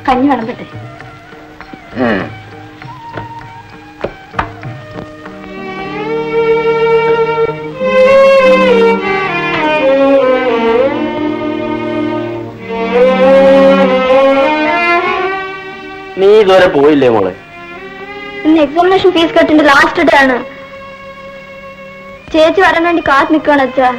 കഞ്ഞി വിളമ്പട്ടെ. നീ ഇതുവരെ പോയില്ലേ മോളെ? ഇന്ന് എക്സാമിനേഷൻ ഫീസ് കെട്ടിന്റെ ലാസ്റ്റ് ഡേ ആണ്. ചേച്ചി വരാൻ വേണ്ടി കാത്ത് നിൽക്കുകയാണ് അച്ഛാ.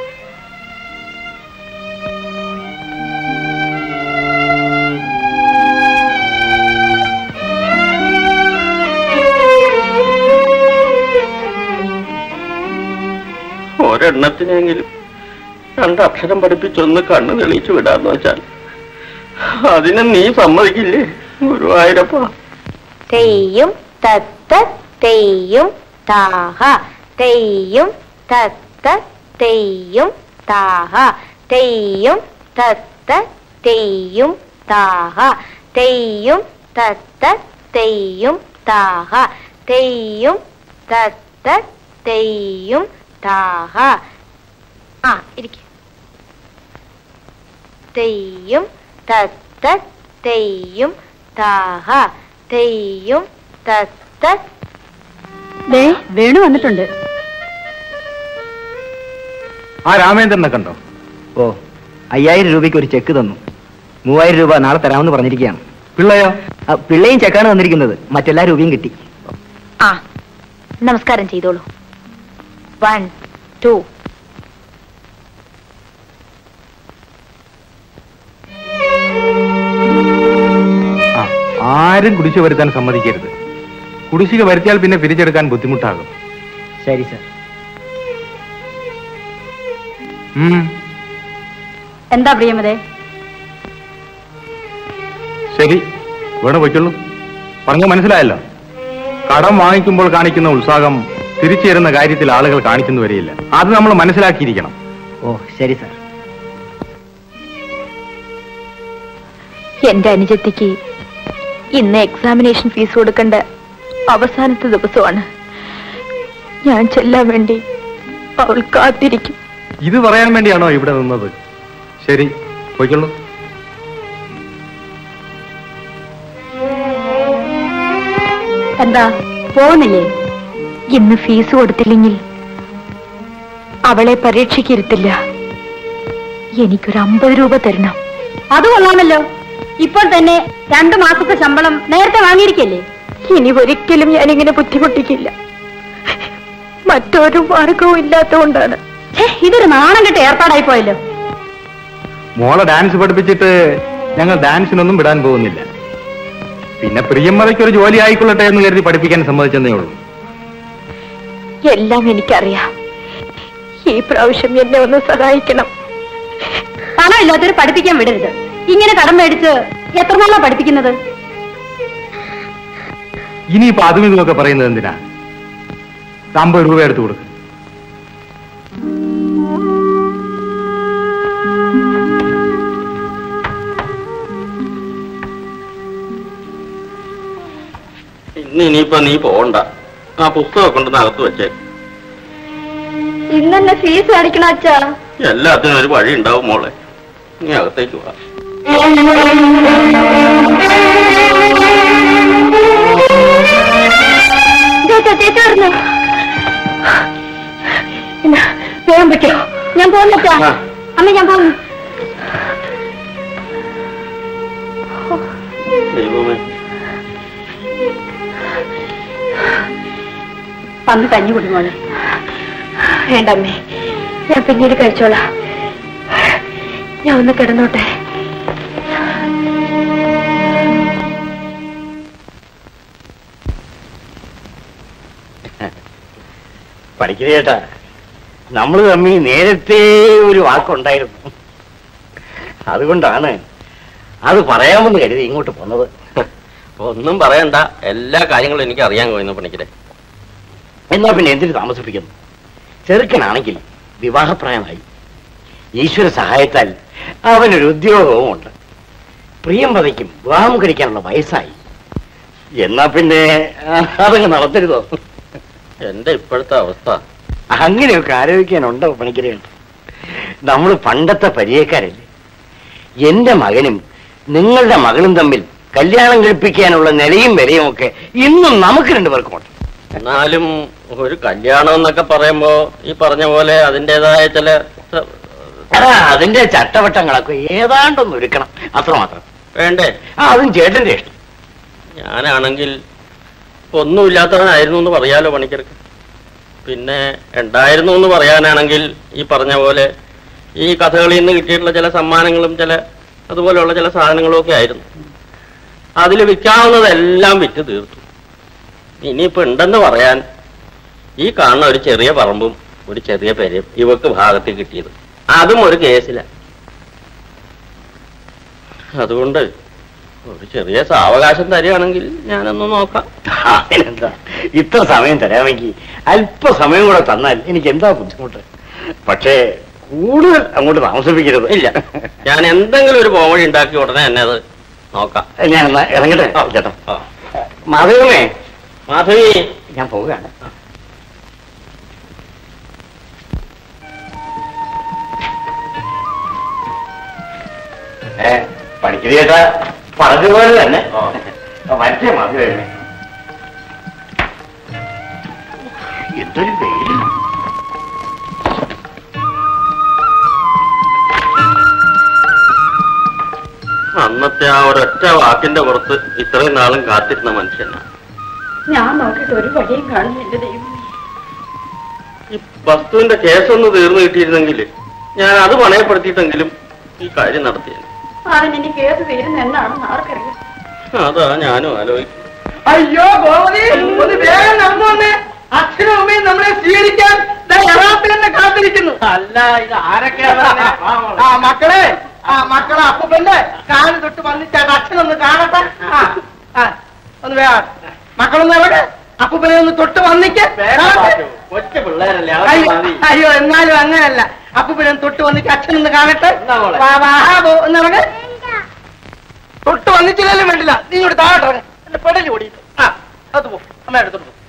ഒരെണ്ണത്തിനെങ്കിലും രണ്ടക്ഷരം പഠിപ്പിച്ചൊന്ന് കണ്ണു തെളിയിച്ചു വിടാന്ന് വെച്ചാൽ അതിനെ നീ സമ്മതിക്കില്ലേ ഗുരുവായൂരപ്പ? തെയ്യും തത്ത തെയ്യും താഹ തെയ്യും തത്ത തെയ്യും താഹ തെയ്യും തത്ത തെയ്യും താഹ തെയ്യും തത്ത തെയ്യും താഹ തെയ്യും തത്ത തെയ്യും താഹ. ആ ഇരിക്കും. തെയ്യും തത്ത തെയ്യും താഹ തെയ്യും തത്ത. വേണു വന്നിട്ടുണ്ട്. ആ രാമേന്ദ്രനെ കണ്ടോ? ഓ, 5000 രൂപയ്ക്ക് ഒരു ചെക്ക് തന്നു. 3000 രൂപ നാളെ തരാമെന്ന് പറഞ്ഞിരിക്കുകയാണ്. പിള്ളയോ? പിള്ളയും ചെക്കാണ് തന്നിരിക്കുന്നത്. മറ്റെല്ലാ രൂപയും കിട്ടി. ആ നമസ്കാരം ചെയ്തോളൂ. 1 2. ആരും കുടിശ്ശിക വരുത്താൻ സമ്മതിക്കരുത്. കുടിശ്ശിക വരുത്തിയാൽ പിന്നെ പിരിച്ചെടുക്കാൻ ബുദ്ധിമുട്ടാകും. ശരി സർ. എന്താ പ്രിയമതേ? ശരി, വേണ പൊയ്ക്കുള്ളൂ. പറഞ്ഞു മനസ്സിലായല്ലോ. കടം വാങ്ങിക്കുമ്പോൾ കാണിക്കുന്ന ഉത്സാഹം തിരിച്ചു തരുന്ന കാര്യത്തിൽ ആളുകൾ കാണിക്കുന്നു വരികയില്ല. അത് നമ്മൾ മനസ്സിലാക്കിയിരിക്കണം. ഓ ശരി സർ. എന്റെ അനുജത്തിക്ക് ഇന്ന് എക്സാമിനേഷൻ ഫീസ് കൊടുക്കേണ്ട അവസാനത്തെ ദിവസമാണ്. ഞാൻ ചെല്ലാൻ വേണ്ടി അവൾ കാത്തിരിക്കും. ഇത് പറയാൻ വേണ്ടിയാണോ ഇവിടെ നിന്നത്? ശരി, പോയിക്കൊള്ളൂ. എന്താ പോകുന്നില്ലേ? ഇന്ന് ഫീസ് കൊടുത്തില്ലെങ്കിൽ അവളെ പരീക്ഷയ്ക്കിരുത്തില്ല. എനിക്കൊരു 50 രൂപ തരണം. അത് കൊള്ളാമല്ലോ. ഇപ്പോൾ തന്നെ 2 മാസത്തെ ശമ്പളം നേരത്തെ വാങ്ങിയിരിക്കല്ലേ? ഇനി ഒരിക്കലും ഞാനിങ്ങനെ ബുദ്ധിമുട്ടിക്കില്ല. മറ്റൊരു മാർഗവും ഇല്ലാത്തതുകൊണ്ടാണ്. ഇതൊരു നാണം കെട്ട ഏർപ്പാടായി പോയല്ലോ. മോളെ ഡാൻസ് പഠിപ്പിച്ചിട്ട് ഞങ്ങൾ ഡാൻസിനൊന്നും വിടാൻ പോകുന്നില്ല. പിന്നെ പ്രിയമ്മതയ്ക്കൊരു ജോലി ആയിക്കൊള്ളട്ടെ എന്ന് കരുതി പഠിപ്പിക്കാൻ സമ്മതിച്ചെന്നേ ഉള്ളൂ. എല്ലാം എനിക്കറിയാം. ഈ പ്രാവശ്യം എന്നെ ഒന്ന് സഹായിക്കണം. പണമില്ലാത്തൊരു പഠിപ്പിക്കാൻ വിടരുത്. ഇങ്ങനെ കടം മേടിച്ച് എത്ര നാളാ പഠിപ്പിക്കുന്നത്? ഇനിയിപ്പോ അതും ഇതുമൊക്കെ പറയുന്നത് എന്തിനാ? 50 രൂപ എടുത്തു കൊടുക്കും. ഇനിയിപ്പോ നീ പോകണ്ട. ആ പുസ്തകം കൊണ്ടുവന്ന് അകത്ത് വെച്ചേ. ഇന്നെ ഫീസ് അടിക്കണ അച്ഛാ. എല്ലാത്തിനും ഒരു വഴി ഉണ്ടാവും മോളെ. നീ അകത്തേക്ക് വാ. വേഗം പറ്റോ? ഞാൻ പോകുന്നച്ചാ. അമ്മ ഞാൻ പോകുന്നു. ദൈവമേ, അന്ന് കഞ്ഞി കുടിമോളെ. വേണ്ടമ്മേ, ഞാൻ പിന്നീട് കഴിച്ചോളാം. ഞാൻ ഒന്ന് കിടന്നോട്ടെ. പഠിക്കുന്നത് ചേട്ടാ, നമ്മൾ തമ്മിൽ നേരത്തെ ഒരു വാക്കുണ്ടായിരുന്നു. അതുകൊണ്ടാണ് അത് പറയാമെന്ന് കരുതി ഇങ്ങോട്ട് പോന്നത്. ഒന്നും പറയണ്ട. എല്ലാ കാര്യങ്ങളും എനിക്ക് അറിയാൻ കഴിയുന്നു പണിക്കരെ. എന്നാ പിന്നെ എന്തിനു താമസിപ്പിക്കുന്നു? ചെറുക്കനാണെങ്കിൽ വിവാഹപ്രായമായി. ഈശ്വര സഹായത്താൽ അവനൊരു ഉദ്യോഗവും ഉണ്ട്. പ്രിയംവദയ്ക്കും വിവാഹം കഴിക്കാനുള്ള വയസ്സായി. എന്നാ പിന്നെ അതങ്ങ് നടത്തരുതോ? എന്റെ ഇപ്പോഴത്തെ അവസ്ഥ അങ്ങനെയൊക്കെ ആലോചിക്കാനുണ്ടോ പണിക്കരെ? നമ്മൾ പണ്ടത്തെ പരിചയക്കാരല്ലേ? എന്റെ മകനും നിങ്ങളുടെ മകളും തമ്മിൽ കല്യാണം കഴിപ്പിക്കാനുള്ള നിലയും വിലയും ഒക്കെ ഇന്നും നമുക്ക് രണ്ടുപേർക്കുമുണ്ട്. എന്നാലും ഒരു കല്യാണം എന്നൊക്കെ പറയുമ്പോ ഈ പറഞ്ഞ പോലെ അതിൻ്റെതായ ചില അതിന്റെ ചട്ടവട്ടങ്ങളൊക്കെ ഏതാണ്ടൊന്നും ഒരുക്കണം, അത്രമാത്രം. വേണ്ടേ? അതും ചേട്ടന്റെ ഇഷ്ടം. ഞാനാണെങ്കിൽ ഒന്നുമില്ലാത്തവനായിരുന്നു എന്ന് പറയാലോ പണിക്കർക്ക്. പിന്നെ ഉണ്ടായിരുന്നു എന്ന് പറയാനാണെങ്കിൽ ഈ പറഞ്ഞ പോലെ ഈ കഥകളിൽ നിന്ന് കിട്ടിയിട്ടുള്ള ചില സമ്മാനങ്ങളും ചില അതുപോലെയുള്ള ചില സാധനങ്ങളും ഒക്കെ ആയിരുന്നു. അതിൽ വിൽക്കാവുന്നതെല്ലാം വിറ്റ് തീർത്തു. ഇനിയിപ്പോ ഉണ്ടെന്ന് പറയാൻ ഈ കാണുന്ന ഒരു ചെറിയ പറമ്പും ഒരു ചെറിയ പെരയും ഇവക്ക് ഭാഗത്ത് കിട്ടിയത്, അതും ഒരു കേസില. അതുകൊണ്ട് ഒരു ചെറിയ സാവകാശം തരികയാണെങ്കിൽ ഞാനൊന്ന് നോക്കാം. അതിനെന്താ, ഇത്ര സമയം തരാമെങ്കിൽ അല്പസമയം കൂടെ തന്നാൽ എനിക്ക് എന്താ ബുദ്ധിമുട്ട്. പക്ഷേ കൂടുതൽ അങ്ങോട്ട് താമസിപ്പിക്കരുത്. ഇല്ല, ഞാൻ എന്തെങ്കിലും ഒരു പോവഴി ഉണ്ടാക്കി ഉടനെ തന്നെ അത് നോക്കാം. ഞാൻ ഇറങ്ങട്ടെ ചേട്ടാ. മാധവമേ, മാധവി, ഞാൻ പോവുകയാണ്. പണിക്കരി ചേട്ടാ പറഞ്ഞതുപോലെ തന്നെ മറ്റേ മാധവമേ, എന്തൊരു വെയിൽ. അന്നത്തെ ആ ഒരൊറ്റ വാക്കിന്റെ പുറത്ത് ഇത്രയും നാളും കാത്തിരുന്ന മനുഷ്യനാണ് ഞാൻ. നോക്കിയിട്ട് ഒരു വഴിയും കാണുന്നില്ല ദൈവം. ഈ വസ്തുവിന്റെ കേസൊന്ന് തീർന്നു കിട്ടിയിരുന്നെങ്കിൽ ഞാൻ അത് പണയപ്പെടുത്തിയിട്ടെങ്കിലും ഈ കാര്യം നടത്തിയാണ്. അതിനി കേസ് തീരുന്ന എന്നാണെന്ന് ആർക്കറിയാം. അതാ ഞാനും ആലോചിക്കും. അയ്യോ ഗോമതി, ഒന്ന് വേഗം നടന്നു വന്നേ. അച്ഛനും അമ്മയും നമ്മളെ സ്വീകരിക്കാൻ തന്നെ കാത്തിരിക്കുന്നു. അല്ല, ഇത് ആരൊക്കെയാണ്? മക്കളെ, മക്കളെ അപ്പൂപ്പന്റെ കാല് തൊട്ട് വന്നിട്ടാണ് അച്ഛനൊന്ന് കാണട്ടെ. ഒന്ന് വേഗം മക്കളൊന്ന് എവിടെ? അപ്പൂപ്പനെ ഒന്ന് തൊട്ട് വന്നിട്ട്. ഒറ്റ പിള്ളേരല്ലേ? അയ്യോ, എന്നാലും അങ്ങനല്ല. അപ്പൂപ്പനെ തൊട്ട് വന്നിട്ട് അച്ഛനൊന്ന് കാണട്ടെ. എന്നവിടെ തൊട്ട് വന്നിട്ടില്ലാലും വേണ്ടില്ല. നീ ഇവിടെ താഴെ എന്റെ പെടലി ഓടിയിട്ട്. അത് പോ, അമ്മ എടുത്തോട്ട് പോ.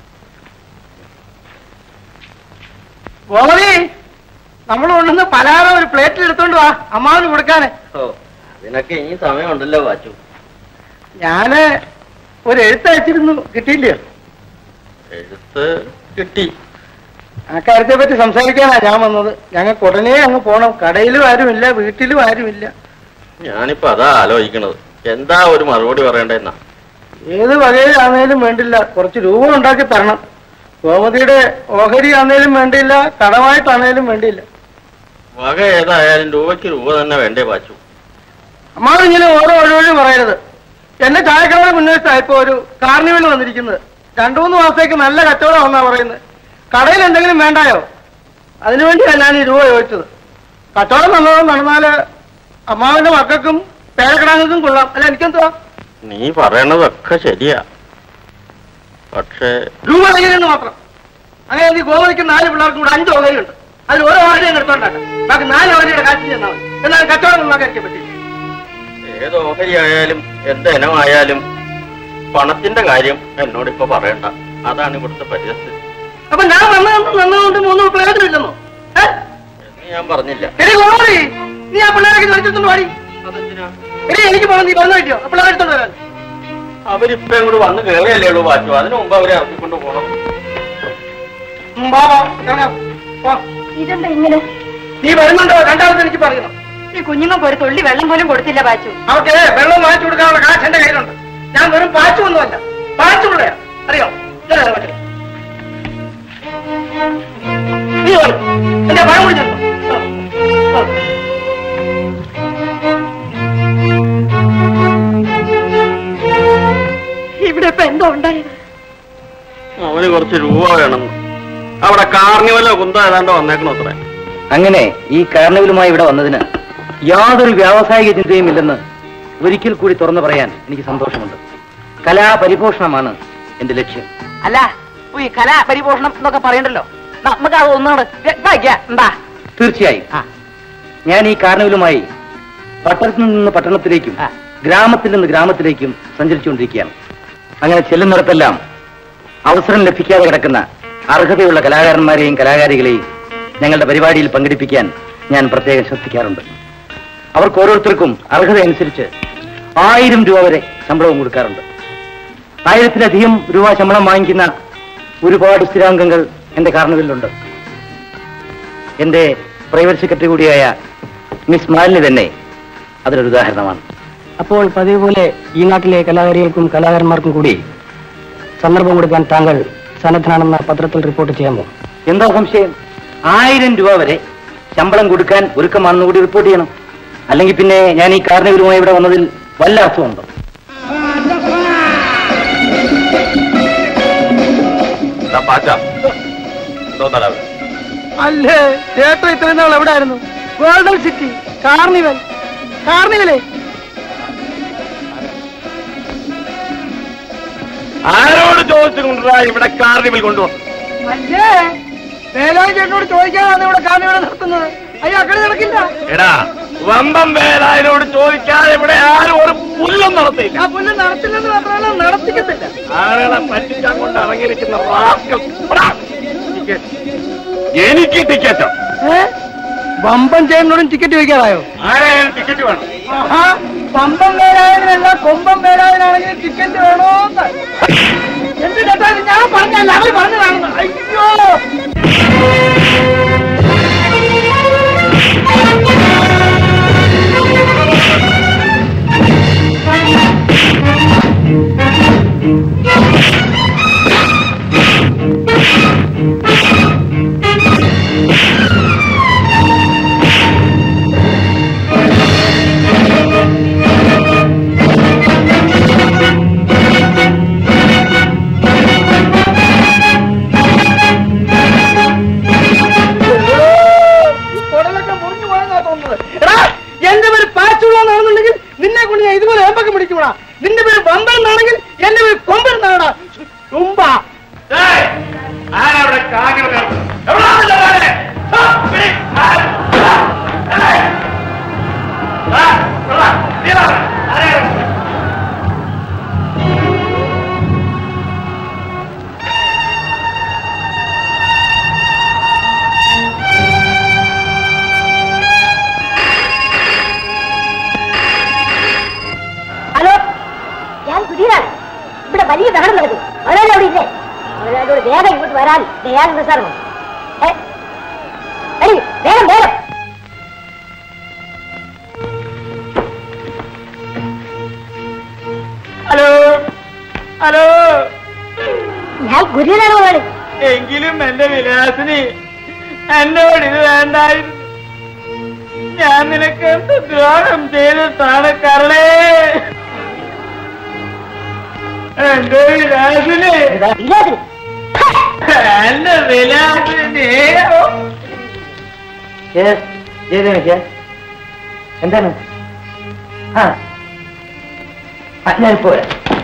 ഗോമതി, നമ്മൾ കൊണ്ടുവന്ന് പലഹാരം ഒരു പ്ലേറ്റിൽ എടുത്തോണ്ട് വാ, അമ്മാവിന് കൊടുക്കാന്. ഓ, അതിനൊക്കെ ഇനി സമയമുണ്ടല്ലോ വാച്ചു. ഞാന് ഒരു എഴുത്തയച്ചിരുന്നു, കിട്ടിയില്ലയോ? എഴുത്ത് കിട്ടി. ആ കാര്യത്തെ പറ്റി സംസാരിക്കാനാ ഞാൻ വന്നത്. ഞങ്ങൾക്ക് ഉടനെ അങ്ങ് പോണം. കടയിലും ആരുമില്ല, വീട്ടിലും ആരുമില്ല. ഞാനിപ്പോ അതാ ആലോചിക്കണത്, എന്താ ഒരു മറുപടി പറയണ്ടെന്നാ. ഏത് വകയിലാണേലും വേണ്ടില്ല, കുറച്ച് രൂപ ഉണ്ടാക്കി തരണം. ഗോമതിയുടെ ഓഹരി ആണേലും വേണ്ടിയില്ല, കടമായിട്ടാണേലും വേണ്ടിയില്ല. വക ഏതായാലും രൂപയ്ക്ക് രൂപ തന്നെ വേണ്ടേ വാച്ചു. അമ്മാവ് ഇങ്ങനെ ഓരോ ഒഴിവഴി പറയരുത്. എന്നെ ചായക്കടയുടെ മുന്നേറ്റായപ്പോ ഒരു കാർണിവൽ വന്നിരിക്കുന്നത്. 2-3 മാസത്തേക്ക് നല്ല കച്ചവടം വന്നാ പറയുന്നത്. കടയിൽ എന്തെങ്കിലും വേണ്ടായോ? അതിനുവേണ്ടിയാണ് ഞാൻ ഈ രൂപ ചോദിച്ചത്. കച്ചവടം നല്ലോണം നടന്നാല് അമ്മാവിന്റെ മക്കൾക്കും പേരക്കിടാങ്ങൾക്കും കൊള്ളാം. അല്ല, എനിക്കെന്തുവാ? നീ പറയണതൊക്കെ ശരിയാ, പക്ഷേ രൂപ കയ്യിലെന്ന് മാത്രം. അങ്ങനെ ഈ ഗോവയ്ക്ക് 4 പിള്ളേർക്കും കൂടെ 5 ഓഹരിയുണ്ട്. അതിൽ ഓരോ ഓഹരിയും എടുത്തോണ്ടാക്കാം. ബാക്കി 4 ഓഹരിയുടെ കാശ് ചെന്നാൽ മതി. എന്നാൽ കച്ചവടം നന്നാക്കാൻ പറ്റില്ല. ഏത് ഓഹരി ആയാലും എന്ത് ഇനമായാലും പണത്തിന്റെ കാര്യം എന്നോടിപ്പോ പറയണ്ട. അതാണ് ഇവിടുത്തെ പരിസ്ഥിതി. അപ്പൊ ഞാൻ നന്നതുകൊണ്ട് 3 പിള്ളേരില്ലെന്നോ? എന്ന് ഞാൻ പറഞ്ഞില്ല. എടി ഗോവി, നീ ആ പിള്ളേരൊക്കെ ചോദിച്ചിട്ടുണ്ട് പാടി. അതെന്തിനാ? എടി എനിക്ക് പോകണം, നീ വന്നു പറ്റിയോ? പിള്ളേരെ എടുത്തോണ്ട് വരാൻ. അവരിപ്പോ ഇങ്ങോട്ട് വന്ന് കയറിയല്ലേ ഉള്ളൂ വാച്ചു. അതിനു മുമ്പ് അവരെ ഇറക്കിക്കൊണ്ട് പോകണം. ഇതെന്താ ഇങ്ങനെ? നീ വരുന്നുണ്ടോ? രണ്ടാമത് എനിക്ക് പറയണം. ഈ കുഞ്ഞുങ്ങൾക്ക് ഒരു തുള്ളി വെള്ളം പോലും കൊടുത്തില്ല ബാച്ചു. അവർക്ക് വെള്ളം വാങ്ങിച്ചു കൊടുക്കാനുള്ള കാശ് എന്റെ കയ്യിലുണ്ട്. ഞാൻ വെറും പാച്ചു ഒന്നുമല്ല, പാച്ചു പിള്ളയാ. അറിയോ? നീ എന്റെ പഴം കുടിച്ചോ. ഇവിടെ ഇപ്പൊ എന്തോ ഉണ്ടായത്? അവന് കുറച്ച് രൂപ വേണം. അവിടെ കാർണിവലോ കുന്തോ ഏതാണ്ടോ വന്നേക്കണോ അത്ര. അങ്ങനെ ഈ കാർണിവലുമായി ഇവിടെ വന്നതിന് യാതൊരു വ്യാവസായിക ചിന്തയും ഇല്ലെന്ന് ഒരിക്കൽ കൂടി തുറന്നു പറയാൻ എനിക്ക് സന്തോഷമുണ്ട്. കലാപരിപോഷണമാണ് എന്റെ ലക്ഷ്യം. അല്ല, ഈ കലാപരിപോഷണം എന്നൊക്കെ പറയണ്ടല്ലോ, നമുക്ക് അത് ഒന്നുകൂടെ എന്താ? തീർച്ചയായും ഞാൻ ഈ കാർണിവലുമായി പട്ടണത്തിൽ നിന്ന് പട്ടണത്തിലേക്കും ഗ്രാമത്തിൽ നിന്ന് ഗ്രാമത്തിലേക്കും സഞ്ചരിച്ചുകൊണ്ടിരിക്കുകയാണ്. അങ്ങനെ ചെല്ലുന്നിടത്തെല്ലാം അവസരം ലഭിക്കാതെ കിടക്കുന്ന അർഹതയുള്ള കലാകാരന്മാരെയും കലാകാരികളെയും ഞങ്ങളുടെ പരിപാടിയിൽ പങ്കെടുപ്പിക്കാൻ ഞാൻ പ്രത്യേകം ശ്രദ്ധിക്കാറുണ്ട്. അവർക്ക് ഓരോരുത്തർക്കും അർഹത അനുസരിച്ച് 1000 രൂപ വരെ ശമ്പളവും കൊടുക്കാറുണ്ട്. 1000-ലധികം രൂപ ശമ്പളം വാങ്ങിക്കുന്ന ഒരുപാട് സ്ഥിരാംഗങ്ങൾ എന്റെ കാർണിവലിലുണ്ട്. എന്റെ പ്രൈവറ്റ് സെക്രട്ടറി കൂടിയായ മിസ് മാലിനി തന്നെ അതിനൊരു ഉദാഹരണമാണ്. അപ്പോൾ പതിവ് പോലെ ഈ നാട്ടിലെ കലാകാരികൾക്കും കലാകാരന്മാർക്കും കൂടി സന്ദർഭം കൊടുക്കാൻ താങ്കൾ സന്നദ്ധനാണെന്ന പത്രത്തിൽ റിപ്പോർട്ട് ചെയ്യാമോ? എന്താ സംശയം? 1000 രൂപ വരെ ശമ്പളം കൊടുക്കാൻ ഒരുക്കമാണെന്ന് കൂടി റിപ്പോർട്ട് ചെയ്യണം. അല്ലെങ്കിൽ പിന്നെ ഞാൻ ഈ കാർണിവലുമായി ഇവിടെ വന്നതിൽ വല്ല അർത്ഥമുണ്ടോ? അല്ലേ ചേട്ടൻ ഇത്രയും നാൾ എവിടെ ആയിരുന്നു? ഗോൾഡൻ സിറ്റി, കാർണിവലേ ആരോട് ചോദിച്ചുകൊണ്ടാ ഇവിടെ കാർണിവൽ കൊണ്ടുവന്നു? അല്ലേ വേലായും ചേട്ടനോട് ചോദിക്കാനാണ് ഇവിടെ കാർണിവൽ നടത്തുന്നത്. അയ്യോ അങ്ങനെ നടക്കില്ല. എടാ വമ്പം വേലായനോട് ചോദിക്കാതെ ഇവിടെ ആരും ഒരു പുല്ലും നടത്തിയില്ല. ആ പുല്ല് നടത്തില്ലെന്ന് മാത്രമല്ല നടത്തിക്കത്തില്ല. ആളുകളെ പറ്റിക്കാൻ കൊണ്ട് ഇറങ്ങിയിരിക്കുന്ന എനിക്ക് ടിക്കറ്റോ? വമ്പൻ ചേട്ടനോടും ടിക്കറ്റ് ചോദിക്കാറായോ? ആരായാലും ടിക്കറ്റ് വേണം. വമ്പം വേലായനല്ല കൊമ്പം വേലായനാണെങ്കിൽ ടിക്കറ്റ് വേണോ? എന്ത് ചേട്ടാ ഞാൻ പറഞ്ഞല്ല, അവർ പറഞ്ഞതാണ്. അയ്യോ നിന്നെ കൊണ്ട് ഞാൻ ഇതുപോലെ ഏമ്പക്കം പിടിക്കൂടാ. നിന്റെ പേര് വമ്പൻ എന്നാണെങ്കിൽ എന്റെ പേര് കൊമ്പൻ എന്നാടാ. തുമ്പ ആരവിടെ ഹലോ, ഞാൻ സുധീരാണ്. ഇവിടെ വലിയ ബഹളം നടക്കും. ഒരാളെ അവിടെ ഇല്ലേ? ഒരാളോട് വേഗം ഇങ്ങോട്ട് വരാൻ ദയാനന്ദ സാറിനോ? വേഗം വേഗം. ഹലോ ഹലോ, ഞാൻ ഗുരുനാണ് പോവാണ്. എങ്കിലും എന്റെ വിലാസിനി എന്നോട് ഇത് വേണ്ടായിരുന്നു. ഞാൻ നിനക്ക് എന്ത് ദ്രോഹം ചെയ്തിട്ടാണ് കരളേ? എന്റെ വിലാസിനി, എന്റെ വിലാസിനി. എന്താണ്? ഞാൻ പോരാ.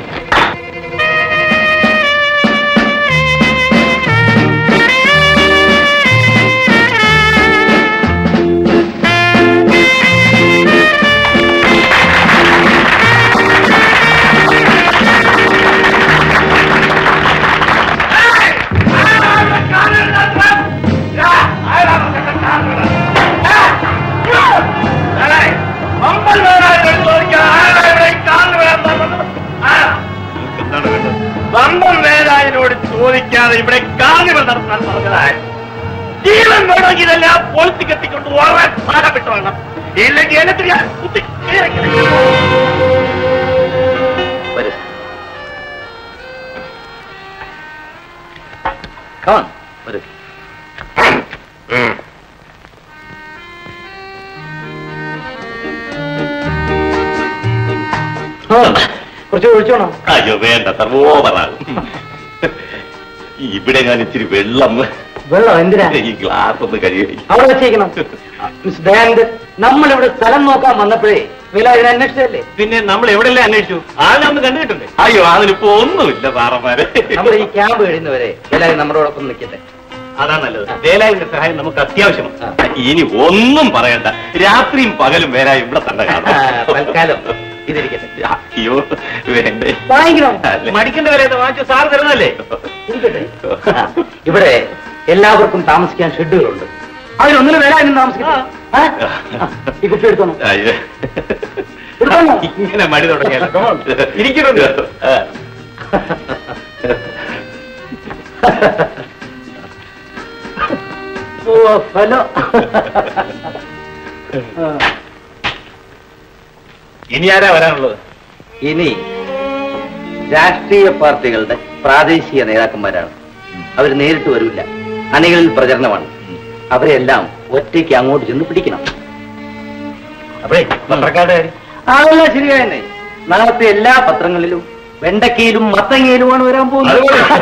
വമ്പം വേലായനോട് ചോദിക്കാതെ ഇവിടെ കാർണിവൽ നടത്താൻ പറഞ്ഞതായി. ജീവൻ വേണമെങ്കിൽ ഇതെല്ലാം പൊളിച്ചു കെട്ടിക്കൊണ്ട് വളരെ പാകപ്പെട്ടു വേണം. ഇല്ലെങ്കിൽ എനിക്ക് ഞാൻ കുത്തി കുറച്ച് ഒഴിച്ചോണം. അയ്യോ വേണ്ട, സർവോപറാകും. ഇവിടെ ഞാൻ ഇച്ചിരി വെള്ളം എന്തിനാ? ഈ ഗ്ലാസ് ഒന്ന് കഴിയും. അവിടെ വെച്ചേക്കണം. മിസ് ദയാനന്ദ്, നമ്മളിവിടെ സ്ഥലം നോക്കാൻ വന്നപ്പോഴേ വേലായുധനെ അന്വേഷിച്ചതല്ലേ? പിന്നെ നമ്മൾ എവിടെയല്ലേ അന്വേഷിച്ചു? ആളൊന്ന് കണ്ടിട്ടുണ്ട്. അയ്യോ അതിനിപ്പോ ഒന്നുമില്ല സാറന്മാരെ. നമ്മൾ ഈ ക്യാമ്പ് കഴിയുന്നവരെ വേലായുധൻ നമ്മളോടൊപ്പം നിൽക്കട്ടെ. അതാ നല്ലത്. വേലായുധന്റെ സഹായം നമുക്ക് അത്യാവശ്യമാണ്. ഇനി ഒന്നും പറയണ്ട, രാത്രിയും പകലും വേലായു ഇവിടെ തന്നെ കാണും. തൽക്കാലം ഇതിരിക്കട്ടെ. അയ്യോ വേണ്ടേ, വാങ്ങിക്കണം. മടിക്കേണ്ട വില വാങ്ങിച്ചു സാറ് തരുന്നല്ലേ. ഇവിടെ എല്ലാവർക്കും താമസിക്കാൻ ഷെഡ്യൂളുണ്ട്. അതിലൊന്നിനും വേലായുധൻ താമസിക്കണം. ഈ കുപ്പി എടുത്തോണം. അയ്യോ ഇങ്ങനെ മടി തുടങ്ങിയാലോ? ഇരിക്കുന്നുണ്ട്. ഇനി ആരാ വരാനുള്ളത്? ഇനി രാഷ്ട്രീയ പാർട്ടികളുടെ പ്രാദേശിക നേതാക്കന്മാരാണ്. അവർ നേരിട്ട് വരില്ല, അണികളിൽ പ്രചരണമാണ്. അവരെല്ലാം ഒറ്റയ്ക്ക് അങ്ങോട്ട് ചെന്ന് പിടിക്കണം. അപ്പഴേ പത്രക്കാരുടെ കാര്യം? അതെല്ലാം ശരിയാ തന്നെ. നാളത്തെ എല്ലാ പത്രങ്ങളിലും വെണ്ടക്കയിലും മത്തങ്ങയിലുമാണ് വരാൻ പോകുന്നത്.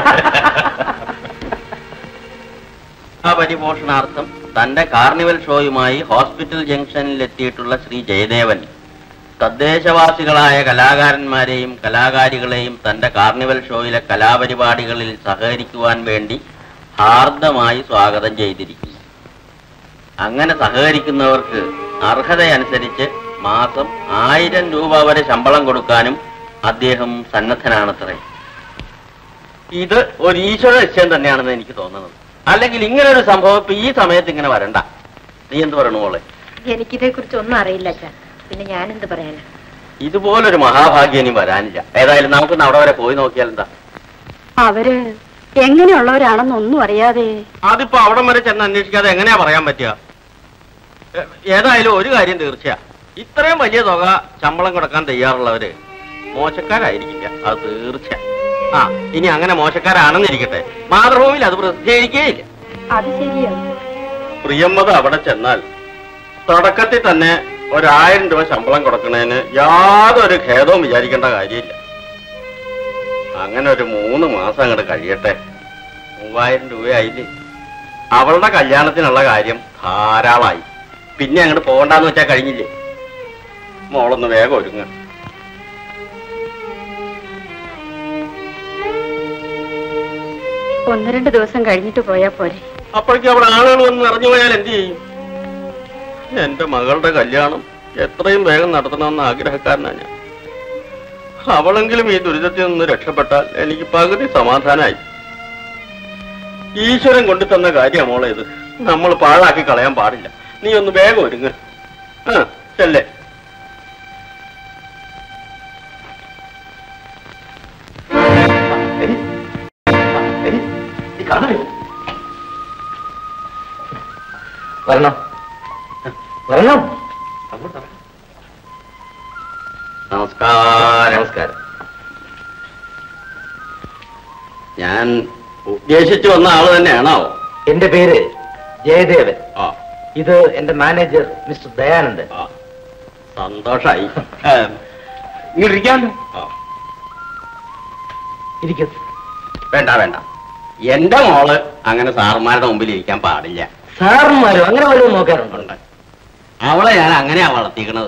പരിപോഷണാർത്ഥം തന്റെ കാർണിവൽ ഷോയുമായി ഹോസ്പിറ്റൽ ജംഗ്ഷനിൽ എത്തിയിട്ടുള്ള ശ്രീ ജയദേവൻ തദ്ദേശവാസികളായ കലാകാരന്മാരെയും കലാകാരികളെയും തന്റെ കാർണിവൽ ഷോയിലെ കലാപരിപാടികളിൽ സഹകരിക്കുവാൻ വേണ്ടി ഹാർദമായി സ്വാഗതം ചെയ്തിരിക്കുന്നു. അങ്ങനെ സഹകരിക്കുന്നവർക്ക് അർഹതയനുസരിച്ച് മാസം 1000 രൂപ വരെ ശമ്പളം കൊടുക്കാനും അദ്ദേഹം സന്നദ്ധനാണത്രേ. ഇത് ഒരു ഈശ്വര നിശ്ചയം തന്നെയാണെന്ന് എനിക്ക് തോന്നുന്നത്. അല്ലെങ്കിൽ ഇങ്ങനെ ഒരു സംഭവം ഇപ്പൊ ഈ സമയത്ത് ഇങ്ങനെ വരണ്ട. നീ എന്ത് പറയണു മോളെ? എനിക്കിതേ കുറിച്ച് ഒന്നും അറിയില്ല അച്ഛാ. പിന്നെ ഞാൻ എന്ത് പറയാനാ? ഇതുപോലൊരു മഹാഭാഗ്യം ഇനി വരാനില്ല. ഏതായാലും നമുക്കൊന്ന് അവിടെ വരെ പോയി നോക്കിയാൽ എന്താ? അവര് എങ്ങനെയുള്ളവരാണെന്നൊന്നും അറിയാതെ. അതിപ്പോ അവിടം വരെ ചെന്ന് അന്വേഷിക്കാതെ എങ്ങനെയാ പറയാൻ പറ്റുക? ഏതായാലും ഒരു കാര്യം തീർച്ചയാ, ഇത്രയും വലിയ തുക ശമ്പളം കൊടുക്കാൻ തയ്യാറുള്ളവര് മോശക്കാരായിരിക്കില്ല, അത് തീർച്ച. ആ ഇനി അങ്ങനെ മോശക്കാരാണെന്നിരിക്കട്ടെ, മാതൃഭൂമിയിൽ അത് പ്രസിദ്ധീകരിക്കുകയില്ല. അത് ശരിയാണ്. പ്രിയമ്മത അവിടെ ചെന്നാൽ തുടക്കത്തിൽ തന്നെ 1000 രൂപ ശമ്പളം കൊടുക്കുന്നതിന് യാതൊരു ഖേദവും വിചാരിക്കേണ്ട കാര്യമില്ല. അങ്ങനെ ഒരു 3 മാസം അങ്ങോട്ട് കഴിയട്ടെ, 3000 രൂപയായില്ലേ. അവളുടെ കല്യാണത്തിനുള്ള കാര്യം ധാരാളമായി. പിന്നെ അങ്ങോട്ട് പോകണ്ടെന്ന് വെച്ചാൽ കഴിഞ്ഞില്ലേ. മോളൊന്ന് വേഗം ഒരുങ്ങ. ഒന്ന് 2 ദിവസം കഴിഞ്ഞിട്ട് പോയാ പോരെ? അപ്പോഴേക്കും അവിടെ ആളുകൾ വന്ന് നിറഞ്ഞു പോയാൽ എന്ത് ചെയ്യും? എന്റെ മകളുടെ കല്യാണം എത്രയും വേഗം നടത്തണമെന്ന ആഗ്രഹക്കാരനാണ് ഞാൻ. അവളെങ്കിലും ഈ ദുരിതത്തിൽ നിന്ന് രക്ഷപ്പെട്ടാൽ എനിക്ക് പകുതി സമാധാനമായി. ഈശ്വരൻ കൊണ്ടു തന്ന കാര്യമാണ് മോളെ ഇത്, നമ്മൾ പാഴാക്കി കളയാൻ പാടില്ല. നീ ഒന്ന് വേഗം ഒരുങ്ങ. ചെല്ലേ. വരണം വരണം. നമസ്കാരം. നമസ്കാരം. ഞാൻ ഉദ്ദേശിച്ചു വന്ന ആള് തന്നെയാണോ? എന്റെ പേര് ജയദേവൻ. ആ, ഇത് എന്റെ മാനേജർ മിസ്റ്റർ ദയാനന്ദൻ. സന്തോഷായി. ഇരിക്കാമല്ലോ. ഇരിക്കും. വേണ്ട വേണ്ട, എന്റെ മോള് അങ്ങനെ സാറുമാരുടെ മുമ്പിൽ ഇരിക്കാൻ പാടില്ല. സാറന്മാരോ അങ്ങനെ വല്ലതും നോക്കാറുണ്ട്? അവളെ ഞാൻ അങ്ങനെയാ വളർത്തിക്കണത്.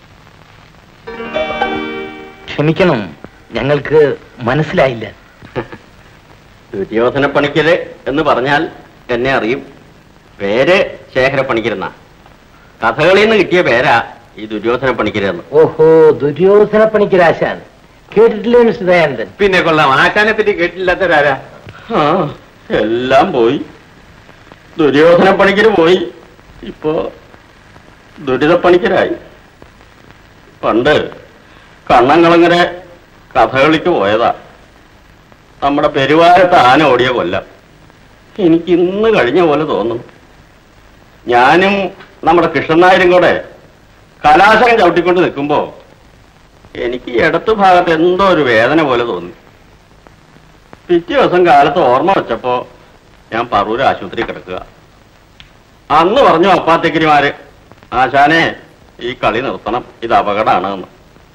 ക്ഷമിക്കണം, ഞങ്ങൾക്ക് മനസ്സിലായില്ല. ദുര്യോധന പണിക്കര് എന്ന് പറഞ്ഞാൽ എന്നെ അറിയും. പേര് ശേഖര പണിക്കരെന്നാ. കഥകളിൽ നിന്ന് കിട്ടിയ പേരാ ഈ ദുര്യോധന പണിക്കരെന്ന്. ഓഹോ, ദുര്യോധന പണിക്കരാശാൻ. കേട്ടിട്ടില്ലേ മിസ്റ്റർ ദയാനന്ദൻ? പിന്നെ കൊള്ളാം, ആശാനെ പറ്റി കേട്ടില്ലാത്തവരാരാ? ആ, എല്ലാം പോയി. ദുര്യോധന പണിക്കര് പോയി, ഇപ്പോ ദുരിതപ്പണിക്കരായി. പണ്ട് കണ്ണങ്ങളങ്ങനെ കഥകളിക്ക് പോയതാ. നമ്മുടെ പെരുവാരത്ത് ആന ഓടിയ കൊല്ലം. എനിക്ക് ഇന്ന് കഴിഞ്ഞ പോലെ തോന്നുന്നു. ഞാനും നമ്മുടെ കൃഷ്ണനായരും കൂടെ കലാശം ചവിട്ടിക്കൊണ്ട് നിൽക്കുമ്പോ എനിക്ക് ഇടത്തു ഭാഗത്ത് എന്തോ ഒരു വേദന പോലെ തോന്നി. പിറ്റേ ദിവസം കാലത്ത് ഓർമ്മ വെച്ചപ്പോ ഞാൻ പറൂര് ആശുപത്രി കിടക്കുക. അന്ന് പറഞ്ഞു അപ്പാത്തേക്കരിമാര്, ആശാനെ ഈ കളി നിർത്തണം, ഇത് അപകടമാണ് എന്ന്.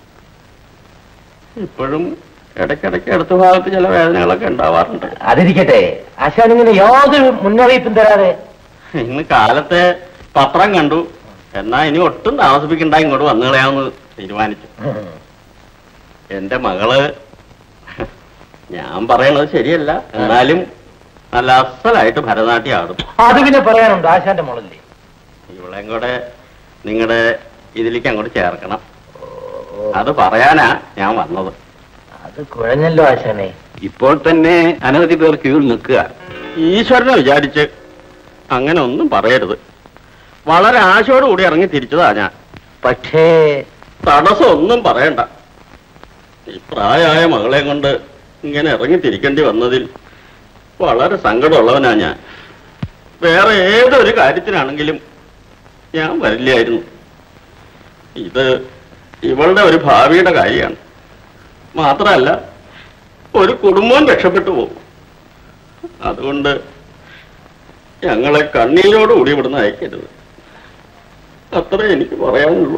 ഇപ്പോഴും ഇടയ്ക്കിടയ്ക്ക് അടുത്ത ഭാഗത്ത് ചില വേദനകളൊക്കെ ഉണ്ടാവാറുണ്ട്. അതിരിക്കട്ടെ, ആശാൻ ഇങ്ങനെ യാതൊരു മുന്നറിയിപ്പും തരാതെ ഇന്ന് കാലത്തെ പത്രം കണ്ടു, എന്നാ ഇനി ഒട്ടും താമസിപ്പിക്കണ്ട, ഇങ്ങോട്ട് വന്നു കളയാമെന്ന് തീരുമാനിച്ചു. എന്റെ മകള്, ഞാൻ പറയണത് ശരിയല്ല, എന്നാലും നല്ല അസലായിട്ട് ഭരതനാട്യം ആടും. അത് പിന്നെ പറയാനുണ്ട്, ആശാന്റെ മോളല്ലേ. ഇവളെയും കൂടെ നിങ്ങളുടെ ഇതിലേക്ക് അങ്ങോട്ട് ചേർക്കണം. അത് പറയാനാ ഞാൻ വന്നത്. അത് കുഴഞ്ഞല്ലോ ആശാനെ. ഇപ്പോൾ തന്നെ അനവധി പേർ ക്യൂവിൽ നിൽക്കുക. ഈശ്വരനെ വിചാരിച്ച് അങ്ങനെ ഒന്നും പറയരുത്. വളരെ ആശയോടുകൂടി ഇറങ്ങി തിരിച്ചതാ ഞാൻ. പക്ഷേ തടസ്സം ഒന്നും പറയണ്ട. ഈ പ്രായമായ മകളെ കൊണ്ട് ഇങ്ങനെ ഇറങ്ങി തിരിക്കേണ്ടി വന്നതിൽ വളരെ സങ്കടമുള്ളവനാ ഞാൻ. വേറെ ഏതൊരു കാര്യത്തിനാണെങ്കിലും ഞാൻ വരില്ലായിരുന്നു. ഇത് ഇവളുടെ ഒരു ഭാവിയുടെ കാര്യമാണ്. മാത്രമല്ല ഒരു കുടുംബവും രക്ഷപ്പെട്ടു പോകും. അതുകൊണ്ട് ഞങ്ങളെ കണ്ണീരോടുകൂടി ഇവിടുന്ന് അയക്കരുത്. അത്രേ എനിക്ക് പറയാനുള്ളൂ.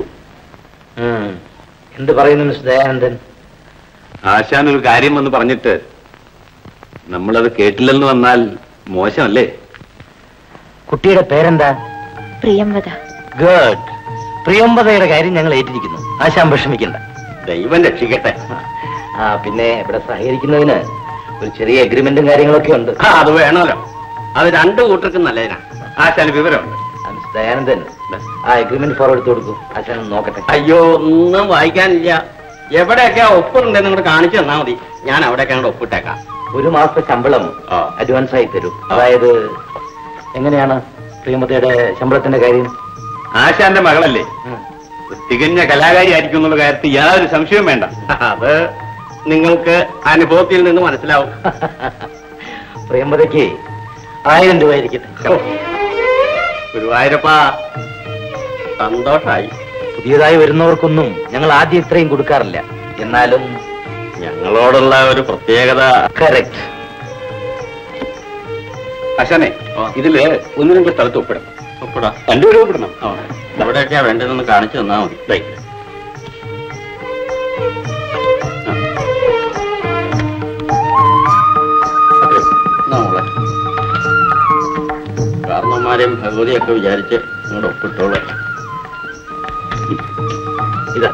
എന്ത് പറയുന്നു മിസ്റ്റർ ദയാനന്ദൻ? ആശാൻ ഒരു കാര്യം വന്ന് പറഞ്ഞിട്ട് നമ്മളത് കേട്ടില്ലെന്ന് വന്നാൽ മോശമല്ലേ? കുട്ടിയുടെ പേരെന്താ? പ്രിയംവദ. ഗുഡ്. പ്രിയംവദയുടെ കാര്യം ഞങ്ങൾ ഏറ്റിരിക്കുന്നു. ആശാൻ വിഷമിക്കണ്ട. ദൈവം രക്ഷിക്കട്ടെ. പിന്നെ ഇവിടെ സഹകരിക്കുന്നതിന് ഒരു ചെറിയ അഗ്രിമെന്റും കാര്യങ്ങളൊക്കെ ഉണ്ട്. അത് വേണമല്ലോ. അത് രണ്ടു കൂട്ടർക്കും നല്ലതിനാ. ആശാന് വിവരമുണ്ട്. മിസ്റ്റർ ദയാനന്ദൻ, ആ അഗ്രിമെന്റ് ഫോർവേഡ് എടുത്ത് കൊടുക്കൂ. ആശാൻ നോക്കട്ടെ. അയ്യോ, ഒന്നും വായിക്കാനില്ല. എവിടെയൊക്കെ ഒപ്പുണ്ടെന്ന് നിങ്ങൾ കാണിച്ചു തന്നാ മതി. ഞാൻ അവിടെയൊക്കെ അങ്ങോട്ട് ഒപ്പിട്ടേക്കാം. ഒരു മാസത്തെ ശമ്പളം അഡ്വാൻസ് ആയി തരൂ. അതായത് എങ്ങനെയാണ് പ്രിയമതയുടെ ശമ്പളത്തിന്റെ കാര്യം? ആശാന്റെ മകളല്ലേ, തികഞ്ഞ കലാകാരി ആയിരിക്കും എന്നുള്ള കാര്യത്തിൽ യാതൊരു സംശയവും വേണ്ട. അത് നിങ്ങൾക്ക് അനുഭവത്തിൽ നിന്ന് മനസ്സിലാവും. പ്രിയമതയ്ക്ക് 1000 രൂപ ആയിരിക്കട്ടെ. ഗുരുവായൂരപ്പ, സന്തോഷായി. പുതിയതായി വരുന്നവർക്കൊന്നും ഞങ്ങൾ ആദ്യം ഇത്രയും കൊടുക്കാറില്ല. എന്നാലും ഞങ്ങളോടുള്ള ഒരു പ്രത്യേകത. കറക്റ്റ്. ആശാനെ, ഇതില് 1-2 സ്ഥലത്ത് ഒപ്പിടണം. ഒപ്പിടാ. 2 രൂപ ഒപ്പിടണം. എവിടെയൊക്കെയാ വേണ്ടതെന്ന് കാണിച്ചു തന്നാ മതി. നമ്മളെ കാരണന്മാരെയും ഭഗവതിയൊക്കെ വിചാരിച്ച് ഇങ്ങോട്ട് ഒപ്പിട്ടോളൂ. ഇതാ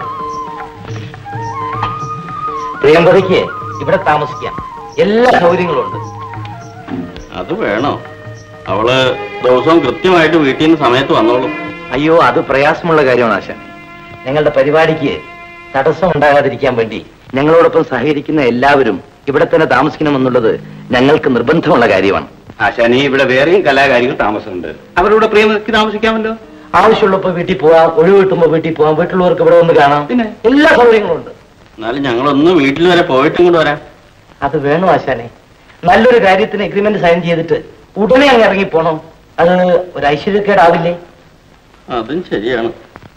പ്രിയംവദയ്ക്ക് ഇവിടെ താമസിക്കാം. എല്ലാ സൗകര്യങ്ങളും ഉണ്ട്. അത് വേണോ? അവള് ദിവസവും കൃത്യമായിട്ട് വീട്ടിൽ നിന്ന് സമയത്ത് വന്നോളും. അയ്യോ, അത് പ്രയാസമുള്ള കാര്യമാണ് ആശാൻ. ഞങ്ങളുടെ പരിപാടിക്ക് തടസ്സം ഉണ്ടാകാതിരിക്കാൻ വേണ്ടി ഞങ്ങളോടൊപ്പം സഹകരിക്കുന്ന എല്ലാവരും ഇവിടെ തന്നെ താമസിക്കണമെന്നുള്ളത് ഞങ്ങൾക്ക് നിർബന്ധമുള്ള കാര്യമാണ്. ആശാനെ, ഇവിടെ വേറെയും കലാകാരികൾ താമസമുണ്ട്. അവരുടെ പ്രിയമതയ്ക്ക് താമസിക്കാമല്ലോ. ആവശ്യമുള്ളപ്പോ വീട്ടിൽ പോവാം, ഒഴിവ് കിട്ടുമ്പോ വീട്ടിൽ പോവാം, വീട്ടിലുള്ളവർക്ക് ഇവിടെ വന്ന് കാണാം. പിന്നെ എല്ലാ സൗകര്യങ്ങളും ഉണ്ട്. എന്നാലും ഞങ്ങളൊന്ന് വീട്ടിൽ വരെ പോയിട്ട് ഇങ്ങോട്ട് വരാം. അത് വേണോ ആശാനെ? നല്ലൊരു കാര്യത്തിന് എഗ്രിമെന്റ് സൈൻ ചെയ്തിട്ട് ഉടനെ അങ്ങ് ഇറങ്ങിപ്പോണം. അത് ഒരു ഐശ്വര്യക്കേടാവില്ലേ? അതും ശരിയാണ്.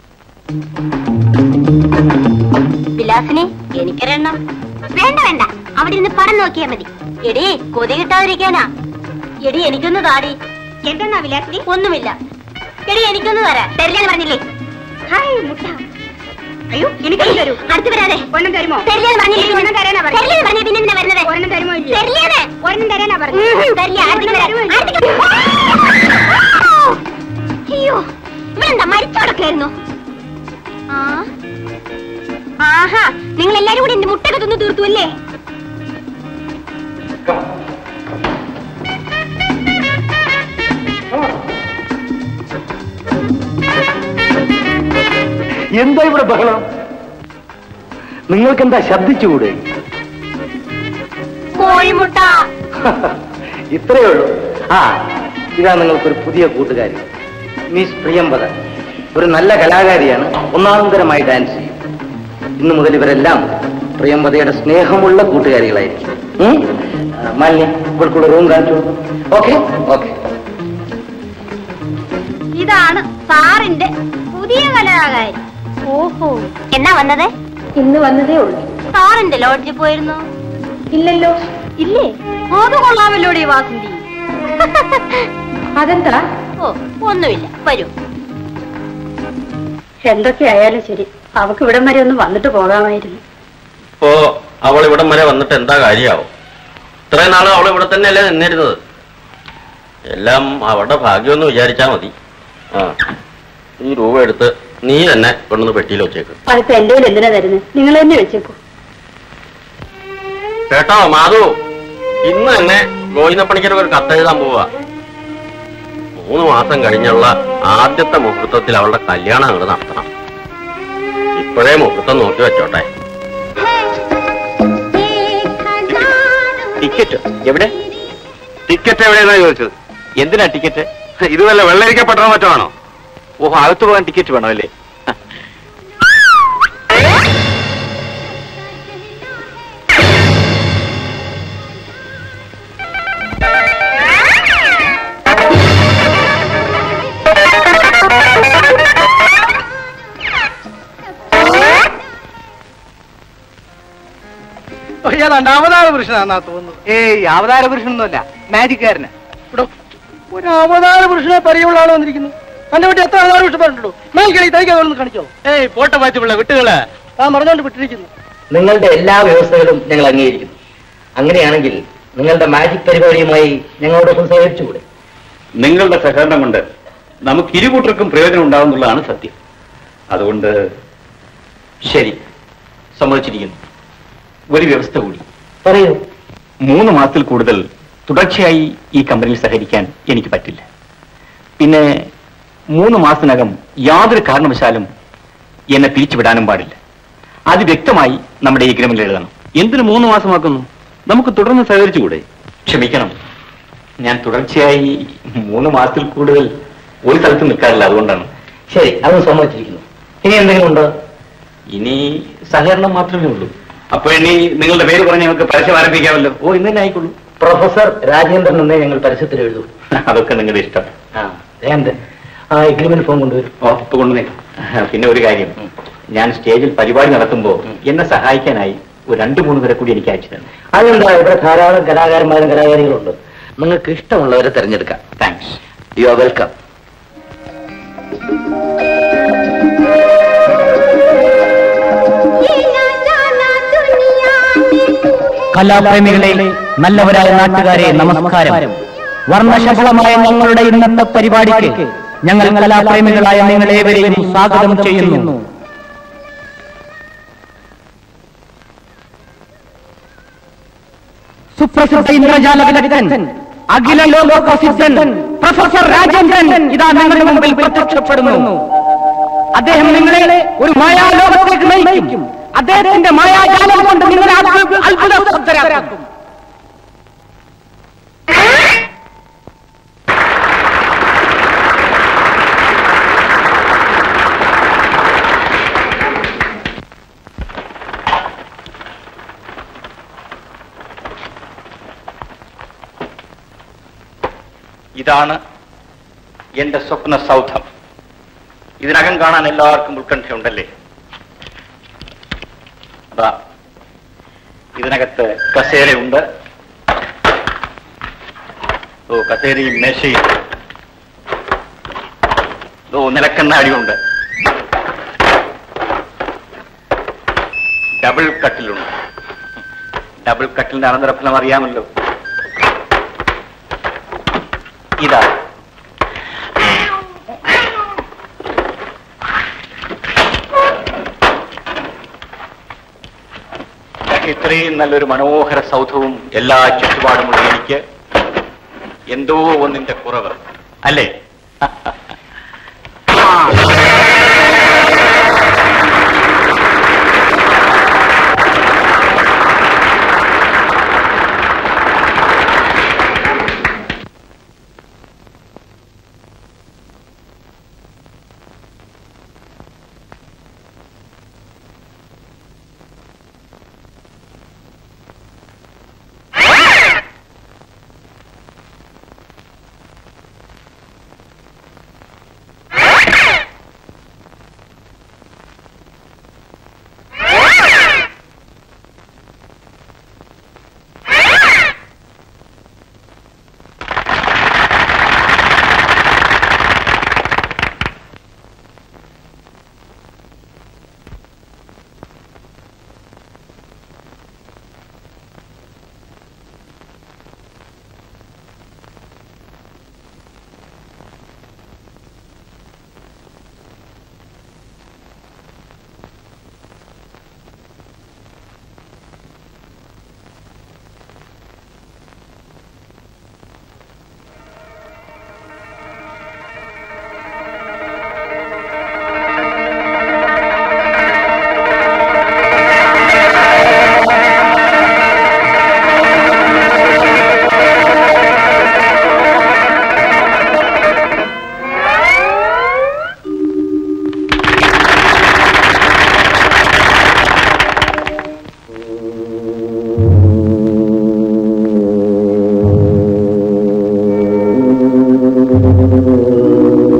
വിലാസിനെ, എനിക്കൊരെണ്ണം. വേണ്ട വേണ്ട, അവിടെ നിന്ന് പടം നോക്കിയാ മതി. എടി, കൊതി കിട്ടാതിരിക്കാനാ. എടി, എനിക്കൊന്ന് താടി. എന്തെന്നാ വിലാസിനി? ഒന്നുമില്ല. എടി, എനിക്കൊന്ന് തരാം. തരില്ലെന്ന് പറഞ്ഞില്ലേ? ഹായ് മുട്ട. അയ്യോ, എനിക്കൊന്നും തരൂ. അടുത്ത് വരാതെ. ഒരെണ്ണം തരുമോ? തരില്ലെന്ന് പറഞ്ഞില്ലേ? ഒരെണ്ണം തരാനാ പറഞ്ഞു. തരില്ലെന്ന് പറഞ്ഞ പിന്നെ എന്തിനാ വരുന്നത്? ഒരെണ്ണം തരുമോ? തരില്ലേ? ഒരെണ്ണം തരാനാ പറഞ്ഞു. തരില്ല. അയ്യോ, ഇവരെന്താ മരിച്ചോടൊക്കെയായിരുന്നു? ആഹാ, നിങ്ങൾ എല്ലാരും കൂടി എന്റെ മുട്ടൊക്കെ തിന്ന് തീർത്തു അല്ലേ? എന്താ ഇവിടെ ബഹളം? നിങ്ങൾക്കെന്താ ശബ്ദിച്ചുകൂടെ? കോഴിമുട്ട. ഇത്രയേ ഉള്ളൂ. ഇതാ നിങ്ങൾക്കൊരു പുതിയ കൂട്ടുകാരി, മിസ് പ്രിയംവദ. ഒരു നല്ല കലാകാരിയാണ്. ഒന്നാന്തരമായി ഡാൻസ് ചെയ്യും. ഇന്നു മുതൽ ഇവരെല്ലാം പ്രിയംവദയുടെ സ്നേഹമുള്ള കൂട്ടുകാരികളായിരിക്കും. മാലിന്യ, ഇവർക്കുള്ള റൂം കാണിച്ചു. Okay okay. ഇതാണ് സാറിന്റെ പുതിയ കലാകാരി. ഓഹോ, എന്നാ വന്നത്? ഇന്ന് വന്നതേ ഉള്ളൂ. സാറിന്റെ ലോഡ്ജിൽ പോയിരുന്നു? ഇല്ലല്ലോ. ഇല്ലേ? അത് കൊള്ളാമല്ലോടെ വാസന്തി. അതെന്താ? ഓ, ഒന്നുമില്ല, വരൂ. എന്തൊക്കെയായാലും ശരി, അവക്ക് ഇവിടം വരെ ഒന്ന് വന്നിട്ട് പോകാമായിരുന്നു. ഇപ്പോ അവൾ ഇവിടം വരെ വന്നിട്ട് എന്താ കാര്യമാവും? ഇത്രയും നാളും അവൾ ഇവിടെ തന്നെയല്ലേ നിന്നിരുന്നത്. എല്ലാം അവളുടെ ഭാഗ്യമെന്ന് വിചാരിച്ചാ മതി. ഈ രൂപ എടുത്ത് നീ തന്നെ കൊണ്ടുവന്ന് പെട്ടിയിൽ വെച്ചേക്കും. അതിപ്പോ എന്റെ കയ്യിൽ എന്തിനാ തരുന്നത്? നിങ്ങൾ തന്നെ വെച്ചേക്കൂ. കേട്ടോ മാധു, ഇന്ന് തന്നെ ഗോവിന്ദപ്പണിക്കർക്ക് ഒരു കത്തെഴുതാൻ പോവാ. 3 മാസം കഴിഞ്ഞുള്ള ആദ്യത്തെ മുഹൂർത്തത്തിൽ അവളുടെ കല്യാണം അങ്ങോട്ട് നടത്തണം. ഇപ്പോഴേ മുഹൂർത്തം നോക്കി വെച്ചോട്ടെ. ടിക്കറ്റ് എവിടെ? ടിക്കറ്റ് എവിടെയെന്നാ ചോദിച്ചത്? എന്തിനാ ടിക്കറ്റ്? ഇത് വല്ല വെള്ളരിക്കപ്പെട്ട മറ്റോ ആണോ? ഓഹോ, അകത്ത് പോകാൻ ടിക്കറ്റ് വേണോ അല്ലേ? ഏതാണ്ട് അവതാര പുരുഷനാന്നാ തോന്നുന്നു. ഏയ് അവതാര പുരുഷനൊന്നുമല്ല, മാജിക്കാരന്. ഇവിടെ ഒരു അവതാര പുരുഷനെ പരിചയമുള്ള ആളോ വന്നിരിക്കുന്നു. എന്റെ വീട്ടിൽ എത്ര അവതാര പുരുഷൻ പറഞ്ഞിട്ടുള്ളൂ. മേൽക്കടി തയ്ക്കാൻ ഒന്ന് കാണിച്ചോ? ഏയ് പോട്ടെ മാറ്റിപ്പിള്ള വിട്ടുകള്. ആ പറഞ്ഞോണ്ട് വിട്ടിരിക്കുന്നു. നിങ്ങളുടെ എല്ലാ വ്യവസ്ഥകളും ഞങ്ങൾ അംഗീകരിക്കുന്നു. അങ്ങനെയാണെങ്കിൽ നിങ്ങളുടെ മാജിക് പരിപാടിയുമായി ഞങ്ങളോടൊപ്പം സഹകരിച്ചുകൂടെ? നിങ്ങളുടെ സഹകരണം കൊണ്ട് നമുക്ക് ഇരുകൂട്ടർക്കും പ്രയോജനം ഉണ്ടാവുന്നുള്ളതാണ് സത്യം. അതുകൊണ്ട് ശരി, സമ്മതിച്ചിരിക്കുന്നു. ഒരു വ്യവസ്ഥ കൂടി. പറയൂ. 3 മാസത്തിൽ കൂടുതൽ തുടർച്ചയായി ഈ കമ്പനിയിൽ സഹകരിക്കാൻ എനിക്ക് പറ്റില്ല. പിന്നെ 3 മാസത്തിനകം യാതൊരു കാരണവശാലും എന്നെ പിരിച്ചുവിടാനും പാടില്ല. അത് വ്യക്തമായി നമ്മുടെ എഗ്രിമെന്റിൽ എഴുതണം. എന്തിന് 3 മാസമാക്കുന്നു? നമുക്ക് തുടർന്ന് സഹകരിച്ചുകൂടെ? ക്ഷമിക്കണം, ഞാൻ തുടർച്ചയായി 3 മാസത്തിൽ കൂടുതൽ ഒരു സ്ഥലത്ത് നിൽക്കാറില്ല, അതുകൊണ്ടാണ്. ശരി, അത് സമ്മതിച്ചിരിക്കുന്നു. ഇനി എന്തെങ്കിലും ഉണ്ടോ? ഇനി സഹകരണം മാത്രമേ ഉള്ളൂ. അപ്പൊ ഇനി നിങ്ങളുടെ പേര് പറഞ്ഞ് ഞങ്ങൾക്ക് പരസ്യം ആരംഭിക്കാമല്ലോ. ഓ, ഇന്ന് തന്നെ ആയിക്കോളൂ. പ്രൊഫസർ രാജേന്ദ്രൻ എന്നേ ഞങ്ങൾ പരസ്യത്തിൽ എഴുതൂ. അതൊക്കെ നിങ്ങളുടെ ഇഷ്ടം. രാജേന്ദ്രൻ, ആ എഗ്രിമെന്റ് ഫോം കൊണ്ടുവരും. ഓ, ഇപ്പൊ കൊണ്ടുവന്നേ. പിന്നെ ഒരു കാര്യം, ഞാൻ സ്റ്റേജിൽ പരിപാടി നടത്തുമ്പോൾ എന്നെ സഹായിക്കാനായി ഒരു 2-3 പേരെ കൂടി എനിക്ക് അയച്ചു തരണം. അതെന്താ, ഇവിടെ ധാരാളം കലാകാരന്മാരും കലാകാരികളുണ്ട്. നിങ്ങൾക്ക് ഇഷ്ടമുള്ളവരെ തെരഞ്ഞെടുക്കാം. താങ്ക്സ്. You are welcome. കലാപ്രേമികളെ, നല്ലവരായ നാട്ടുകാരെ, നമസ്കാരം. വർണ്ണശബളമായ ഞങ്ങളുടെ ഇന്നത്തെ പരിപാടിക്ക് ഞങ്ങൾ കലാപ്രേമികളായ നിങ്ങളേവരെയും സ്വാഗതം ചെയ്യുന്നു. സുപ്രസിദ്ധ ഇന്ദ്രജാല വിദഗ്ധൻ, അഖില ലോക പ്രസിദ്ധൻ പ്രൊഫസർ രാജേന്ദ്രൻ ഇതാ നിങ്ങളുടെ മുമ്പിൽ പ്രത്യക്ഷപ്പെടുന്നു. അദ്ദേഹം നിങ്ങളെ ഒരു മായാലോകത്തേക്ക് നയിക്കും. അദ്ദേഹത്തിന്റെ മായാജാലം കൊണ്ട് നിങ്ങളെ അത്ഭുതരാക്കും. ഇതാണ് എന്റെ സ്വപ്ന സൗധം. ഇതിനകം കാണാൻ എല്ലാവർക്കും ഉത്കണ്ഠയുണ്ടല്ലേ? അതാ ഇതിനകത്ത് കസേരയുണ്ട്. ഓ, കസേരയും മേശയും. ഓ, നിലക്കണ്ണാടിയുണ്ട്. ഡബിൾ കട്ടിലുണ്ട്. ഡബിൾ കട്ടിലിന്റെ അനന്തരഫലം അറിയാമല്ലോ. ഇതാ ഇത്രയും നല്ലൊരു മനോഹര സൗധവും എല്ലാ ചുറ്റുപാടുമുള്ള എനിക്ക് എന്തോ ഒന്നിന്റെ കുറവ് അല്ലേ?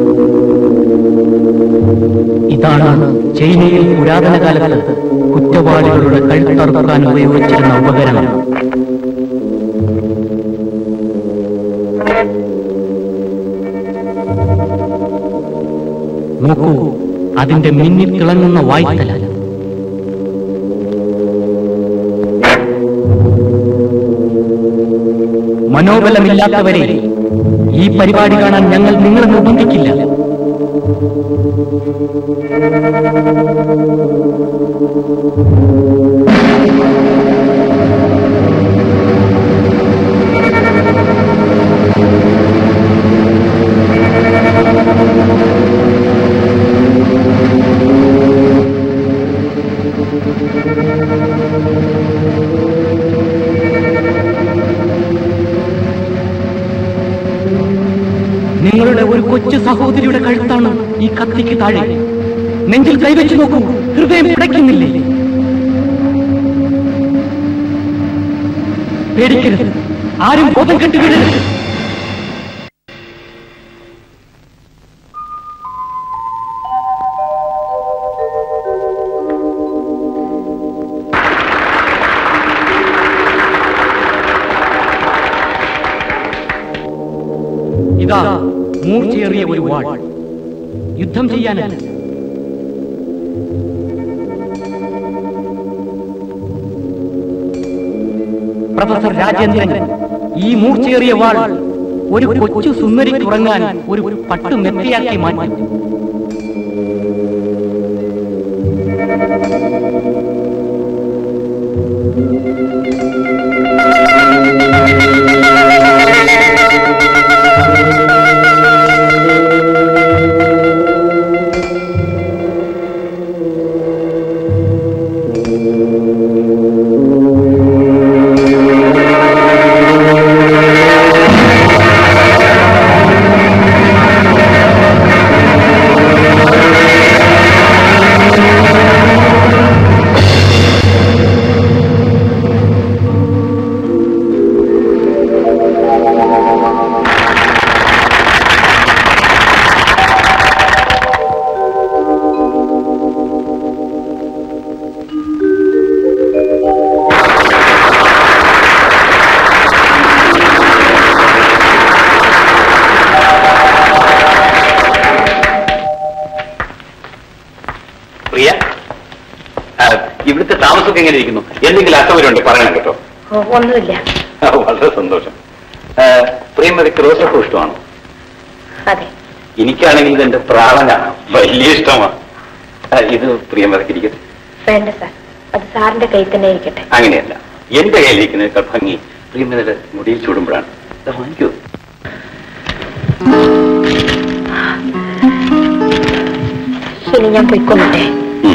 ചൈനയിൽ പുരാതന കാലത്ത് പരിപാടികളുടെ കഴുത്തറുക്കാൻ ഉപയോഗിച്ചിരുന്ന ഉപകരണം. നോക്കൂ, അതിന്റെ മിന്നിൽ തിളങ്ങുന്ന വായ്ത്തല. മനോബലമില്ലാത്തവരെ ഈ പരിപാടി കാണാൻ ഞങ്ങൾ നിങ്ങളെ നിർബന്ധിക്കില്ല. നിങ്ങളുടെ ഒരു കൊച്ചു സഹോദരിയുടെ കഴുത്താണ് ഈ കത്തിക്ക് താഴെ. നെഞ്ചിൽ കൈവച്ചു നോക്കൂ, ഹൃദയം പിടയ്ക്കുന്നില്ലേ? പേടിക്കരുത്, ആരും ബോധം കെട്ടി വീഴരുത്. ഇതാ മൂർച്ചയേറിയ ഒരു വാൾ. യുദ്ധം ചെയ്യാനല്ല, പ്രൊഫസർ രാജേന്ദ്രൻ ഈ മൂർച്ചയേറിയ വാൾ ഒരു കൊച്ചു സുന്ദരിക്ക് ഉറങ്ങാൻ ഒരു പട്ടു മെത്തയാക്കി മാറ്റി. ഇവിടുത്തെ താമസമൊക്കെ എങ്ങനെ ഇരിക്കുന്നു? എന്തെങ്കിലും അസൗകര്യമുണ്ട് പറയണം കേട്ടോ. ഒന്നുമില്ല. വളരെ സന്തോഷം. പ്രിയമതിക്ക് റോസപ്പൂ ഇഷ്ടമാണോ? അതെ. എനിക്കാണെങ്കിൽ ഇതെന്റെ പ്രാണനാണ്, വലിയ ഇഷ്ടമാണ്. ഇത് പ്രിയമതിക്ക് ഇരിക്കട്ടെ. വേണ്ട സാർ, അത് സാറിന്റെ കയ്യിൽ തന്നെ ഇരിക്കട്ടെ. അങ്ങനെയല്ല, എന്റെ കയ്യിലിരിക്കുന്നതിനേക്കാൾ ഭംഗി പ്രിയമതിയുടെ മുടിയിൽ ചൂടുമ്പോഴാണ്. വാങ്ങിക്കൂ. ഇനി ഞാൻ പോയിക്കൊള്ളട്ടെ.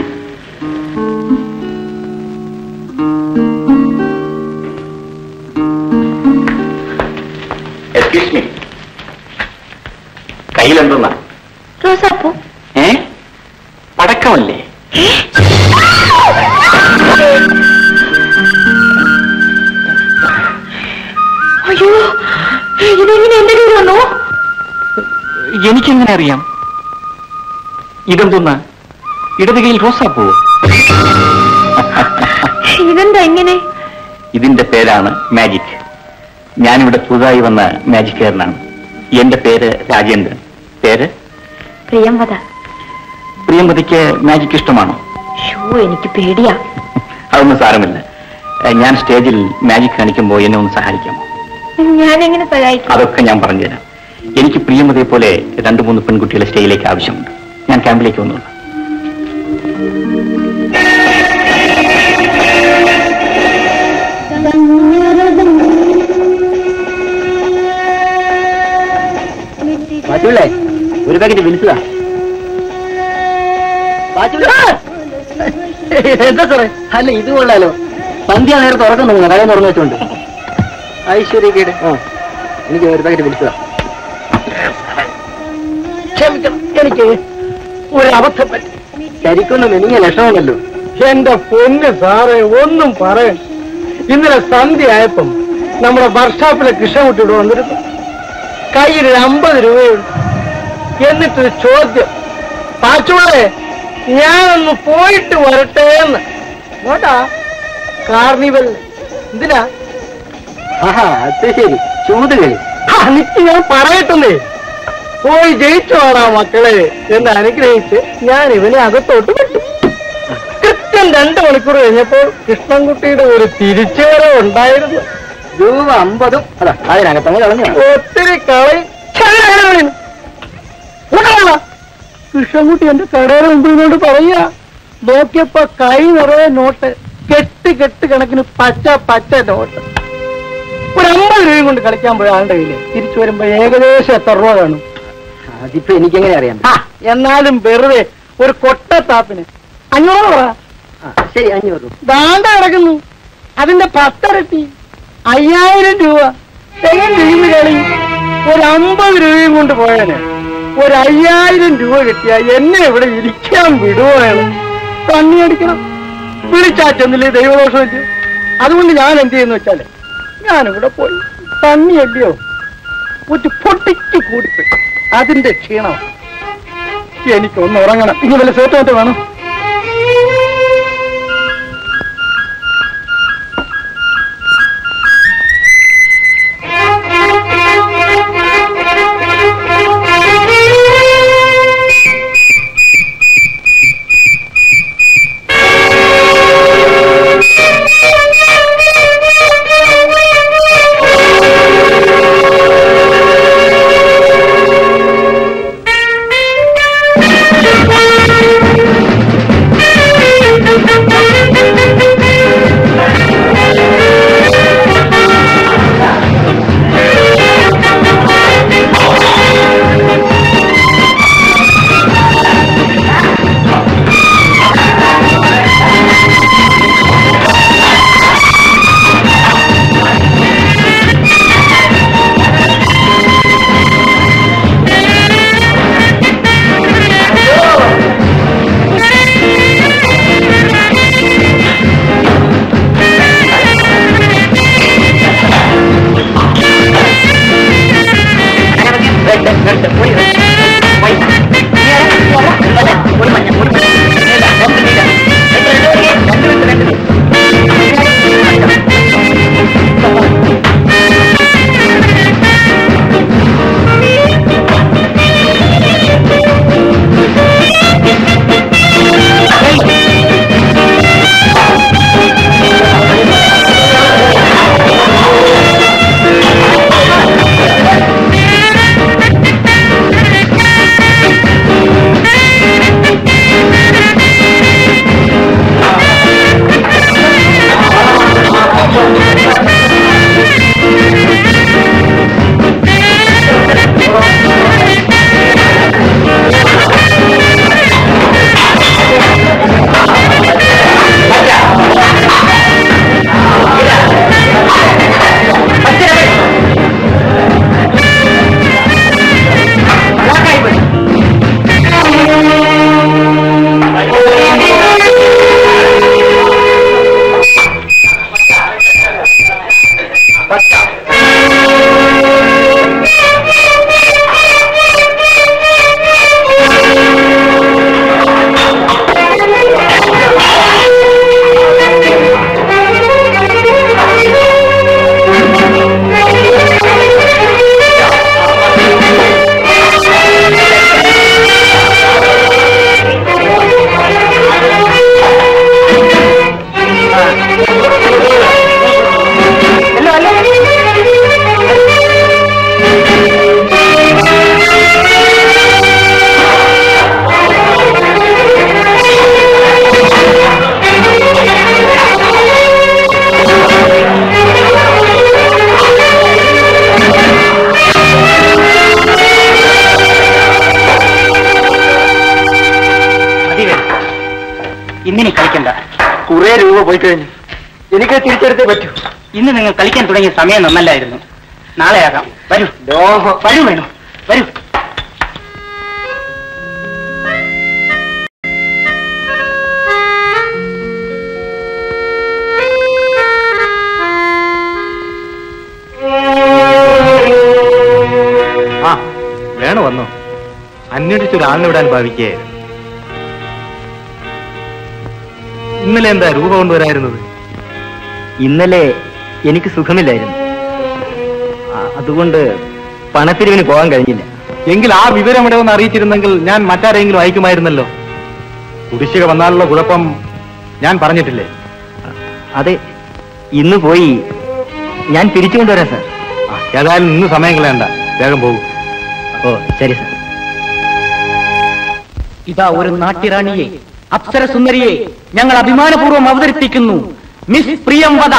Excuse me, കയ്യിലെന്തെന്നാ? റോസാപ്പൂ. പടക്കമല്ലേ? അയ്യോ, ഇതെങ്ങനെ എന്റെ കയ്യിൽ വന്നു? എനിക്കെങ്ങനെ അറിയാം? ഇതെന്തെന്നാ? ഇടത് കയ്യിൽ റോസാപ്പൂ. ഇതെന്താ ഇങ്ങനെ? ഇതിന്റെ പേരാണ് മാജിക്. ഞാനിവിടെ പുതുതായി വന്ന മാജിക്കാരനാണ്. എന്റെ പേര് രാജേന്ദ്രൻ. പേര് പ്രിയംവദ. പ്രിയംവദയ്ക്ക് മാജിക് ഇഷ്ടമാണോ? എനിക്ക് പേടിയാ. അതൊന്നും സാരമില്ല. ഞാൻ സ്റ്റേജിൽ മാജിക് കാണിക്കുമ്പോൾ എന്നെ ഒന്ന് സഹായിക്കാമോ? ഞാൻ എങ്ങനെ സഹായിക്കും? അതൊക്കെ ഞാൻ പറഞ്ഞുതരാം. എനിക്ക് പ്രിയമതയെ പോലെ 2-3 പെൺകുട്ടികളെ സ്റ്റേജിലേക്ക് ആവശ്യമുണ്ട്. ഞാൻ ക്യാമ്പിലേക്ക് വന്നോളാം. ഒരു പാക്കറ്റ് വിളിച്ചതാ. എന്താ സാറേ? അല്ല, ഇത് കൊള്ളാലോ. സന്ധ്യ നേരത്തെ ഉറക്കം തുടങ്ങുന്ന കടയിൽ തുറന്നു വെച്ചോണ്ട്. ഐശ്വര്യക്കേട്. എനിക്ക് ഒരു പാക്കറ്റ് വിളിച്ചതാ. ക്ഷമിക്കണം, എനിക്ക് ഒരു അബദ്ധം പറ്റി. ശരിക്കൊന്നും എനിക്ക് ലക്ഷണമല്ലോ. എന്റെ പൊന്ന് സാറേ, ഒന്നും പറയണം. ഇന്നലെ സന്ധ്യ ആയപ്പം നമ്മുടെ വർക്ക്ഷോപ്പിലെ കൃഷ്ണകുട്ടി ഇവിടെ വന്നിരുന്നു. കയ്യിൽ 50 രൂപയുണ്ട്. എന്നിട്ടൊരു ചോദ്യം, പാച്ചുള്ളേ ഞാനൊന്ന് പോയിട്ട് വരട്ടെ എന്ന്. മോട്ടാ കാർണിവൽ എന്തിനാ? അത് ശരി, ചൂതുകളി. എനിക്ക് ഞാൻ പറയട്ടുന്നേ, പോയി ജയിച്ചോടാ മക്കളെ എന്ന് അനുഗ്രഹിച്ച് ഞാൻ ഇവനെ അകത്തോട്ട് വിട്ടു. കൃത്യം 2 മണിക്കൂർ കഴിഞ്ഞപ്പോൾ കൃഷ്ണൻകുട്ടിയുടെ ഒരു തിരിച്ചുവരവ് ഉണ്ടായിരുന്നു. രൂപ 50 അതാ അതിനകത്തങ്ങ് കളഞ്ഞു. ഒത്തിരി കളി. കൃഷ്ണൻകുട്ടി എന്റെ കടയുടെ മുമ്പിൽ കൊണ്ട് പറയാ, നോക്കിയപ്പോ കൈ നിറയെ നോട്ട്, കെട്ട് കണക്കിന് പച്ച നോട്ട്. ഒരു 50 രൂപയും കൊണ്ട് കളിക്കാൻ പോയ ആളുടെ കയ്യില് തിരിച്ചു വരുമ്പോ ഏകദേശം എത്ര രൂപ കാണും? അതിപ്പോ എനിക്കെങ്ങനെ അറിയാം? എന്നാലും വെറുതെ ഒരു കൊട്ടത്താപ്പിന് 500 രൂപ. ശരി, 500 രൂപ. ദാണ്ട കിടക്കുന്നു, അതിന്റെ 10 ഇരട്ടി 5000 രൂപ. ചെയ്യുന്ന കളി ഒരു 50 രൂപയും കൊണ്ട് പോയാല് ഒരു 5000 രൂപ കിട്ടിയാ എന്നെ ഇവിടെ ഇരിക്കാൻ വിടുവാണ്. തണ്ണി അടിക്കണം, വിളിച്ചാച്ചെന്നില്ലേ ദൈവദോഷം വെച്ചു. അതുകൊണ്ട് ഞാൻ എന്ത് ചെയ്യുന്ന വെച്ചാല് ഞാനിവിടെ പോയി തണ്ണിയല്ലയോ ഒരു പൊട്ടിക്ക് കൂടിപ്പോയി. അതിന്റെ ക്ഷീണം എനിക്കൊന്ന് ഉറങ്ങണം. ഇനി വല്ല സേറ്റുമായിട്ട് വേണം. ഇന്നിനി കളിക്കണ്ട. കുറെ രൂപ പോയി കഴിഞ്ഞു, എനിക്ക് തിരിച്ചെടുത്തേ പറ്റൂ. ഇന്ന് നിങ്ങൾ കളിക്കാൻ തുടങ്ങിയ സമയം നന്നല്ലായിരുന്നു. നാളെ ആകാം. വരൂ വരൂ വേണു, വരൂ. ആ വേണു വന്നു. അന്വേഷിച്ചൊരാളിനെ വിടാൻ ഭാവിക്കുകയായിരുന്നു. ഇന്നലെ എന്താ രൂപ കൊണ്ടുവരായിരുന്നത്? ഇന്നലെ എനിക്ക് സുഖമില്ലായിരുന്നു, അതുകൊണ്ട് പണപ്പിരിവിന് പോകാൻ കഴിഞ്ഞില്ല. എങ്കിൽ ആ വിവരം ഇവിടെ ഒന്ന് അറിയിച്ചിരുന്നെങ്കിൽ ഞാൻ മറ്റാരെങ്കിലും അയക്കുമായിരുന്നല്ലോ. കുടിശ്ശിക വന്നാലുള്ള കുഴപ്പം ഞാൻ പറഞ്ഞിട്ടില്ലേ? അതെ, ഇന്ന് പോയി ഞാൻ തിരിച്ചു കൊണ്ടുവരാം സാർ. ഏതായാലും ഇന്ന് സമയം കളയണ്ട, വേഗം പോകും. ഓ ശരി സാർ. ഇതാ ഒരു നാട്യറാണിയെ, അപ്സര സുന്ദരിയെ ഞങ്ങൾ അഭിമാനപൂർവ്വം അവതരിപ്പിക്കുന്നു. മിസ് പ്രിയംവദ.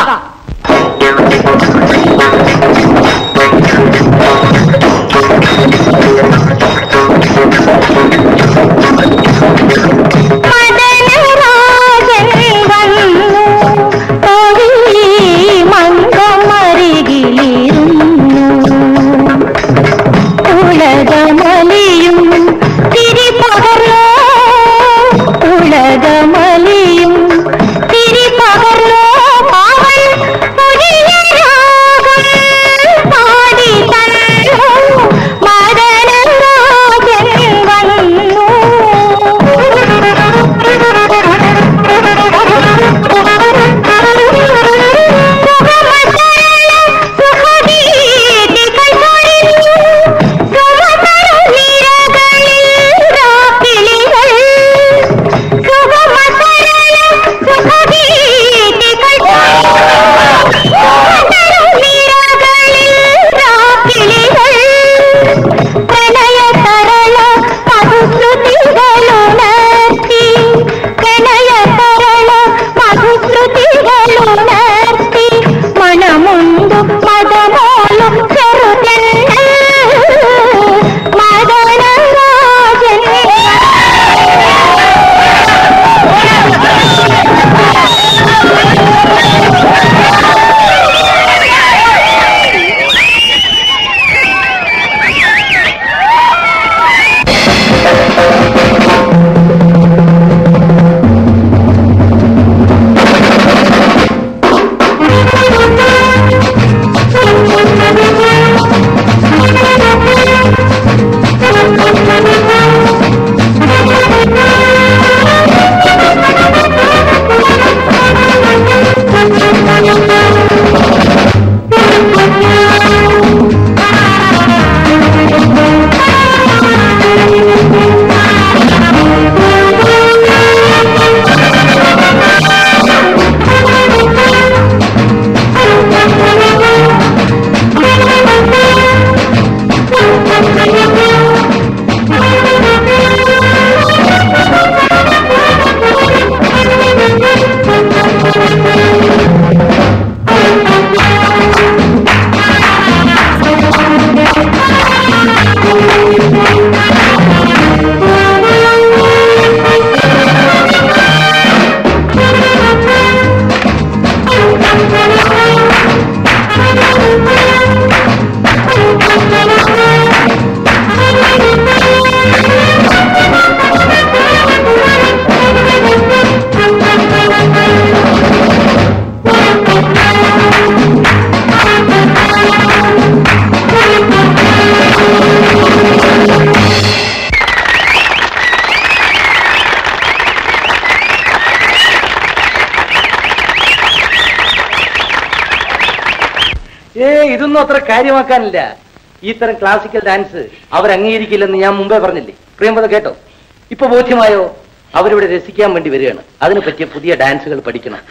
ഇതൊന്നും അത്ര കാര്യമാക്കാനില്ല. ഈ തരം ക്ലാസിക്കൽ ഡാൻസ് അവർ അംഗീകരിക്കില്ലെന്ന് ഞാൻ മുമ്പേ പറഞ്ഞില്ലേ? പ്രിയംവദ കേട്ടോ? ഇപ്പൊ ബോധ്യമായോ? അവരിവിടെ രസിക്കാൻ വേണ്ടി വരികയാണ്. അതിനെ പറ്റിയ പുതിയ ഡാൻസുകൾ പഠിക്കണം.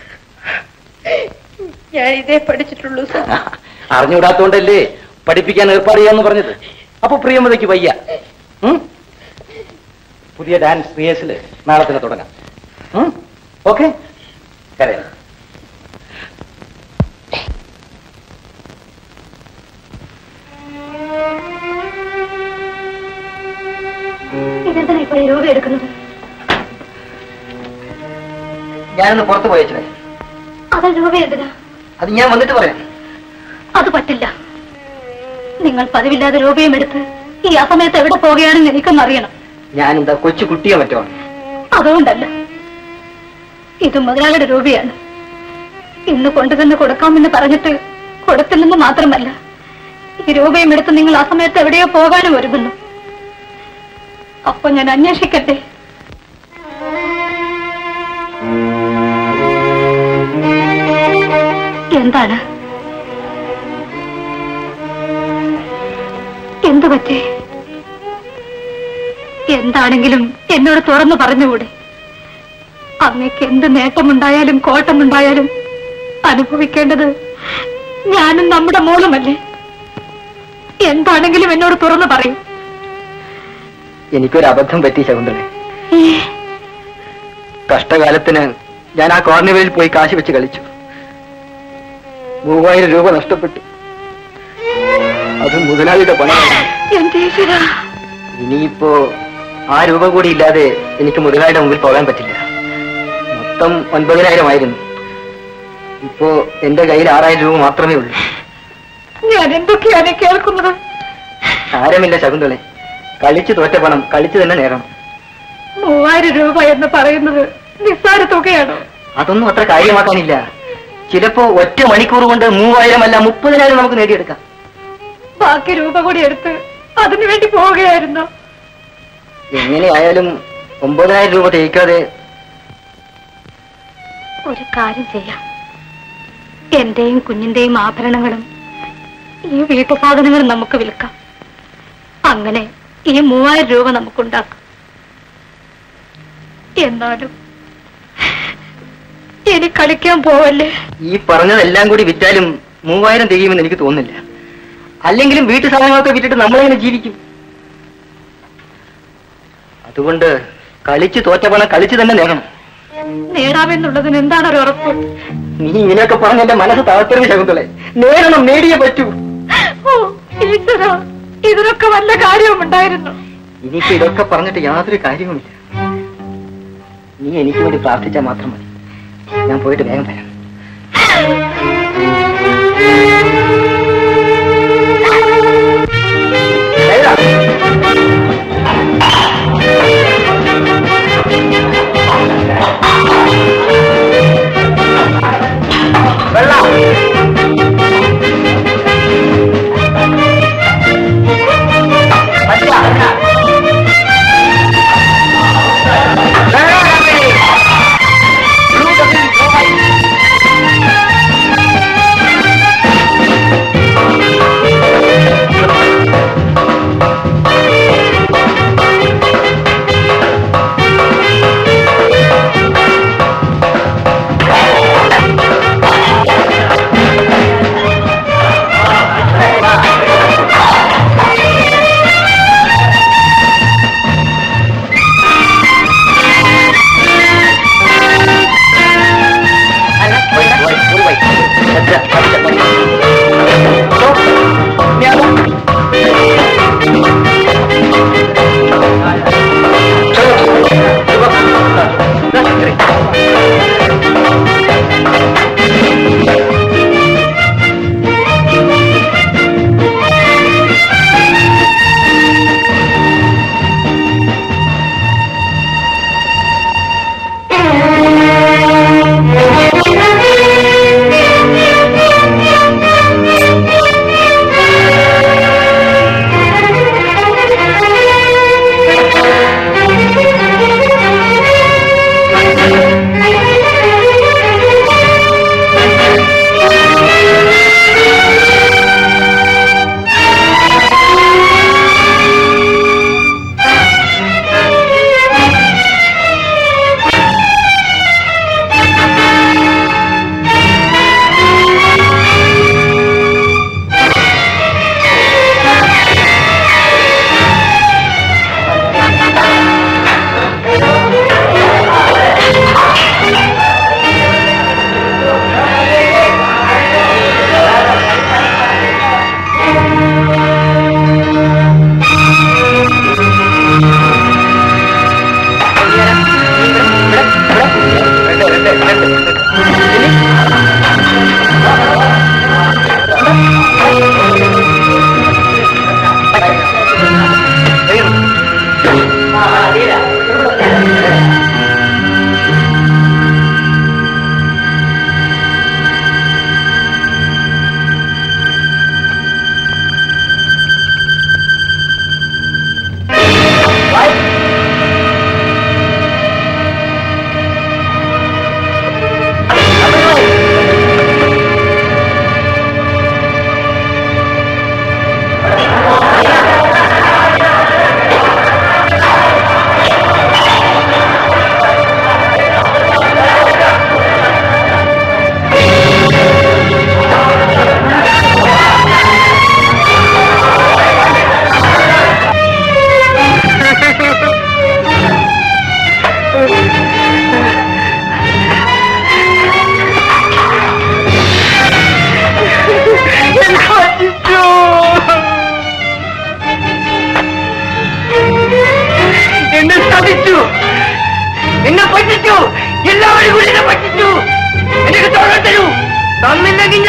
ഞാൻ ഇതേ പഠിച്ചിട്ടുള്ളൂ. അറിഞ്ഞുകൂടാത്തോണ്ടല്ലേ പഠിപ്പിക്കാൻ ഏർപ്പാട് ചെയ്യാന്ന് പറഞ്ഞത്. അപ്പൊ പ്രിയംവദയ്ക്ക് വയ്യ. പുതിയ ഡാൻസ് റിഹേഴ്സൽ നാളെ തന്നെ തുടങ്ങാം. ഓക്കെ? കരയാം. രൂപ എടുക്കുന്നത് ഞാനൊന്ന് പുറത്തു പോയച്ചേ. അത് രൂപ എന്തിനാ? അത് ഞാൻ വന്നിട്ട് പറയാം. അത് പറ്റില്ല. നിങ്ങൾ പതിവില്ലാതെ രൂപയും എടുത്ത് ഈ അസമയത്ത് എവിടെ പോകുകയാണെന്ന് എനിക്കൊന്നും അറിയണം. ഞാനെന്താ കൊച്ചു കുട്ടിയെ പറ്റോ? അതുകൊണ്ടല്ല, ഇത് മുതലാളിയുടെ രൂപയാണ്. ഇന്ന് കൊണ്ടുവന്ന് കൊടുക്കാമെന്ന് പറഞ്ഞിട്ട് കൊടുത്തില്ലെന്ന് മാത്രമല്ല, ഈ രൂപയും എടുത്ത് നിങ്ങൾ ആ സമയത്ത് എവിടെയോ പോകാനും ഒരുങ്ങുന്നു. അപ്പൊ ഞാൻ അന്വേഷിക്കട്ടെ? എന്താണ്? എന്തു പറ്റി? എന്താണെങ്കിലും എന്നോട് തുറന്നു പറഞ്ഞുകൂടെ? അങ്ങക്ക് എന്ത് നേട്ടമുണ്ടായാലും കോട്ടമുണ്ടായാലും അനുഭവിക്കേണ്ടത് ഞാനും നമ്മുടെ മോളുമല്ലേ? എന്താണെങ്കിലും എന്നോട് തുറന്നു പറയും. എനിക്കൊരു അബദ്ധം പറ്റി ശകുന്തളെ. കഷ്ടകാലത്തിന് ഞാൻ ആ കോർണിവലിൽ പോയി കാശ് വെച്ച് കളിച്ചു. 3000 രൂപ നഷ്ടപ്പെട്ടു. അത് മുതലാളിയുടെ പണമാണ്. ഇനിയിപ്പോ ആ രൂപ കൂടി ഇല്ലാതെ എനിക്ക് മുതലാളിയുടെ മുമ്പിൽ പോകാൻ പറ്റില്ല. മൊത്തം 9000 ആയിരുന്നു. ഇപ്പോ എന്റെ കയ്യിൽ 6000 രൂപ മാത്രമേ ഉള്ളൂ. ഞാൻ എന്തൊക്കെയാണ് കേൾക്കുന്നത്? സാരമില്ല ശകുന്തളെ, കളിച്ചു തോറ്റ പണം കളിച്ചു തന്നെ നേടണം. 3000 രൂപ എന്ന് പറയുന്നത് നിസ്സാര തുകയാണോ? അതൊന്നും അത്ര കാര്യമാക്കാനില്ല. ചിലപ്പോ ഒറ്റ മണിക്കൂർ കൊണ്ട് 3000 അല്ല 30,000 നമുക്ക് നേടിയെടുക്കാം. ബാക്കി രൂപ കൂടി എടുത്ത് അതിനു വേണ്ടി പോവുകയായിരുന്നു. എങ്ങനെയായാലും 9000 രൂപ തേക്കാതെ ഒരു കാര്യം ചെയ്യാം. എന്റെയും കുഞ്ഞിന്റെയും ആഭരണങ്ങളും ഈ വീട്ടു സാധനങ്ങളും നമുക്ക് വിൽക്കാം. അങ്ങനെ ഈ 3000 രൂപ നമുക്കുണ്ടാക്കാം. എന്നാലും ഇനി കളിക്കാൻ പോവല്ലേ? ഈ പറഞ്ഞതെല്ലാം കൂടി വിറ്റാലും 3000 തികയുമെന്ന് എനിക്ക് തോന്നുന്നില്ല. അല്ലെങ്കിലും വീട്ടു സാധനങ്ങളൊക്കെ വിറ്റിട്ട് നമ്മളെങ്ങനെ ജീവിക്കും? അതുകൊണ്ട് കളിച്ചു തോറ്റ പണം കളിച്ചു തന്നെ നേടണം. നേടാമെന്നുള്ളതിന് എന്താണ് ഒരു ഉറപ്പ്? നീ ഇങ്ങനെയൊക്കെ പറഞ്ഞ എന്റെ മനസ്സ് തളർത്തരുത് ശകുന്തളെ. നേടണം, നേടിയേ പറ്റൂ. ഓ ഈശ്വരാ, ഇതിനൊക്കെ വല്ല കാര്യവും ഉണ്ടായിരുന്നു. ഇനിയിപ്പോ ഇതൊക്കെ പറഞ്ഞിട്ട് യാതൊരു കാര്യവുമില്ല. നീ എനിക്ക് വേണ്ടി പ്രാർത്ഥിച്ചാൽ മാത്രം മതി. ഞാൻ പോയിട്ട് വേഗം വരാം.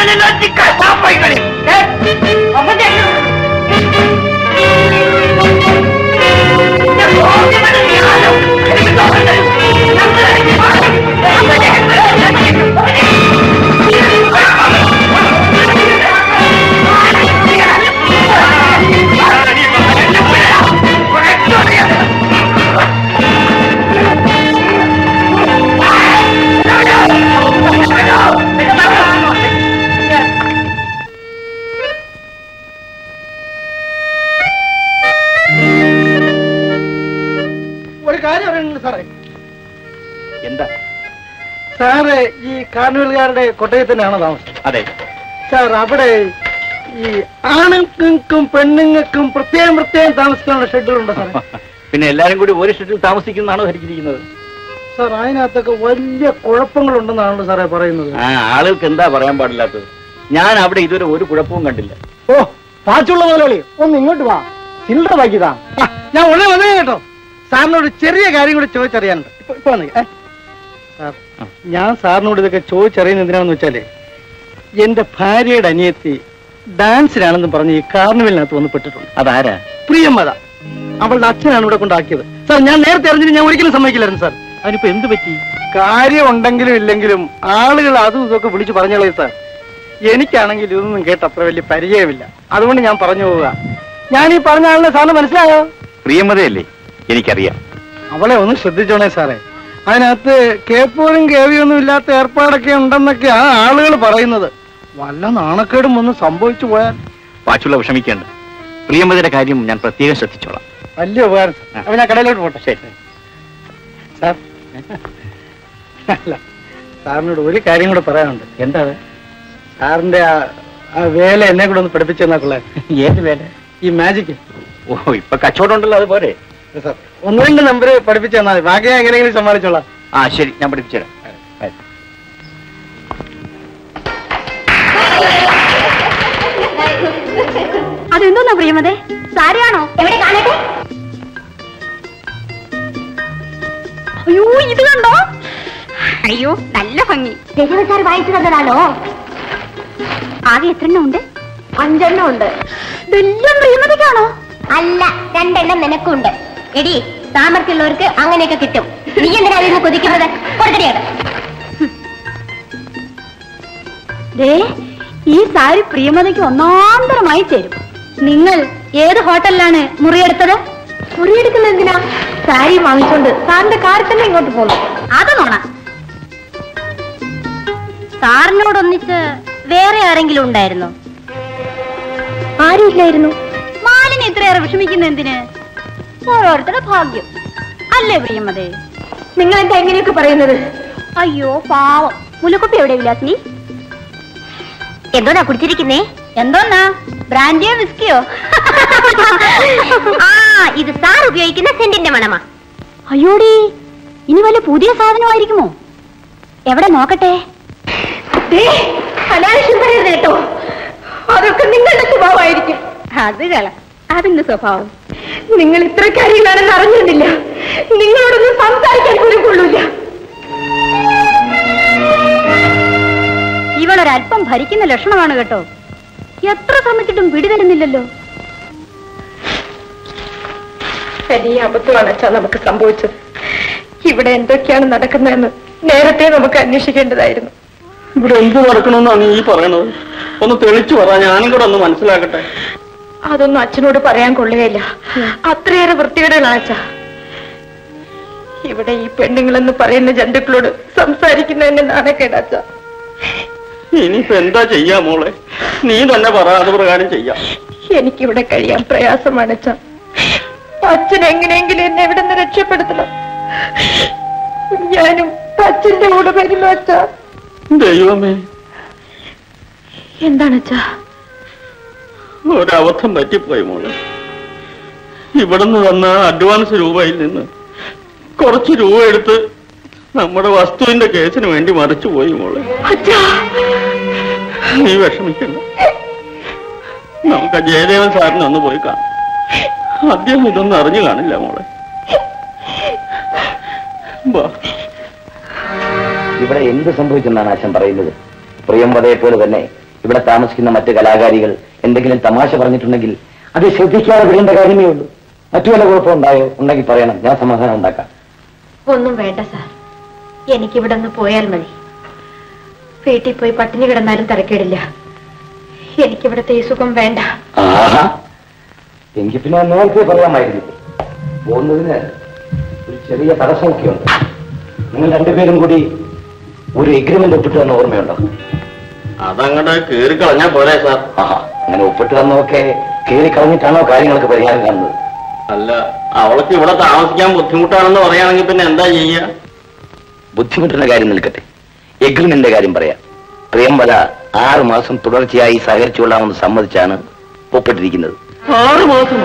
എന്താ സാറ് ഈ കാർണിവലുകാരുടെ കൊട്ടയിൽ തന്നെയാണോ താമസം? അതെ സാർ, അവിടെ ഈ ആണുങ്ങൾക്കും പെണ്ണുങ്ങൾക്കും പ്രത്യേകം താമസിക്കാനുള്ള ഷെഡ്യൂളുണ്ടോ സാറേ? പിന്നെ എല്ലാരും കൂടി ഒരു ഷെഡിൽ താമസിക്കുന്നതാണോ ധരിച്ചിരിക്കുന്നത്? സാർ, അതിനകത്തൊക്കെ വലിയ കുഴപ്പങ്ങളുണ്ടെന്നാണല്ലോ സാറേ പറയുന്നത്. ആളുകൾക്ക് എന്താ പറയാൻ പാടില്ലാത്തത്? ഞാൻ അവിടെ ഇതുവരെ ഒരു കുഴപ്പവും കണ്ടില്ല. ഓ, പാച്ചുള്ള മുതലാളി, ഒന്ന് ഇങ്ങോട്ട് വാ, ചില്ലറ ബാക്കിതാ. ഞാൻ ഉടനെ വന്നേ കേട്ടോ. സാറിനോട് ചെറിയ കാര്യം കൂടി ചോദിച്ചറിയാനുണ്ട്. ഇപ്പൊ വന്നേ. സാർ, ഞാൻ സാറിനോട് ഇതൊക്കെ ചോദിച്ചറിയുന്നത് എന്തിനാണെന്ന് വെച്ചാലേ, എന്റെ ഭാര്യയുടെ അനിയത്തി ഡാൻസിനാണെന്ന് പറഞ്ഞ് ഈ കാർണിവലിനകത്ത് വന്ന് പെട്ടിട്ടുണ്ട്. അതാരാ? പ്രിയമത. അവളുടെ അച്ഛനാണ് ഇവിടെ കൊണ്ടാക്കിയത്. സാർ, ഞാൻ നേരത്തെ അറിഞ്ഞിട്ട് ഞാൻ ഒരിക്കലും സമ്മതിക്കില്ലായിരുന്നു സാർ. അതിനിപ്പോ എന്ത് പറ്റി? കാര്യം ഉണ്ടെങ്കിലും ഇല്ലെങ്കിലും ആളുകൾ അതും ഇതൊക്കെ വിളിച്ചു പറഞ്ഞോളൂ സാർ. എനിക്കാണെങ്കിൽ ഇതൊന്നും കേട്ട് അത്ര വലിയ പരിചയമില്ല. അതുകൊണ്ട് ഞാൻ പറഞ്ഞു പോവുക. ഞാൻ ഈ പറഞ്ഞ ആളിനെ സാറിന് മനസ്സിലായോ? പ്രിയമതയല്ലേ? എനിക്കറിയാം. അവളെ ഒന്ന് ശ്രദ്ധിച്ചോണേ സാറേ. അതിനകത്ത് കേപ്പോഴും കേവിയൊന്നും ഇല്ലാത്ത ഏർപ്പാടൊക്കെ ഉണ്ടെന്നൊക്കെ ആ ആളുകൾ പറയുന്നത്. വല്ല നാണക്കേടും ഒന്നും സംഭവിച്ചു പോയാൽ. പാച്ചുള്ള വിഷമിക്കേണ്ട. പ്രിയമതയുടെ കാര്യം ഞാൻ പ്രത്യേകം ശ്രദ്ധിച്ചോളാം. വലിയ ഉപകാരം. അപ്പൊ ഞാൻ കടയിലോട്ട് പോട്ടെ. ശരി സാർ. അല്ല, സാറിനോട് ഒരു കാര്യം കൂടെ പറയാനുണ്ട്. എന്താ? സാറിന്റെ ആ വേല എന്നെ കൂടെ ഒന്ന് പഠിപ്പിച്ചെന്നാ കൊള്ളാൻ. ഏത് വേല? ഈ മാജിക്. ഓ, ഇപ്പൊ കച്ചവടം ഉണ്ടല്ലോ, അതുപോലെ. സാർ, 1-2 നമ്പർ പഠിപ്പിച്ചു തന്നാൽ മതി. ബാക്കി ഞാൻ എങ്ങനെയെങ്കിലും സമ്മാനിച്ചോളാം. ശരി, ഞാൻ പഠിപ്പിച്ചുതരാം. അതെന്തോന്നാ പ്രിയമതേ? സാരിയാണോ? എവിടെ കാണട്ടെ. അയ്യോ, ഇത് കണ്ടോ? അയ്യോ, നല്ല ഭംഗി. രജവ സാർ വായിച്ചു തന്നതാണോ? ആകെ എത്ര എണ്ണം ഉണ്ട്? 5 എണ്ണം ഉണ്ട്. ഇതെല്ലാം പ്രിയമതയ്ക്കാണോ? അല്ല, 2 എണ്ണം നിനക്കുണ്ട്. എടി, സാമർഥ്യമുള്ളവർക്ക് അങ്ങനെയൊക്കെ കിട്ടും. നീ എന്തിനാ അതിന് കൊതിക്കുന്നത്? കൊടുക്കടിയാണ്. ഈ സാരി പ്രിയമതയ്ക്ക് ഒന്നാന്തരമായി ചേരും. നിങ്ങൾ ഏത് ഹോട്ടലിലാണ് മുറിയെടുത്തത്? മുറിയെടുക്കുന്നത് എന്തിനാ? സാരി വാങ്ങിക്കൊണ്ട് സാറിന്റെ കാറിൽ തന്നെ ഇങ്ങോട്ട് പോന്നു. അത് നോണ. സാറിനോടൊന്നിച്ച് വേറെ ആരെങ്കിലും ഉണ്ടായിരുന്നോ? ആരുമില്ലായിരുന്നു. മാലിന് ഇത്രയേറെ വിഷമിക്കുന്ന എന്തിന്? ഓരോരുത്തരുടെ ഭാഗ്യം അല്ലേ പ്രിയമതേ? നിങ്ങൾ എന്താ എങ്ങനെയൊക്കെ പറയുന്നത്? അയ്യോ പാവം. മുലക്കുപ്പി എവിടെ വിലാസിനി? എന്തോന്നാ കുടിച്ചിരിക്കുന്നേ? എന്തോന്നാ? ബ്രാൻഡിയോ വിസ്കിയോ? ഇത് സാർ ഉപയോഗിക്കുന്ന സെന്റിന്റെ മണമാ. അയ്യോടി, ഇനി വല്ല പുതിയ സാധനമായിരിക്കുമോ? എവിടെ നോക്കട്ടെ. അനാവശ്യം പറയരുത് കേട്ടോ. അതൊക്കെ നിങ്ങളുടെ സ്വഭാവമായിരിക്കും. അത് കള, അതിന്റെ സ്വഭാവം. നിങ്ങൾ ഇത്ര കാര്യങ്ങളാണെന്ന് അറിഞ്ഞിരുന്നില്ല. നിങ്ങളോടൊന്നും സംസാരിക്കാൻ പോലും കൊള്ളൂല. ഇവളൊരല്പം ഭരിക്കുന്ന ലക്ഷണമാണ് കേട്ടോ. എത്ര ശ്രമിച്ചിട്ടും പിടിതരുന്നില്ലല്ലോ. വലിയ അബദ്ധമാണ് അച്ഛാ നമുക്ക് സംഭവിച്ചത്. ഇവിടെ എന്തൊക്കെയാണ് നടക്കുന്നതെന്ന് നേരത്തെ നമുക്ക് അന്വേഷിക്കേണ്ടതായിരുന്നു. ഇവിടെ എന്ത് നടക്കണമെന്നാണ് ഈ പറയണത്? ഒന്ന് തെളിച്ചു പറ, ഞാനും കൂടെ ഒന്ന് മനസ്സിലാക്കട്ടെ. അതൊന്നും അച്ഛനോട് പറയാൻ കൊള്ളുകയില്ല. അത്രയേറെ വൃത്തികേടുകളാണ് അച്ഛാ. ഇവിടെ ഈ പെണ്ണുങ്ങളെന്ന് പറയുന്ന ജന്തുക്കളോട് സംസാരിക്കുന്നതിന്റെ നാണക്കേട് അച്ഛാ. ഇനിയിപ്പോ എന്താ ചെയ്യാ മോളെ? നീ തന്നെ പറ, അത് പ്രകാരം ചെയ്യാം. എനിക്കിവിടെ കഴിയാൻ പ്രയാസമാണ് അച്ഛാ. അച്ഛൻ എങ്ങനെയെങ്കിലും എന്നെ ഇവിടെ നിന്ന് രക്ഷപ്പെടുത്തണം. ഞാനും അച്ഛന്റെ കൂടെ വരുന്നു അച്ഛാ. ദൈവമേ, എന്താണ് അച്ഛാ? ഒരബദ്ധം പറ്റിപ്പോയി മോളെ. ഇവിടുന്ന് തന്ന അഡ്വാൻസ് രൂപയിൽ നിന്ന് കുറച്ച് രൂപ എടുത്ത് നമ്മുടെ വസ്തുവിന്റെ കേസിന് വേണ്ടി മറിച്ചുപോയി മോളെ. നീ വിഷമിക്കണ്ട. നമുക്ക് ജയദേവൻ സാറിന് ഒന്ന് പോയി കാണാം. അദ്ദേഹം ഇതൊന്നും അറിഞ്ഞു കാണില്ല മോളെ. ഇവിടെ എന്ത് സംഭവിച്ചെന്നാണ് അച്ഛൻ പറയുന്നത്? പ്രിയംവദയെ പോലെ തന്നെ ഇവിടെ താമസിക്കുന്ന മറ്റ് കലാകാരികൾ എന്തെങ്കിലും തമാശ പറഞ്ഞിട്ടുണ്ടെങ്കിൽ അത് ശ്രദ്ധിക്കാതെ വിടേണ്ട കാര്യമേ ഉള്ളൂ. മറ്റു വല്ല കുഴപ്പമുണ്ടായോ ഉണ്ടെങ്കിൽ പറയണം, ഞാൻ സമാധാനം ഉണ്ടാക്കാം. ഒന്നും വേണ്ട സാർ, എനിക്കിവിടെ നിന്ന് പോയാൽ മതി. വീട്ടിൽ പോയി പട്ടിണി കിടന്നാലും തരക്കേടില്ല. എനിക്കിവിടുത്തെ ഈ സുഖം വേണ്ട. എങ്കിൽ പിന്നെ നേരത്തെ പറയാമായിരുന്നില്ലേ? പോകുന്നതിന് ഒരു ചെറിയ തടസ്സമൊക്കെ ഉണ്ട്. നിങ്ങൾ രണ്ടുപേരും കൂടി ഒരു എഗ്രിമെന്റ് ഒപ്പിട്ട് തന്ന ഓർമ്മയുണ്ടോ? അതങ്ങോട്ട് കീറി കളഞ്ഞാ പോരെ സാർ? അങ്ങനെ ഒപ്പിട്ട് തന്നൊക്കെ കീറി കളഞ്ഞിട്ടാണോ കാര്യങ്ങൾക്ക് പരിഹാരം കാണുന്നത്? അല്ല, അവൾക്ക് ഇവിടെ താമസിക്കാൻ ബുദ്ധിമുട്ടാണെന്ന് പറയുകയാണെങ്കിൽ പിന്നെ എന്താ ചെയ്യുക? ബുദ്ധിമുട്ടുന്ന കാര്യം നിൽക്കട്ടെ, എഗ്രിമെന്റിന്റെ കാര്യം പറയാം. പ്രിയംവദ 6 മാസം തുടർച്ചയായി സഹകരിച്ചുകൊള്ളാമെന്ന് സമ്മതിച്ചാണ് ഒപ്പിട്ടിരിക്കുന്നത്. 6 മാസം?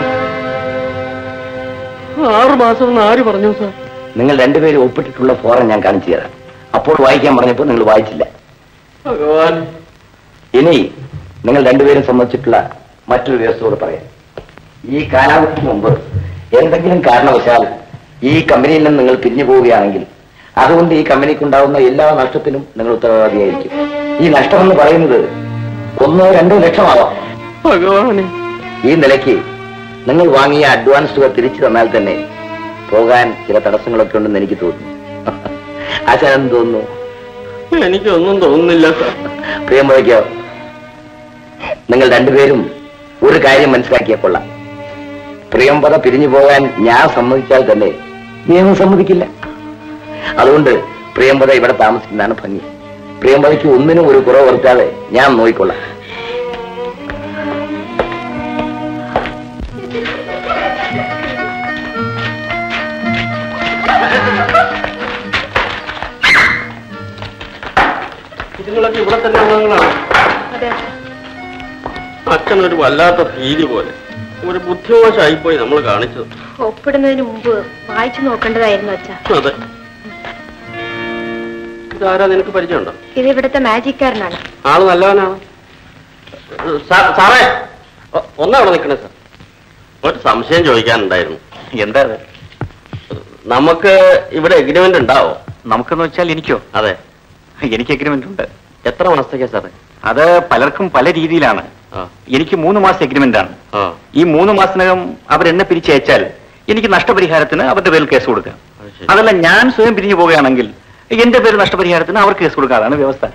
6 മാസം എന്ന് ആര് പറഞ്ഞു സാർ? നിങ്ങൾ രണ്ടുപേരും ഒപ്പിട്ടിട്ടുള്ള ഫോറം ഞാൻ കാണിച്ചു തരാം. അപ്പോൾ വായിക്കാൻ പറഞ്ഞപ്പോൾ നിങ്ങൾ വായിച്ചില്ല. ഭഗവാൻ. ഇനി നിങ്ങൾ രണ്ടുപേരും സംബന്ധിച്ചിട്ടുള്ള മറ്റൊരു വ്യവസ്ഥയോട് പറയാം. ഈ കാലാവധിക്ക് മുമ്പ് എന്തെങ്കിലും കാരണവശാൽ ഈ കമ്പനിയിൽ നിന്ന് നിങ്ങൾ പിരിഞ്ഞു പോവുകയാണെങ്കിൽ അതുകൊണ്ട് ഈ കമ്പനിക്കുണ്ടാവുന്ന എല്ലാ നഷ്ടത്തിനും നിങ്ങൾ ഉത്തരവാദിയായിരിക്കും. ഈ നഷ്ടമെന്ന് പറയുന്നത് 1-2 ലക്ഷമാവാം. ഭഗവാനെ. ഈ നിലയ്ക്ക് നിങ്ങൾ വാങ്ങിയ അഡ്വാൻസ് തുക തിരിച്ചു തന്നാൽ തന്നെ പോകാൻ ചില തടസ്സങ്ങളൊക്കെ ഉണ്ടെന്ന് എനിക്ക് തോന്നുന്നു. ആശാനെന്ന് തോന്നുന്നു? എനിക്കൊന്നും തോന്നുന്നില്ല സാർ. പ്രിയംവദയ്ക്കോ? നിങ്ങൾ രണ്ടുപേരും ഒരു കാര്യം മനസ്സിലാക്കിയ കൊള്ളാം. പ്രിയംവദ പിരിഞ്ഞു പോകാൻ ഞാൻ സമ്മതിച്ചാൽ തന്നെ നിയമം സമ്മതിക്കില്ല. അതുകൊണ്ട് പ്രിയംവദ ഇവിടെ താമസിക്കുന്നതാണ് ഭംഗി. പ്രിയംവദയ്ക്ക് ഒന്നിനും ഒരു കുറവ് വരുത്താതെ ഞാൻ നോക്കിക്കൊള്ളാം. ഇതുങ്ങളൊക്കെ ഇവിടെ തന്നെ അംഗങ്ങളാണ്. അച്ഛനൊരു വല്ലാത്ത ഭീതി പോലെ ഒരു ബുദ്ധിമോശമായിപ്പോയി നമ്മൾ കാണിച്ചത്. ഒപ്പിടുന്നതിന് മുമ്പ് വായിച്ചു നോക്കേണ്ടതായിരുന്നു അച്ഛാ. അതെ. ഇതാരാ, നിനക്ക് പരിചയമുണ്ടോ? ഇത് ഇവിടുത്തെ മാജിക്കാരനാണ്. ആള് നല്ലവനാണ്. സാറേ, ഒന്നവിടെ നിൽക്കണേ സാർ. ഒരു സംശയം ചോദിക്കാനുണ്ടായിരുന്നു. എന്താ? നമുക്ക് ഇവിടെ എഗ്രിമെന്റ് ഉണ്ടാവോ? നമുക്കെന്ന് വെച്ചാൽ എനിക്കോ? അതെ, എനിക്ക് എഗ്രിമെന്റ് ഉണ്ട്. എത്ര മാസത്തേക്കാ സാറേ? അത് പലർക്കും പല രീതിയിലാണ്. എനിക്ക് 3 മാസം എഗ്രിമെന്റ് ആണ്. ഈ 3 മാസത്തിനകം അവരെന്നെ പിരിച്ചയച്ചാൽ എനിക്ക് നഷ്ടപരിഹാരത്തിന് അവരുടെ പേരിൽ കേസ് കൊടുക്കാം. അതല്ല, ഞാൻ സ്വയം പിരിഞ്ഞു പോവുകയാണെങ്കിൽ എന്റെ പേര് നഷ്ടപരിഹാരത്തിന് അവർക്ക് കേസ് കൊടുക്കാം. അതാണ് വ്യവസ്ഥ.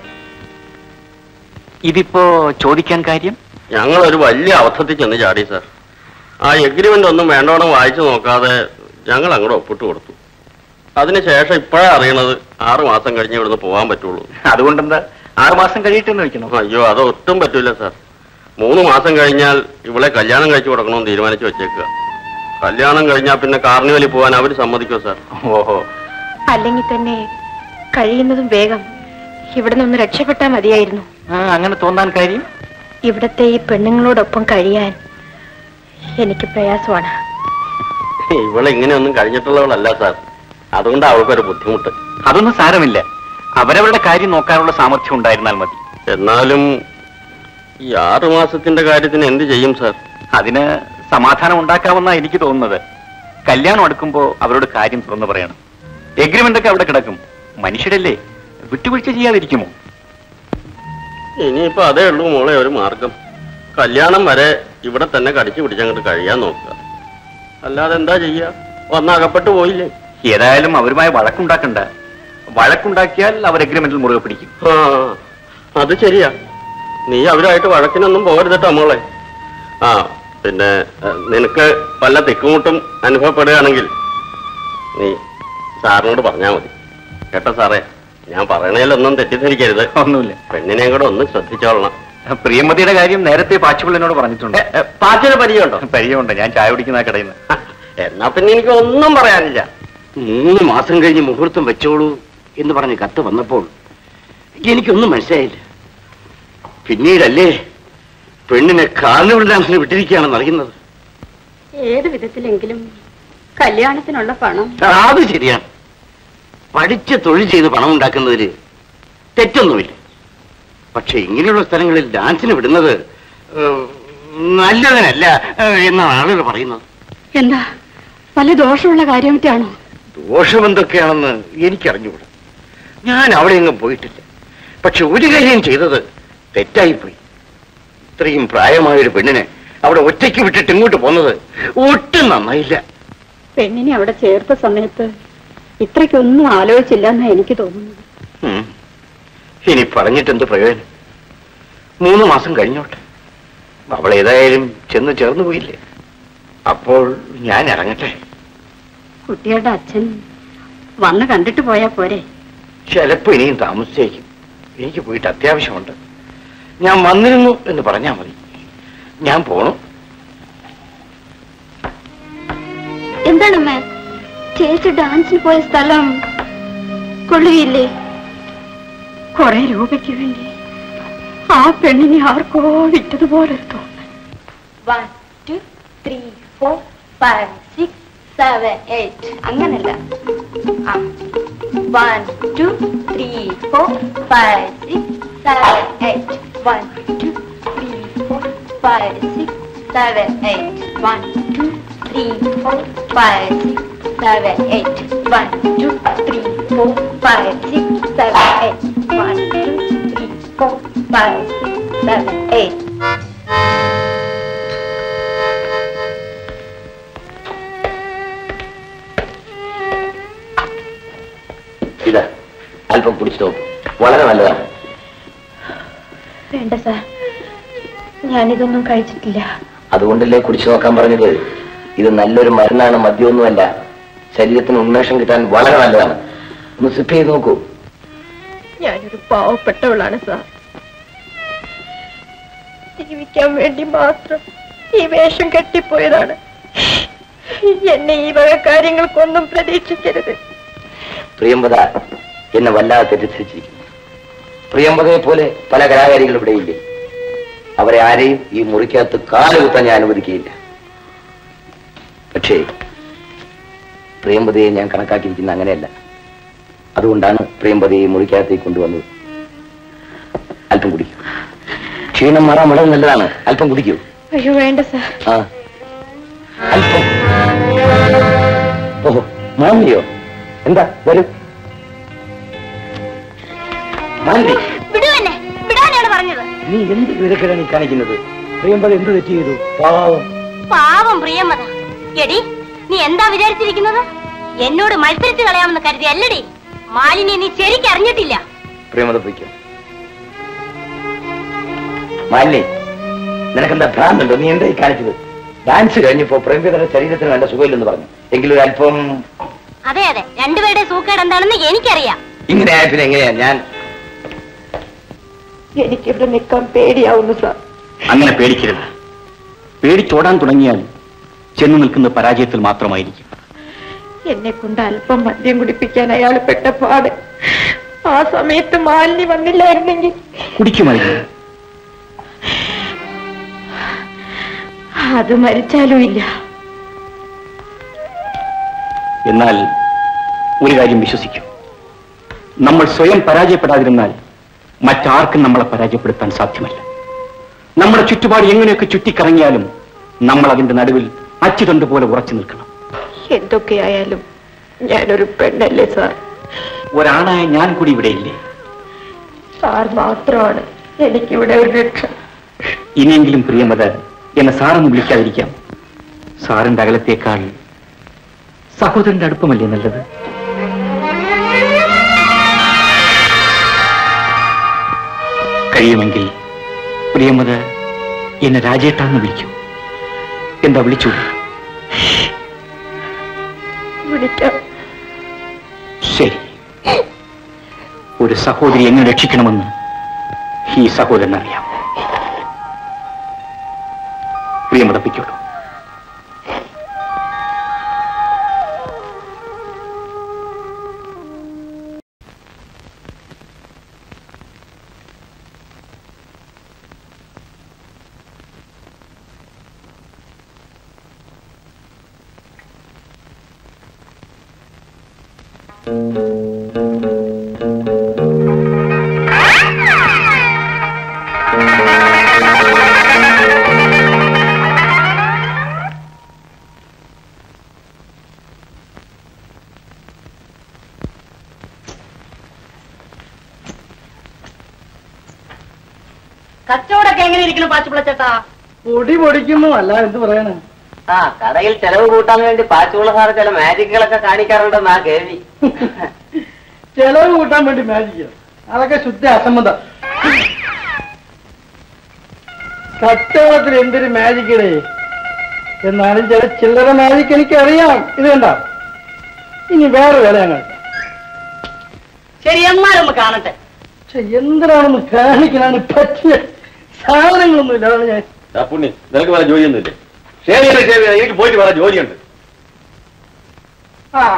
ഇതിപ്പോ ചോദിക്കാൻ കാര്യം, ഞങ്ങളൊരു വലിയ അബദ്ധത്തിൽ ചെന്ന് ചാടി സാർ. ആ എഗ്രിമെന്റ് ഒന്നും വേണ്ടവണ്ണം വായിച്ചു നോക്കാതെ ഞങ്ങൾ അങ്ങോട്ട് ഒപ്പിട്ട് കൊടുത്തു. അതിനുശേഷം ഇപ്പോഴാണ് അറിയണത് 6 മാസം കഴിഞ്ഞ് ഇവിടുന്ന് പോകാൻ പറ്റുള്ളൂ. അതുകൊണ്ടെന്താ 6 മാസം കഴിയിട്ടെന്ന് വെക്കണം? അയ്യോ, അത് ഒട്ടും പറ്റൂല സാർ. 3 മാസം കഴിഞ്ഞാൽ ഇവളെ കല്യാണം കഴിച്ചു കൊടുക്കണമെന്ന് തീരുമാനിച്ചു വെച്ചേക്കുക. കല്യാണം കഴിഞ്ഞാൽ പിന്നെ കാർണിവലിൽ പോകാൻ അവർ സമ്മതിക്കുമോ സാർ? ഓഹോ. അല്ലെങ്കിൽ തന്നെ കഴിയുന്നതും വേഗം ഇവിടെ നിന്ന് രക്ഷപ്പെട്ടാൽ മതിയായിരുന്നു. അങ്ങനെ തോന്നാൻ കാര്യം, ഇവിടത്തെ ഈ പെണ്ണുങ്ങളോടൊപ്പം കഴിയാൻ എനിക്ക് പ്രയാസമാണ്. ഇവളിങ്ങനെയൊന്നും കഴിഞ്ഞിട്ടുള്ളവളല്ല സാർ. അതുകൊണ്ട് അവൾക്കൊരു ബുദ്ധിമുട്ട്. അതൊന്നും സാരമില്ല. അവരവരുടെ കാര്യം നോക്കാനുള്ള സാമർഥ്യം ഉണ്ടായിരുന്നാൽ മതി. എന്നാലും ഈ 6 മാസത്തിന്റെ കാര്യത്തിന് എന്ത് ചെയ്യും സാർ? അതിന് സമാധാനം ഉണ്ടാക്കാമെന്നാ എനിക്ക് തോന്നുന്നത്. കല്യാണം അടുക്കുമ്പോ അവരോട് കാര്യം തുറന്നു പറയണം. എഗ്രിമെന്റ് ഒക്കെ അവിടെ കിടക്കും. മനുഷ്യരല്ലേ, വിട്ടുവീഴ്ച ചെയ്യാതിരിക്കുമോ? ഇനിയിപ്പോ അതേ ഉള്ളൂ മോളെ ഒരു മാർഗം. കല്യാണം വരെ ഇവിടെ തന്നെ കടിച്ചു പിടിച്ചങ്ങോട്ട് കഴിയാൻ നോക്കുക. അല്ലാതെ എന്താ ചെയ്യാ? വന്നകപ്പെട്ടു പോയില്ലേ? ഏതായാലും അവരുമായി വഴക്കുണ്ടാക്കണ്ട. വഴക്കുണ്ടാക്കിയാൽ അവർ എഗ്രിമെന്റിൽ മുറുകെ പിടിക്കും. അത് ശരിയാ. നീ അവരായിട്ട് വഴക്കിനൊന്നും പോകരുതട്ടോ മോളെ. പിന്നെ നിനക്ക് വല്ല തിക്കുമുട്ടും അനുഭവപ്പെടുകയാണെങ്കിൽ നീ സാറിനോട് പറഞ്ഞാൽ മതി കേട്ടോ സാറേ. ഞാൻ പറയണേലൊന്നും തെറ്റിദ്ധരിക്കരുത്. ഒന്നുമില്ല. പെണ്ണിനെയും കൂടെ ഒന്ന് ശ്രദ്ധിച്ചോളണം. പ്രിയമതിയുടെ കാര്യം നേരത്തെ പാച്ചുപിള്ളനോട് പറഞ്ഞിട്ടുണ്ട്. പാച്ചിന് പരിചയമുണ്ടോ? പരിചയമുണ്ട്. ഞാൻ ചായ കുടിക്കുന്ന കടയിൽ നിന്ന്. എന്നാ പിന്നെ എനിക്ക് ഒന്നും പറയാനില്ല. 3 മാസം കഴിഞ്ഞ് മുഹൂർത്തം വെച്ചോളൂ എന്ന് പറഞ്ഞ് കത്ത് വന്നപ്പോൾ എനിക്കൊന്നും മനസ്സിലായില്ല. പിന്നീടല്ലേ പെണ്ണിനെ കാർണിവൽ ഡാൻസിന് വിട്ടിരിക്കുകയാണെന്ന് അറിയുന്നത്. ഏത് വിധത്തിലെങ്കിലും കല്യാണത്തിനുള്ള പണം. അത് ശരിയാണ്. പഠിച്ച് തൊഴിൽ ചെയ്ത് പണം ഉണ്ടാക്കുന്നതിൽ തെറ്റൊന്നുമില്ല. പക്ഷെ ഇങ്ങനെയുള്ള സ്ഥലങ്ങളിൽ ഡാൻസിന് വിടുന്നത് നല്ലതിനല്ല എന്നാണ് ആളുകൾ പറയുന്നത്. എന്താ വല്ല ദോഷമുള്ള കാര്യമായിട്ടാണോ? ദോഷമെന്തൊക്കെയാണെന്ന് എനിക്കറിഞ്ഞുകൂടാ. ഞാൻ അവിടെ എങ്ങും പോയിട്ടില്ല. പക്ഷെ ഒരു കാര്യം ചെയ്തത് തെറ്റായിപ്പോയി. ഇത്രയും പ്രായമായൊരു പെണ്ണിനെ അവിടെ ഒറ്റയ്ക്ക് വിട്ടിട്ട് ഇങ്ങോട്ട് പോന്നത് ഒട്ടും നന്നായില്ല. പെണ്ണിനെ അവിടെ ചേർത്ത സമയത്ത് ഇത്രയ്ക്കൊന്നും ആലോചിച്ചില്ല എന്നാ എനിക്ക് തോന്നുന്നത്. ഇനി പറഞ്ഞിട്ടെന്ത് പ്രയോജനം? 3 മാസം കഴിഞ്ഞോട്ടെ. അവൾ ഏതായാലും ചെന്ന് ചേർന്നു പോയില്ലേ. അപ്പോൾ ഞാൻ ഇറങ്ങട്ടെ. കുട്ടിയുടെ അച്ഛൻ വന്ന് കണ്ടിട്ട് പോയാ പോരെ? ചിലപ്പോ ഇനിയും താമസിച്ചേക്കും. എനിക്ക് പോയിട്ട് അത്യാവശ്യമുണ്ട്. ഞാൻ വന്നിരുന്നു എന്ന് പറഞ്ഞാൽ മതി. ഞാൻ പോണു. എന്താണമ്മ ചേച്ചി ഡാൻസിന് പോയ സ്ഥലം കൊള്ളുകയില്ലേ? കുറെ രൂപയ്ക്ക് വേണ്ടി ആ പെണ്ണിനെ ആർക്കോ വിറ്റതുപോലെ തോന്നുന്നു. 1 2 3 4 5 6 7 8 അങ്ങനല്ല. 1 2 3 4 5 6 7 8 1 2 3 4 5 6 7 8 1 2 3 4 5 6 7 8 1 2 3 4 5 6 7 8 1 2 3 4 5 6 7 8 ഇതാ അല്പം കുടിച്ചു നോക്കും. വളരെ നല്ലതാണ്. വേണ്ട സാർ, ഞാനിതൊന്നും കഴിച്ചിട്ടില്ല. അതുകൊണ്ടല്ലേ കുടിച്ചു നോക്കാൻ പറഞ്ഞത്. ഇത് നല്ലൊരു മരുന്നാണ്, മദ്യമൊന്നുമല്ല. ശരീരത്തിന് ഉന്മേഷം കിട്ടാൻ വളരെ നല്ലതാണ്. ഒന്ന് സിപ്പ് ചെയ്ത് നോക്കൂ. ഞാനൊരു പാവപ്പെട്ടവളാണ് സാർ. ജീവിക്കാൻ വേണ്ടി മാത്രം ഈ വേഷം കെട്ടിപ്പോയതാണ്. എന്നെ ഈ വക കാര്യങ്ങൾക്കൊന്നും പ്രതീക്ഷിക്കരുത്. പ്രിയംവദ എന്നെ വല്ലാതെ തെറ്റിദ്ധരിച്ചിരിക്കുന്നു. പ്രിയംവദയെ പോലെ പല കലാകാരികൾ ഇവിടെയില്ലേ. അവരെ ആരെയും ഈ മുറിക്കകത്ത് കാലുകുത്താൻ ഞാൻ അനുവദിക്കുകയില്ല. പക്ഷേ പ്രിയംവദയെ ഞാൻ കണക്കാക്കിയിരിക്കുന്ന അങ്ങനെയല്ല. അതുകൊണ്ടാണ് പ്രിയംവദയെ മുറിക്കകത്തേക്ക് കൊണ്ടുവന്നത്. അല്പം കുടിക്കൂ. ക്ഷീണം മാറാൻ വളരെ നല്ലതാണ്. അല്പം കുടിക്കൂ. അയ്യോ വേണ്ട സാർ. ആ അല്പം. ഓഹോ, മാമിയോ? എന്താ വരൂ. മാലി, വിടാനാണ് പറഞ്ഞത്. നീ എന്ത് വിവരക്കേടാണ് ഈ കാണിക്കുന്നത്? പ്രിയംവദ എന്ത് തെറ്റ് ചെയ്തു? പാവം. പാവം പ്രിയംവദ. എടി, നീ എന്താ വിചാരിച്ചിരിക്കുന്നത്? എന്നോട് മത്സരിച്ച് കളയാമെന്ന് കരുതി അല്ലടി. മാലിനെ നീ ശരിക്കും അറിഞ്ഞിട്ടില്ല. പ്രിയംവദ പോയിക്കോ. മാലിനി, നിനക്കെന്താ ഭ്രാന്തുണ്ടോ? നീ എന്താ ഈ കാണിച്ചത്? ഡാൻസ് കഴിഞ്ഞപ്പോ പ്രിയംവദയുടെ ശരീരത്തിന് നല്ല സുഖമില്ലെന്ന് പറഞ്ഞു. എങ്കിലും ഒരു അല്പം. അതെ അതെ, രണ്ടുപേരുടെ സൂക്കേട് എന്താണെന്ന് എനിക്കറിയാം. ഇങ്ങനെ ആയതിന് എങ്ങനെയാ ഞാൻ? എനിക്കിവിടെ നിൽക്കാൻ പേടിയാവുന്നു സാർ. അങ്ങനെ പേടിക്കരുത്. പേടിച്ചോടാൻ തുടങ്ങിയാൽ ചെന്നു നിൽക്കുന്ന പരാജയത്തിൽ മാത്രമായിരിക്കും. എന്നെ കൊണ്ട് അല്പം മദ്യം കുടിപ്പിക്കാൻ അയാൾ പെട്ട പാട്. ആ സമയത്ത് മാലിനി വന്നില്ലായിരുന്നെങ്കിൽ. കുടിക്കുമായിരുന്നു. അത് മരിച്ചാലും ഇല്ല. എന്നാൽ ഒരു കാര്യം വിശ്വസിക്കൂ, നമ്മൾ സ്വയം പരാജയപ്പെടാതിരുന്നാൽ മറ്റാർക്കും നമ്മളെ പരാജയപ്പെടുത്താൻ സാധ്യമല്ല. നമ്മുടെ ചുറ്റുപാട് എങ്ങനെയൊക്കെ ചുറ്റിക്കറങ്ങിയാലും നമ്മൾ അതിന്റെ നടുവിൽ അച്ചുതണ്ട് പോലെ ഉറച്ചു നിൽക്കണം. എന്തൊക്കെയായാലും ഞാനൊരു പെണ്ണല്ലേ സാർ. ഒരാണായ ഞാൻ കൂടി ഇവിടെയില്ലേ? സാർ മാത്രമാണ് എനിക്കിവിടെ ഒരു രക്ഷ. ഇനിയെങ്കിലും പ്രിയമത എന്നെ സാറൊന്ന് വിളിക്കാതിരിക്കാം. സാറിന്റെ അകലത്തേക്കാൾ സഹോദരന്റെ അടുപ്പമല്ലേ നല്ലത്? കഴിയുമെങ്കിൽ പ്രിയമത എന്നെ രാജേട്ടാന്ന് വിളിക്കൂ. എന്താ വിളിച്ചു? വിളിക്കാം. ശരി. ഒരു സഹോദരി എങ്ങനെ രക്ഷിക്കണമെന്ന് ഈ സഹോദരൻ അറിയാം. പ്രിയമത പിക്കോളൂ. കച്ചവടമൊക്കെ എങ്ങനെ ഇരിക്കുന്നു പാച്ചുപിള്ളച്ചേട്ടാ? പൊടി പൊടിക്കുന്നു, അല്ല എന്ത് പറയാനാ. ആ കടയിൽ ചെലവ് കൂട്ടാൻ വേണ്ടി പാച്ചുള്ള സാറ് ചില മാജിക്കുകളൊക്കെ കാണിക്കാറുണ്ടെന്നാ കേൾവി. ചെലവ് കൂട്ടാൻ വേണ്ടി മാജിക്കോ? അതൊക്കെ ശുദ്ധ അസംബന്ധം. കച്ചവടത്തിൽ എന്തൊരു മാജിക്കടേ. എന്നാലും ചില ചില്ലറ മാജിക്ക് എനിക്ക് അറിയാം. ഇത് കണ്ട, ഇനി വേറെ വേല ഞങ്ങൾ. ശരി, എന്നാലും കാണട്ടെ. പക്ഷെ എന്തിനാണെന്ന് കാണിക്കാനാണ് പറ്റിയ സാധനങ്ങളൊന്നുമില്ല. അതാണ് ഞാൻ. പുണ്ണി, നിനക്ക് വേറെ ജോലിയൊന്നുമില്ലേ? ശരി, എനിക്ക് പോയിട്ട് വേറെ ജോലിയുണ്ട്. ആ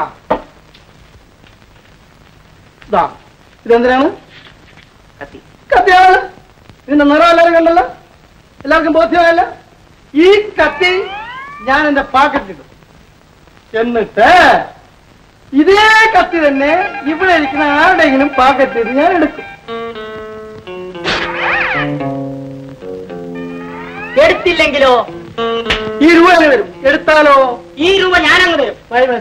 ഇതെന്തിനാണ്? കത്തിയാണ്. ഇതിന്റെ നിറം എല്ലാവരും കണ്ടല്ലോ, എല്ലാവർക്കും ബോധ്യമായല്ലോ. ഈ കത്തി ഞാൻ എന്റെ പാക്കറ്റിലിടും. എന്നിട്ട് ഇതേ കത്തി തന്നെ ഇവിടെ ഇരിക്കുന്ന ആരുടെയെങ്കിലും പാക്കറ്റിൽ ഞാൻ എടുക്കും. എടുത്തില്ലെങ്കിലോ ഈ രൂപ വരും. എടുത്താലോ ഈ രൂപ ഞാനങ്ങ് തരും.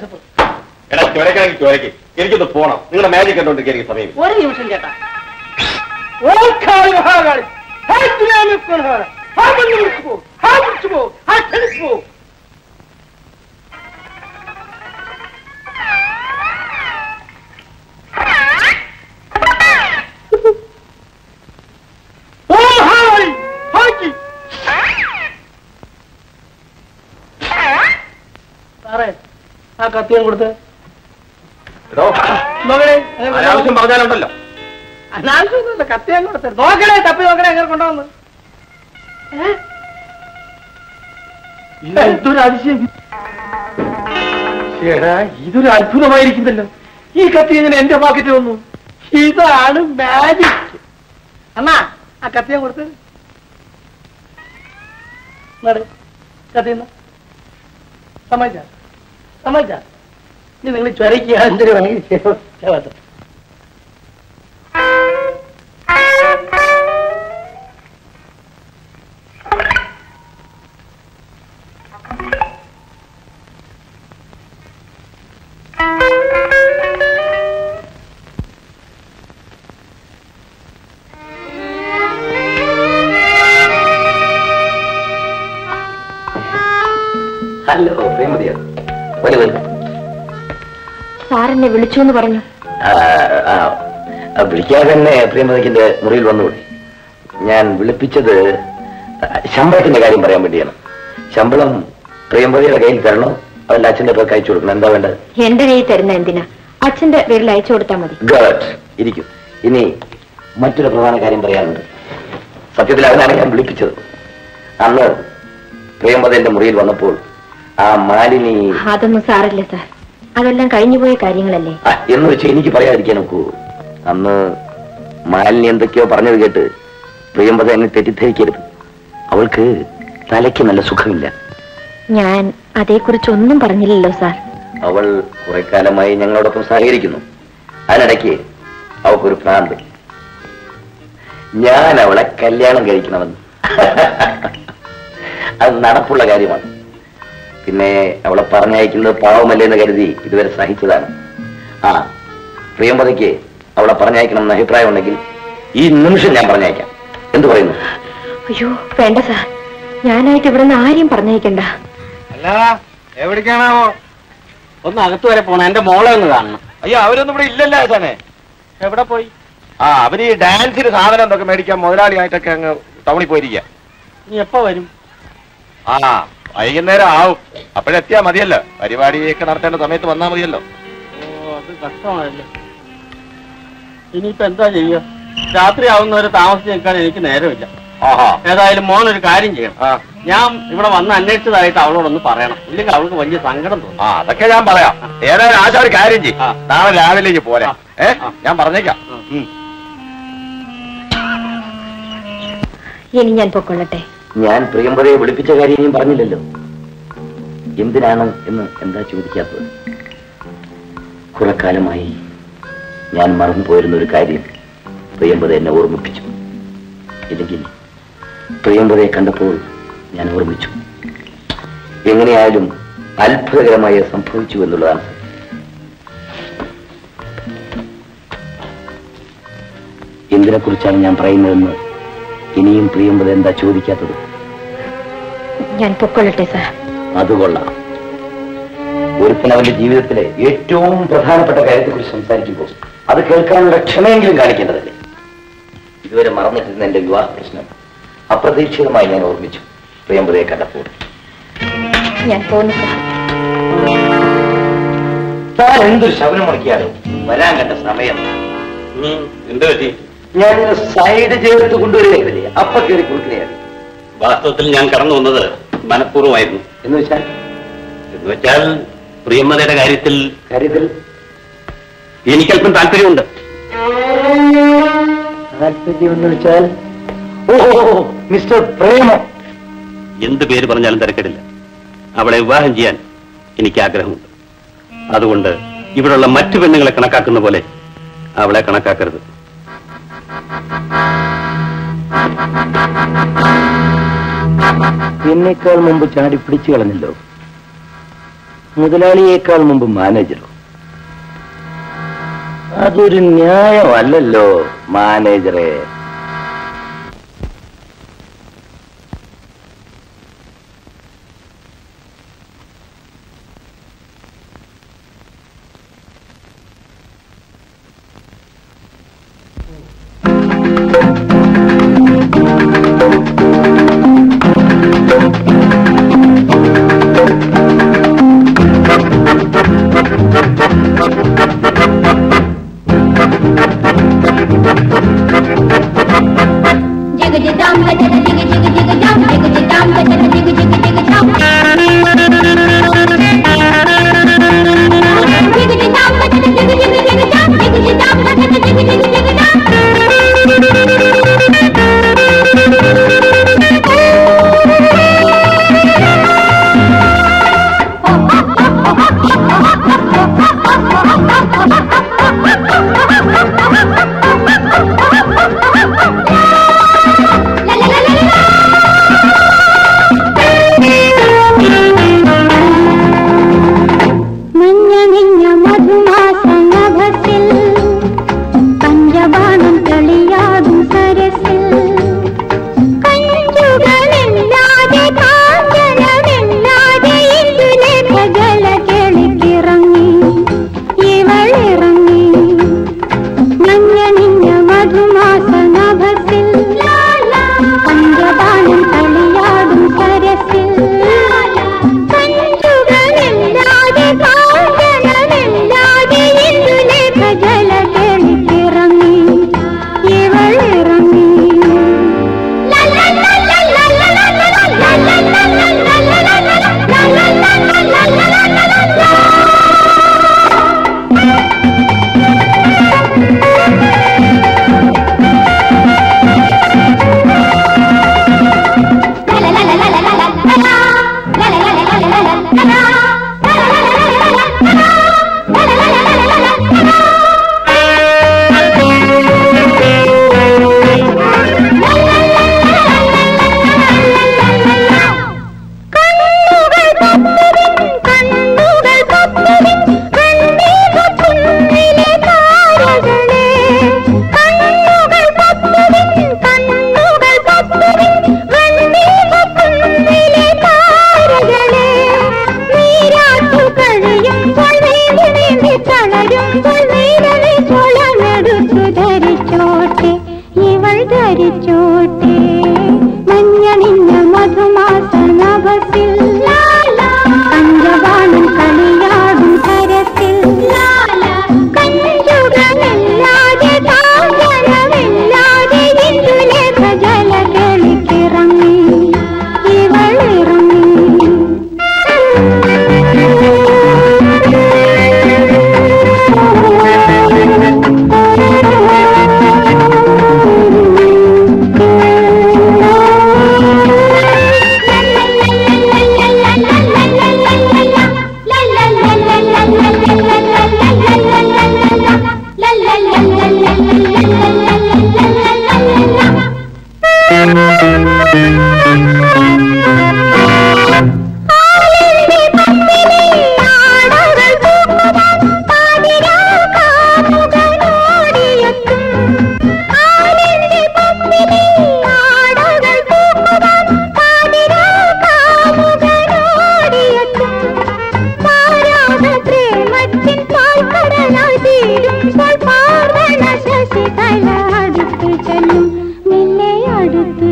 എനിക്കൊന്ന് പോണം. നിങ്ങളുടെ മാജിക് കണ്ടോണ്ടിരിക്കാൻ എനിക്ക് സമയം. ഒരു നിമിഷം ചേട്ടാ. മഹാകാളി സാറേ, ആ കത്തിയും കൊടുത്ത് അനാവശ്യം പറഞ്ഞാലുണ്ടല്ലോ. അനാവശ്യമൊന്നുമില്ല, കത്തിയും കൊടുത്ത് നോക്കണേ. തപ്പി നോക്കണേ എങ്ങനെ കൊണ്ടുവന്ന്. ഇതൊരു അതിശയം. ചേടാ, ഇതൊരു അത്ഭുതമായിരിക്കുന്നല്ലോ. ഈ കത്തി ഇങ്ങനെ എന്റെ പോക്കറ്റ് വന്നു. ഇതാണ് മാജിക്. അണ്ണാ, ആ കത്തിയെ കൊടുത്ത് കത്തിന്ന് സമ്മതിച്ച ഇനി നിങ്ങൾ ചൊരയ്ക്കുക. എന്തൊരു വേണമെങ്കിൽ ചെയ്യാത്ത. ഹലോ പ്രേമതിയോ? സാറെന്നെ വിളിച്ചു എന്ന് പറഞ്ഞു. വിളിക്കാതെ തന്നെ പ്രിയമതിന്റെ മുറിയിൽ വന്നുകൂടി. ഞാൻ വിളിപ്പിച്ചത് ശമ്പളത്തിന്റെ കാര്യം പറയാൻ വേണ്ടിയാണ്. ശമ്പളം പ്രിയമതിയുടെ കയ്യിൽ തരണോ അവന്റെ അച്ഛന്റെ പേർക്ക് അയച്ചു കൊടുക്കണം? എന്താ വേണ്ടത്? എന്റെ കയ്യിൽ തരുന്ന എന്തിനാ? അച്ഛന്റെ പേരിൽ അയച്ചു കൊടുത്താൽ മതി. ഗുഡ്, ഇരിക്കും. ഇനി മറ്റൊരു പ്രധാന കാര്യം പറയാനുണ്ട്. സത്യത്തിൽ അതിനാണ് ഞാൻ വിളിപ്പിച്ചത്. അന്ന് പ്രിയമതിന്റെ മുറിയിൽ വന്നപ്പോൾ ആ മാലിനി... അതൊന്നും സാറില്ല സാർ, അതെല്ലാം കഴിഞ്ഞുപോയ കാര്യങ്ങളല്ലേ. എന്ന് വെച്ച് എനിക്ക് പറയാതിരിക്കാൻ നോക്കൂ. അന്ന് മാലിനി എന്തൊക്കെയോ പറഞ്ഞത് കേട്ട് പ്രിയംവദ എന്നെ തെറ്റിദ്ധരിക്കരുത്. അവൾക്ക് തലയ്ക്ക് നല്ല സുഖമില്ല. ഞാൻ അതേക്കുറിച്ചൊന്നും പറഞ്ഞില്ലല്ലോ സാർ. അവൾ കുറെ കാലമായി ഞങ്ങളോടൊപ്പം സഹകരിക്കുന്നു. അതിനിടയ്ക്ക് അവൾക്കൊരു ഭ്രാന്ത്. ഞാൻ അവളെ കല്യാണം കഴിക്കണമെന്ന്. അത് നടപ്പുള്ള കാര്യമാണ്. പിന്നെ അവളെ പറഞ്ഞയക്കുന്നത് പാവമല്ലേന്ന് കരുതി ഇതുവരെ സഹിച്ചതാണ്. പ്രിയംവദയ്ക്ക് അവളെ പറഞ്ഞയക്കണമെന്ന് അഭിപ്രായം ഉണ്ടെങ്കിൽ ഈ നിമിഷം ഞാൻ പറഞ്ഞയക്കാം. എന്തു പറയുന്നു? അയ്യോ വേണ്ട സാർ, ഞാനായിട്ട് ഇവിടെ നിന്ന് ആരെയും പറഞ്ഞയക്കണ്ട. അല്ല, എവിടേക്കാണാവോ? ഒന്ന് അകത്ത് വരെ പോണം, എന്റെ മോളെ ഒന്ന് കാണണം. അയ്യോ, അവരൊന്നും ഇവിടെ ഇല്ലല്ലോ ആശാനെ. എവിടെ പോയി? അവര് ഈ ഡാൻസിന് സാധനം എന്തൊക്കെ മേടിക്കാൻ മുതലാളിയായിട്ടൊക്കെ അങ്ങ് ടൗണിൽ പോയിരിക്കുക. നീ എപ്പോ വരും? വൈകുന്നേരം ആവും. അപ്പോഴെത്തിയാ മതിയല്ലോ. പരിപാടിയൊക്കെ നടത്തേണ്ട സമയത്ത് വന്നാ മതിയല്ലോ. ഓ, അത് കഷ്ടമാണല്ലോ. ഇനിയിപ്പോ എന്താ ചെയ്യുക? രാത്രി ആവുന്നവരെ താമസിച്ച് നിൽക്കാൻ എനിക്ക് നേരമില്ല. ഏതായാലും മോനൊരു കാര്യം ചെയ്യണം. ഞാൻ ഇവിടെ വന്ന് അന്വേഷിച്ചതായിട്ട് അവളോടൊന്ന് പറയണം. ഇല്ലെങ്കിൽ അവൾക്ക് വലിയ സങ്കടം തോന്നും. അതൊക്കെ ഞാൻ പറയാം. ഏതായാലും ആശാ ഒരു കാര്യം ചെയ്യും. നാളെ രാവിലേക്ക് പോരാ. ഞാൻ പറഞ്ഞേക്കാം. ഇനി ഞാൻ പൊക്കൊള്ളട്ടെ. ഞാൻ പ്രിയംവദയെ വിളിപ്പിച്ച കാര്യം ഇനിയും പറഞ്ഞില്ലല്ലോ. എന്തിനാണ് എന്ന് എന്താ ചോദിക്കാത്തത്? കുറെ കാലമായി ഞാൻ മറന്നുപോയിരുന്ന ഒരു കാര്യം പ്രിയംവദ എന്നെ ഓർമ്മിപ്പിച്ചു. ഇല്ലെങ്കിൽ പ്രിയംവദയെ കണ്ടപ്പോൾ ഞാൻ ഓർമ്മിച്ചു. എങ്ങനെയായാലും അത്ഭുതകരമായി സംഭവിച്ചു എന്നുള്ളതാണ്. എന്തിനെ കുറിച്ചാണ് ഞാൻ പറയുന്നതെന്ന് ഇനിയും പ്രിയമ്പത എന്താ ചോദിക്കാത്തത്? ഞാൻ പൊക്കൊള്ളട്ടെ സാർ. അതുകൊള്ളാം. ഒരുത്തൻ അവന്റെ ജീവിതത്തിലെ ഏറ്റവും പ്രധാനപ്പെട്ട കാര്യത്തെക്കുറിച്ച് സംസാരിക്കുമ്പോൾ അത് കേൾക്കാനുള്ള ക്ഷമയെങ്കിലും കാണിക്കേണ്ടതല്ലേ? ഇതുവരെ മറന്നിട്ടിരുന്ന എന്റെ വിവാഹ പ്രശ്നം അപ്രതീക്ഷിതമായി ഞാൻ ഓർമ്മിച്ചു പ്രിയമ്പതയെ കണ്ടപ്പോൾ. ഞാൻ പോകുന്നു സാർ. താൻ എന്തൊരു ശബനം മുടക്കിയാലോ വരാൻ കണ്ട സമയം. എന്ത് പറ്റി? ഞാൻ സൈഡ് ചേർത്ത് കൊണ്ടുവരികയല്ലേ, അപ്പ കയറി കൊടുക്കുകയാണ്. വാസ്തവത്തിൽ ഞാൻ കടന്നു വന്നത് മനഃപൂർവ്വമായിരുന്നു. എന്ന് വെച്ചാൽ പ്രിയമ്മതയുടെ കാര്യത്തിൽ എനിക്കല്പം താല്പര്യമുണ്ട്. താല്പര്യമെന്ന് വെച്ചാൽ ഓ മിസ്റ്റർ പ്രേമ. എന്ത് പേര് പറഞ്ഞാലും തിരക്കിടില്ല. അവളെ വിവാഹം ചെയ്യാൻ എനിക്ക് ആഗ്രഹമുണ്ട്. അതുകൊണ്ട് ഇവിടെയുള്ള മറ്റു പെണ്ണുങ്ങളെ കണക്കാക്കുന്ന പോലെ അവളെ കണക്കാക്കരുത്. എന്നേക്കാൾ മുമ്പ് ചാടി പിടിച്ചു കളഞ്ഞല്ലോ. മുതലാളിയേക്കാൾ മുമ്പ് മാനേജറോ? അതൊരു ന്യായമല്ലല്ലോ മാനേജറെ.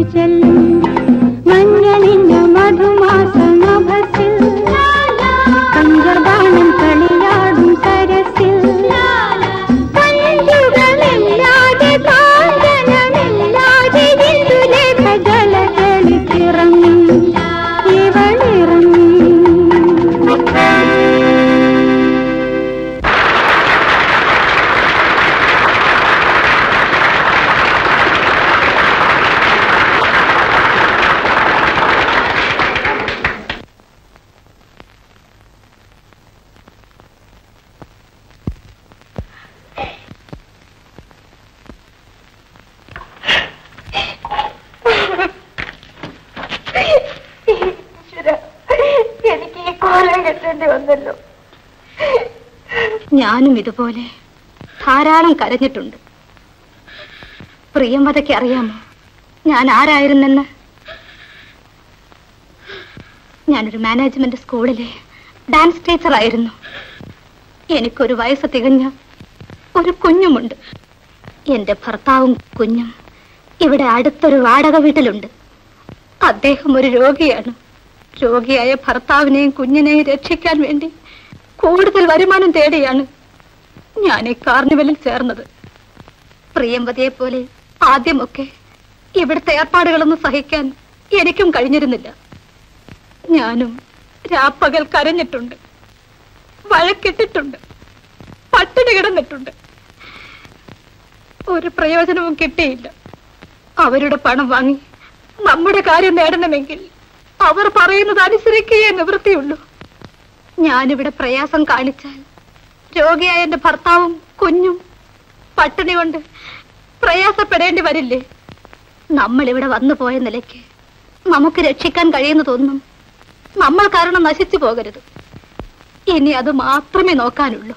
ഞാനും ഇതുപോലെ ധാരാളം കരഞ്ഞിട്ടുണ്ട്. പ്രിയംവദയ്ക്ക് അറിയാമോ ഞാൻ ആരായിരുന്നെന്ന്? ഞാനൊരു മാനേജ്മെന്റ് സ്കൂളിലെ ഡാൻസ് ടീച്ചറായിരുന്നു. എനിക്കൊരു വയസ്സ് തികഞ്ഞ ഒരു കുഞ്ഞുമുണ്ട്. എന്റെ ഭർത്താവും കുഞ്ഞും ഇവിടെ അടുത്തൊരു വാടക വീട്ടിലുണ്ട്. അദ്ദേഹം ഒരു രോഗിയാണ്. രോഗിയായ ഭർത്താവിനെയും കുഞ്ഞിനെയും രക്ഷിക്കാൻ വേണ്ടി കൂടുതൽ വരുമാനം തേടിയാണ് ഞാൻ ഈ കാർണിവലിൽ ചേർന്നത്. പ്രിയംവദയെ പോലെ ആദ്യമൊക്കെ ഇവിടുത്തെ ഏർപ്പാടുകളൊന്നും സഹിക്കാൻ എനിക്കും കഴിഞ്ഞിരുന്നില്ല. ഞാനും രാപ്പകൽ കരഞ്ഞിട്ടുണ്ട്, വഴക്കിട്ടിട്ടുണ്ട്, പട്ടിണി കിടന്നിട്ടുണ്ട്. ഒരു പ്രയോജനവും കിട്ടിയില്ല. അവരുടെ പണം വാങ്ങി നമ്മുടെ കാര്യം നേടണമെങ്കിൽ അവർ പറയുന്നത് അനുസരിക്കുകയേ നിവൃത്തിയുള്ളൂ. ഞാനിവിടെ പ്രയാസം കാണിച്ചാൽ രോഗിയായ എന്റെ ഭർത്താവും കുഞ്ഞും പട്ടിണി കൊണ്ട് പ്രയാസപ്പെടേണ്ടി വരില്ലേ? നമ്മളിവിടെ വന്നു പോയ നിലയ്ക്ക് നമുക്ക് രക്ഷിക്കാൻ കഴിയുന്നതൊന്നും നമ്മൾ കാരണം നശിച്ചു പോകരുത്. ഇനി അത് മാത്രമേ നോക്കാനുള്ളൂ.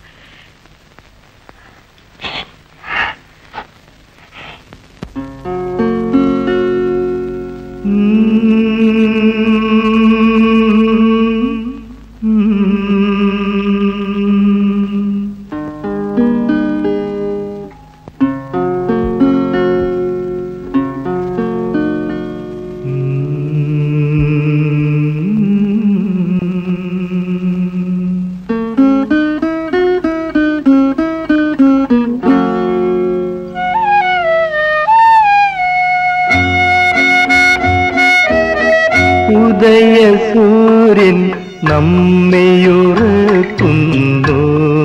ഉദയസൂര്യൻ നമ്മെയുറക്കുന്നു,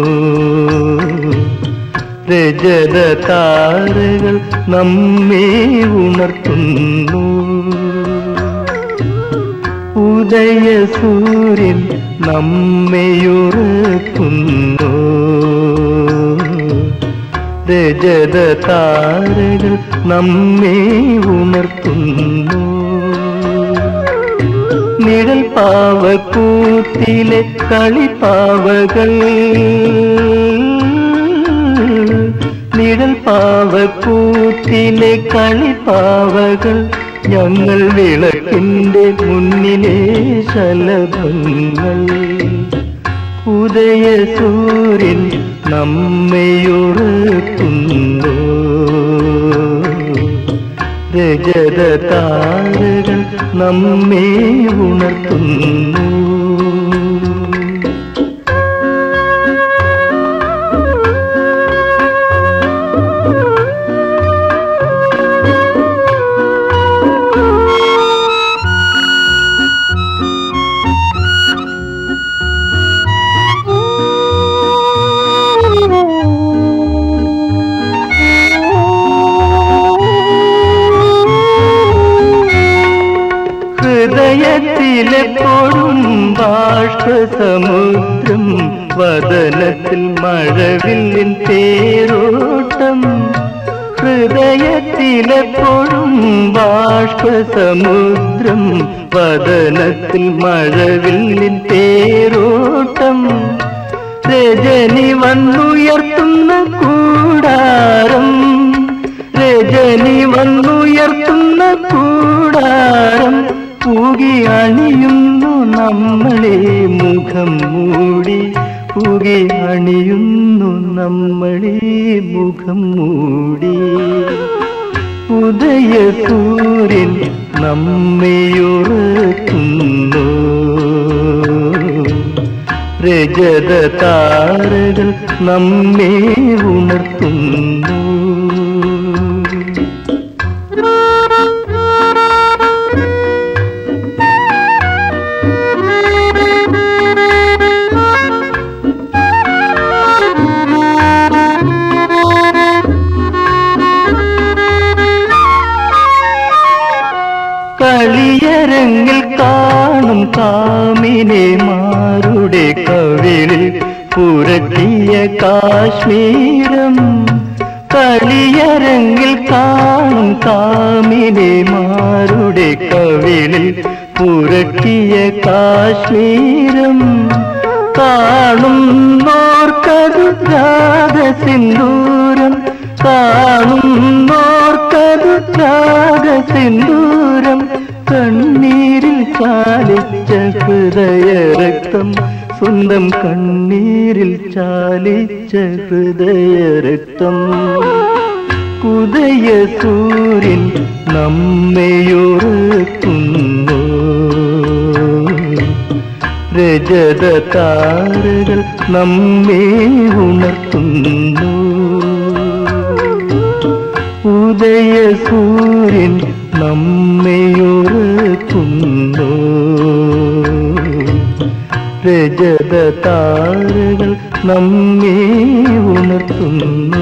രജത താരകൾ നമ്മെ ഉണർത്തുന്നു. ഉദയസൂര്യൻ നമ്മെയുറക്കുന്നു, രജത താരകൾ നമ്മെ ഉണർത്തുന്നു. നിഴൽ പാവക്കൂത്തിലെ കളിപ്പാവകൾ, നിഴൽ പാവക്കൂത്തിലെ കളിപ്പാവകൾ, ഞങ്ങൾ വിളക്കിന്റെ മുന്നിലെ ശലഭങ്ങൾ. ഉദയസൂര്യൻ നമ്മെയുറക്കുന്നു, രജത താരകൾ നമ്മെ ഉണർത്തുന്നു. ഹൃദയത്തിലെപ്പോഴും ബാഷ്പസമുദ്രം, വദനത്തിൽ മഴവില്ലിൻ തേരോട്ടം. ഹൃദയത്തിലെപ്പോഴും ബാഷ്പസമുദ്രം, വദനത്തിൽ മഴവില്ലിൻ തേരോട്ടം. രജനി വന്നുയർത്തുന്ന കൂടാരം, രജനി വന്നുയർത്തുന്ന കൂടാരം. പൂകി അണിയുന്നു നമ്മളെ മുഖം മൂടി, പൂകി അണിയുന്നു നമ്മളെ മുഖം മൂടി. ഉദയസൂര്യൻ നമ്മെയുറക്കുന്നു, രജത താരകൾ നമ്മെ ഉണർത്തുന്നു. കളിയരങ്ങിൽ കാണും കാമിനെമാരുടെ കവിളിൽ പുരട്ടിയ കാശ്മീരം, കളിയരങ്ങിൽ കാണും കാമിനെമാരുടെ കവിളിൽ പുരട്ടിയ കാശ്മീരം, കാണുന്നോർക്കതു രാഗസിന്ദൂരം, കാണുന്നോർക്കതു രാഗസിന്ദൂരം, കണ്ണീരിൽ ചാലിച്ച ഹൃദയരക്തം, സ്വന്തം കണ്ണീരിൽ ചാലിച്ച ഹൃദയരക്തം. ഉദയസൂര്യൻ നമ്മെയുറക്കുന്നു, രജത താരകൾ നമ്മെ ഉണർത്തുന്നു. ഉദയസൂര്യൻ നമ്മെയുറക്കുന്നു, രജത താരകൾ നമ്മെ ഉണർത്തുന്നു.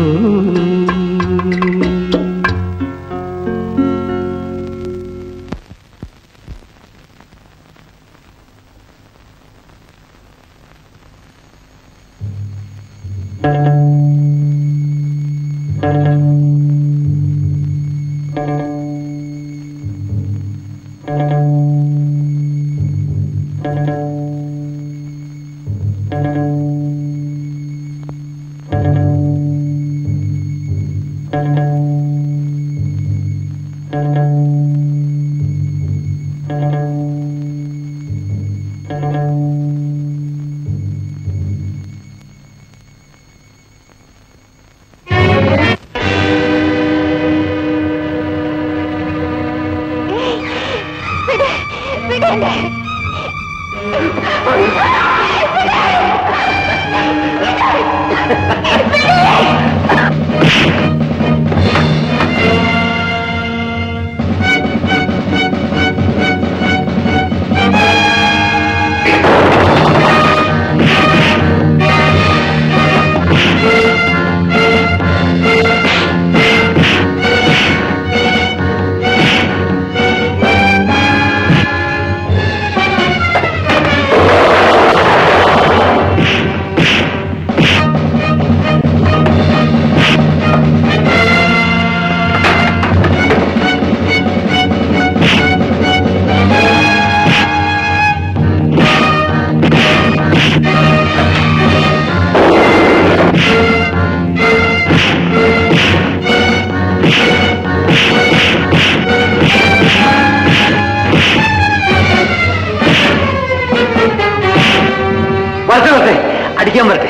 അടിക്കാൻ വരട്ടെ.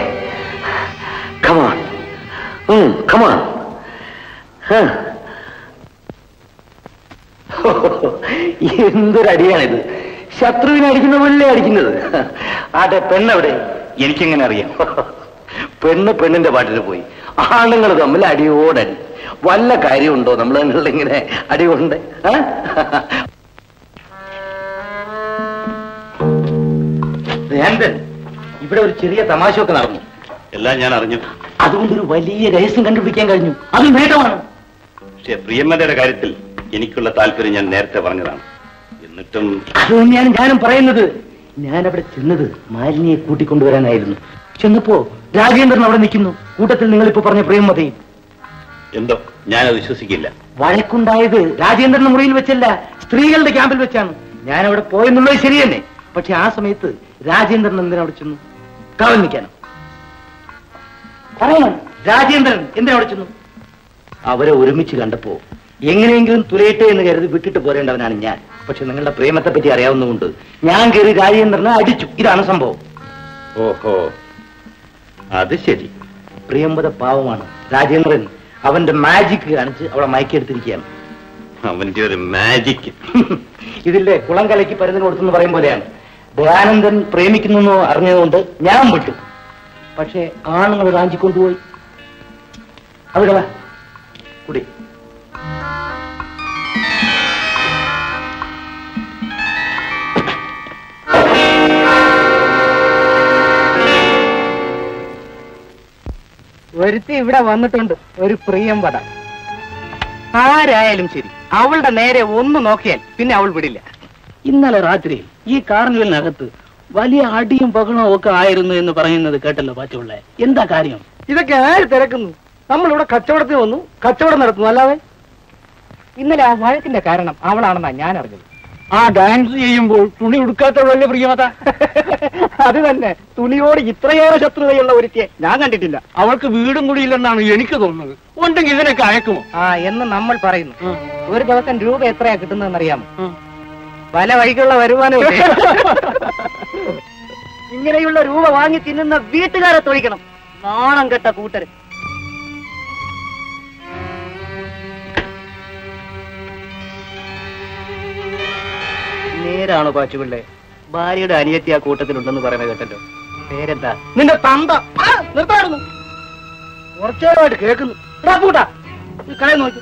Come on come on. എന്തൊരടിയാണിത്, ശത്രുവിനെ അടിക്കുന്ന പോലെ അടിക്കുന്നത്. ആട്ടെ പെണ്ണെവിടെ? എനിക്കെങ്ങനെ അറിയാം? പെണ്ണ് പെണ്ണിന്റെ പാട്ടിന് പോയി, ആണുങ്ങൾ തമ്മിൽ അടിയോടടി. വല്ല കാര്യമുണ്ടോ നമ്മൾ തമ്മിലുള്ള ഇങ്ങനെ അടികൊണ്ട്? ഇവിടെ ഒരു ചെറിയ തമാശയൊക്കെ നടന്നു. എല്ലാം ഞാൻ അറിഞ്ഞു. അതുകൊണ്ടൊരു വലിയ രഹസ്യം കണ്ടുപിടിക്കാൻ കഴിഞ്ഞു. അത് നേട്ടമാണ്. പക്ഷേ പ്രിയമ്മയുടെ കാര്യത്തിൽ എനിക്കുള്ള താല്പര്യം ഞാൻ നേരത്തെ പറഞ്ഞതാണ്. എന്നിട്ടും അത് തന്നെയാണ് ഞാനും പറയുന്നത്. ഞാനവിടെ ചെന്നത് മാലിനിയെ കൂട്ടിക്കൊണ്ടുവരാനായിരുന്നു. ചെന്നപ്പോ രാജേന്ദ്രൻ അവിടെ നിൽക്കുന്നു, കൂട്ടത്തിൽ നിങ്ങളിപ്പോ പറഞ്ഞ പ്രിയമ്മതയും. എന്തോ ഞാനത് വിശ്വസിക്കില്ല. വഴക്കുണ്ടായത് രാജേന്ദ്രന്റെ മുറിയിൽ വെച്ചല്ല, സ്ത്രീകളുടെ ക്യാമ്പിൽ വെച്ചാണ്. ഞാനവിടെ പോയെന്നുള്ളത് ശരി തന്നെ. പക്ഷെ ആ സമയത്ത് രാജേന്ദ്രൻ എന്തിനവിടെ ചെന്നു? കാവൽ നിൽക്കാനോ? പറയണം, രാജേന്ദ്രൻ എന്തിനവിടെ ചെന്നു? അവരെ ഒരുമിച്ച് കണ്ടപ്പോ എങ്ങനെയെങ്കിലും തുലയട്ടെ എന്ന് കരുതി വിട്ടിട്ട് പോരേണ്ടവനാണ് ഞാൻ. പക്ഷെ നിങ്ങളുടെ പ്രേമത്തെ പറ്റി അറിയാവുന്നതുകൊണ്ട് ഞാൻ കയറി രാജേന്ദ്രനെ അടിച്ചു. ഇതാണ് സംഭവം. ഓഹോ, അത് ശരി. പ്രിയംവദ പാവമാണ്. രാജേന്ദ്രൻ അവന്റെ മാജിക് കാണിച്ച് അവളെ മയക്കെടുത്തിരിക്കുകയാണ്. അവന്റെ ഒരു മാജിക്. ഇതില്ലേ കുളം കലക്കി പരുന്നിന് കൊടുത്തെന്ന് പറയും പോലെയാണ്. ദയാനന്ദൻ പ്രേമിക്കുന്നു അറിഞ്ഞതുകൊണ്ട് ഞാൻ വിട്ടു. പക്ഷേ ആണുങ്ങൾ റാഞ്ചിക്കൊണ്ടുപോയി. അവിടെ കുടി. ഒരുത്തി ഇവിടെ വന്നിട്ടുണ്ട്, ഒരു പ്രിയം പട. ആരായാലും ശരി, അവളുടെ നേരെ ഒന്ന് നോക്കിയാൽ പിന്നെ അവൾ വിടില്ല. ഇന്നലെ രാത്രി ഈ കാർണിവലിനകത്ത് വലിയ അടിയും പകണവും ഒക്കെ ആയിരുന്നു എന്ന് പറയുന്നത് കേട്ടല്ലോ പാച്ചുള്ളേ. എന്താ കാര്യം? ഇതൊക്കെ ആര് തിരക്കുന്നു? നമ്മളിവിടെ കച്ചവടത്തിന് വന്നു, കച്ചവടം നടത്തുന്നു, അല്ലാതെ. ഇന്നലെ ആ വഴക്കിന്റെ കാരണം അവളാണെന്നാ ഞാൻ അറിഞ്ഞത്. ആ ഡാൻസ് ചെയ്യുമ്പോൾ തുണി ഉടുക്കാത്തവളല്ലേ പ്രിയമത? അത് തന്നെ, തുണിയോട് ഇത്രയേറെ ശത്രുതയുള്ള ഒരുത്തിയെ ഞാൻ കണ്ടിട്ടില്ല. അവൾക്ക് വീടും കൂടിയില്ലെന്നാണ് എനിക്ക് തോന്നുന്നത്. ഉണ്ടെങ്കിൽ ഇതിനൊക്കെ അയക്കുമോ? എന്ന് നമ്മൾ പറയുന്നു. ഒരു ദിവസം രൂപ എത്രയാ കിട്ടുന്നതെന്ന് അറിയാമോ? പല വഴിക്കുള്ള വരുമാനം. ഇങ്ങനെയുള്ള രൂപ വാങ്ങി തിന്നുന്ന വീട്ടുകാരെ തൊഴിക്കണം. നാണം കെട്ട കൂട്ടര്. നേരാണോ പാച്ചുപിള്ളേ? ഭാര്യയുടെ അനിയത്തി ആ കൂട്ടത്തിലുണ്ടെന്ന് പറയുന്നത് കേട്ടല്ലോ. പേരെന്താ? നിന്റെ തന്ത. നിർത്താറുന്നു. കുറച്ചേരമായിട്ട് കേൾക്കുന്നു. കൂട്ടാ കടയിൽ നോക്കി.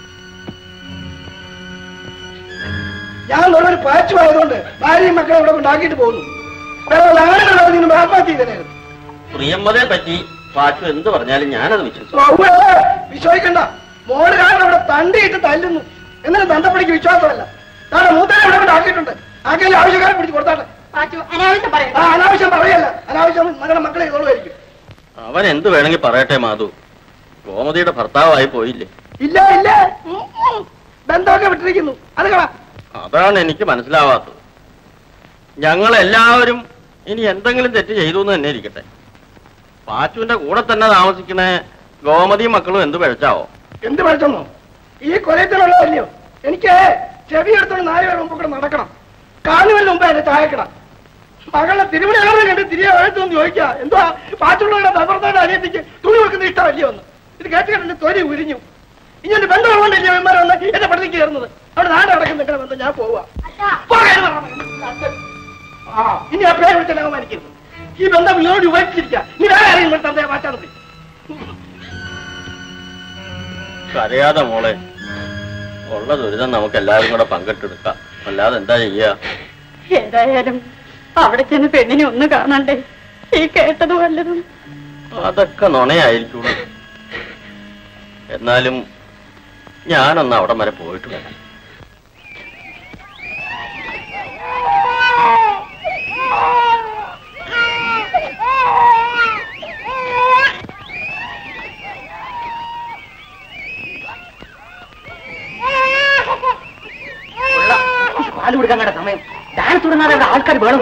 ഞാൻ ഒരു പാച്ചു ആയതുകൊണ്ട് ഭാര്യയും മക്കളെ ഇവിടെ കൊണ്ടാക്കിയിട്ട് പോകുന്നു. ആത്മഹത്യ ചെയ്തേനെ. പ്രിയമ്മതയെ പറ്റി പാച്ചു എന്ത് പറഞ്ഞാലും ഞാനത് വിശ്വസിച്ചു. വിശ്വസിക്കണ്ട. മോള് കാരണം ഇവിടെ തണ്ടിയിട്ട് തല്ലുന്നു. എന്നാലും തന്തപ്പടിക്ക് വിശ്വാസമല്ല. താഴെ മൂത്തേനെ ഇവിടെ കൊണ്ടാക്കിയിട്ടുണ്ട്. ആക്കെല്ലാം ആവശ്യക്കാരെ പിടിച്ച് കൊടുത്താട്ടെ. അനാവശ്യം പറയല്ല. അനാവശ്യം മകളുടെ മക്കളെ ഇതോളുമായിരിക്കും. അവൻ എന്ത് വേണമെങ്കിൽ പറയട്ടെ മാധു. ഗോമതിയുടെ ഭർത്താവായി പോയില്ലേ? ഇല്ല ഇല്ല, ബന്ധമൊക്കെ വിട്ടിരിക്കുന്നു. അത് കളാ. അതാണ് എനിക്ക് മനസ്സിലാവാത്തത്. ഞങ്ങളെല്ലാവരും ഇനി എന്തെങ്കിലും തെറ്റ് ചെയ്തു എന്ന് തന്നെ ഇരിക്കട്ടെ. പാച്ചുവിന്റെ കൂടെ തന്നെ താമസിക്കണ ഗോമതിയും മക്കളും എന്ത് പഴച്ചാവോ? എന്ത് പഴച്ചെന്നോ? ഈ കൊലയത്തിലുള്ളതല്ലയോ? എനിക്ക് ചെവി എടുത്തോണ്ട് 4 പേർ മുമ്പ് കൂടെ നടക്കണം. കാലുവല്ല മുമ്പ് എന്നെ ചായക്കണം. മകളുടെ തിരുവനന്തപുരം കണ്ട് തിരികെ വഴത്തൊന്ന് ചോദിക്കുക. എന്തുവാ പാച്ചുള്ളവരുടെ ഭർത്താവിന്റെ അനിയത്തിക്ക് തുണി വെക്കുന്ന ഇഷ്ടമല്ലയോ എന്ന്. ഇത് കേട്ട് കേട്ടെ തൊലി ഉരിഞ്ഞു. ഇനി എന്റെ ബന്ധമുള്ളതല്ലേ ഇവന്മാർ വന്ന് എന്നെ പഠിപ്പിക്ക് കയറുന്നത്. അവിടെ നാട് അടക്കം നിൽക്കണ ബന്ധം ഞാൻ പോവുക. ഇനി ആ പേര് വിളിച്ചാൽ അവമാനിക്കരുത്. ഈ ബന്ധം ഇങ്ങോട്ട് ഉപയോഗിച്ചിരിക്കുക. നീ വേറെ ആരെയും തന്തയെ മാറ്റാൻ മതി. കരയാതെ മോളെ, ഉള്ള ദുരിതം നമുക്ക് എല്ലാവരും കൂടെ പങ്കിട്ടെടുക്കാം. അല്ലാതെ എന്താ ചെയ്യാ? ഏതായാലും അവിടെ ചെന്ന് പെണ്ണിനെ ഒന്ന് കാണണ്ടേ? ഈ കേട്ടത് വല്ലതും? അതൊക്കെ നുണയായിരിക്കുള്ളൂ. എന്നാലും ഞാനൊന്ന് അവിടം വരെ പോയിട്ട് വരാം. പാല് കൊടുക്കാൻ കണ്ട സമയം. ഡാൻസ് തുടങ്ങാതെ അവിടെ ആൾക്കാർ വേണം.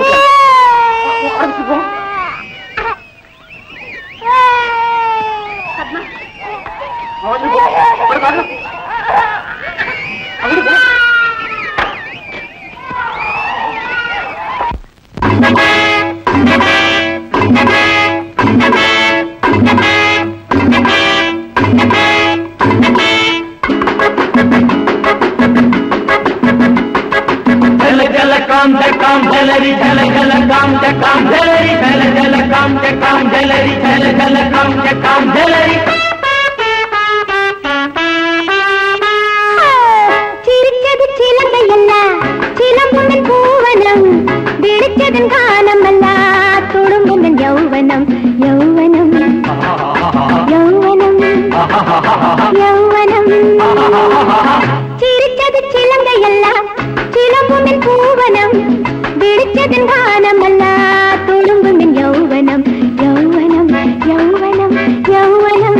ചിരിച്ചത് ചിലങ്കയല്ല, ചിലമ്പുമൻ പൂവനം, വിളിച്ചതൻ ഗാനമല്ല, തുളുമ്പുമൻ യൗവനം, യൗവനം, യൗവനം, യൗവനം. ചിരിച്ചത് ചിലങ്കയല്ല, ചിലമ്പുമൻ പൂവനം, വിളിച്ചതൻ ഗാനമല്ല, തുളുമ്പുമൻ യൗവനം, യൗവനം, യൗവനം, യൗവനം.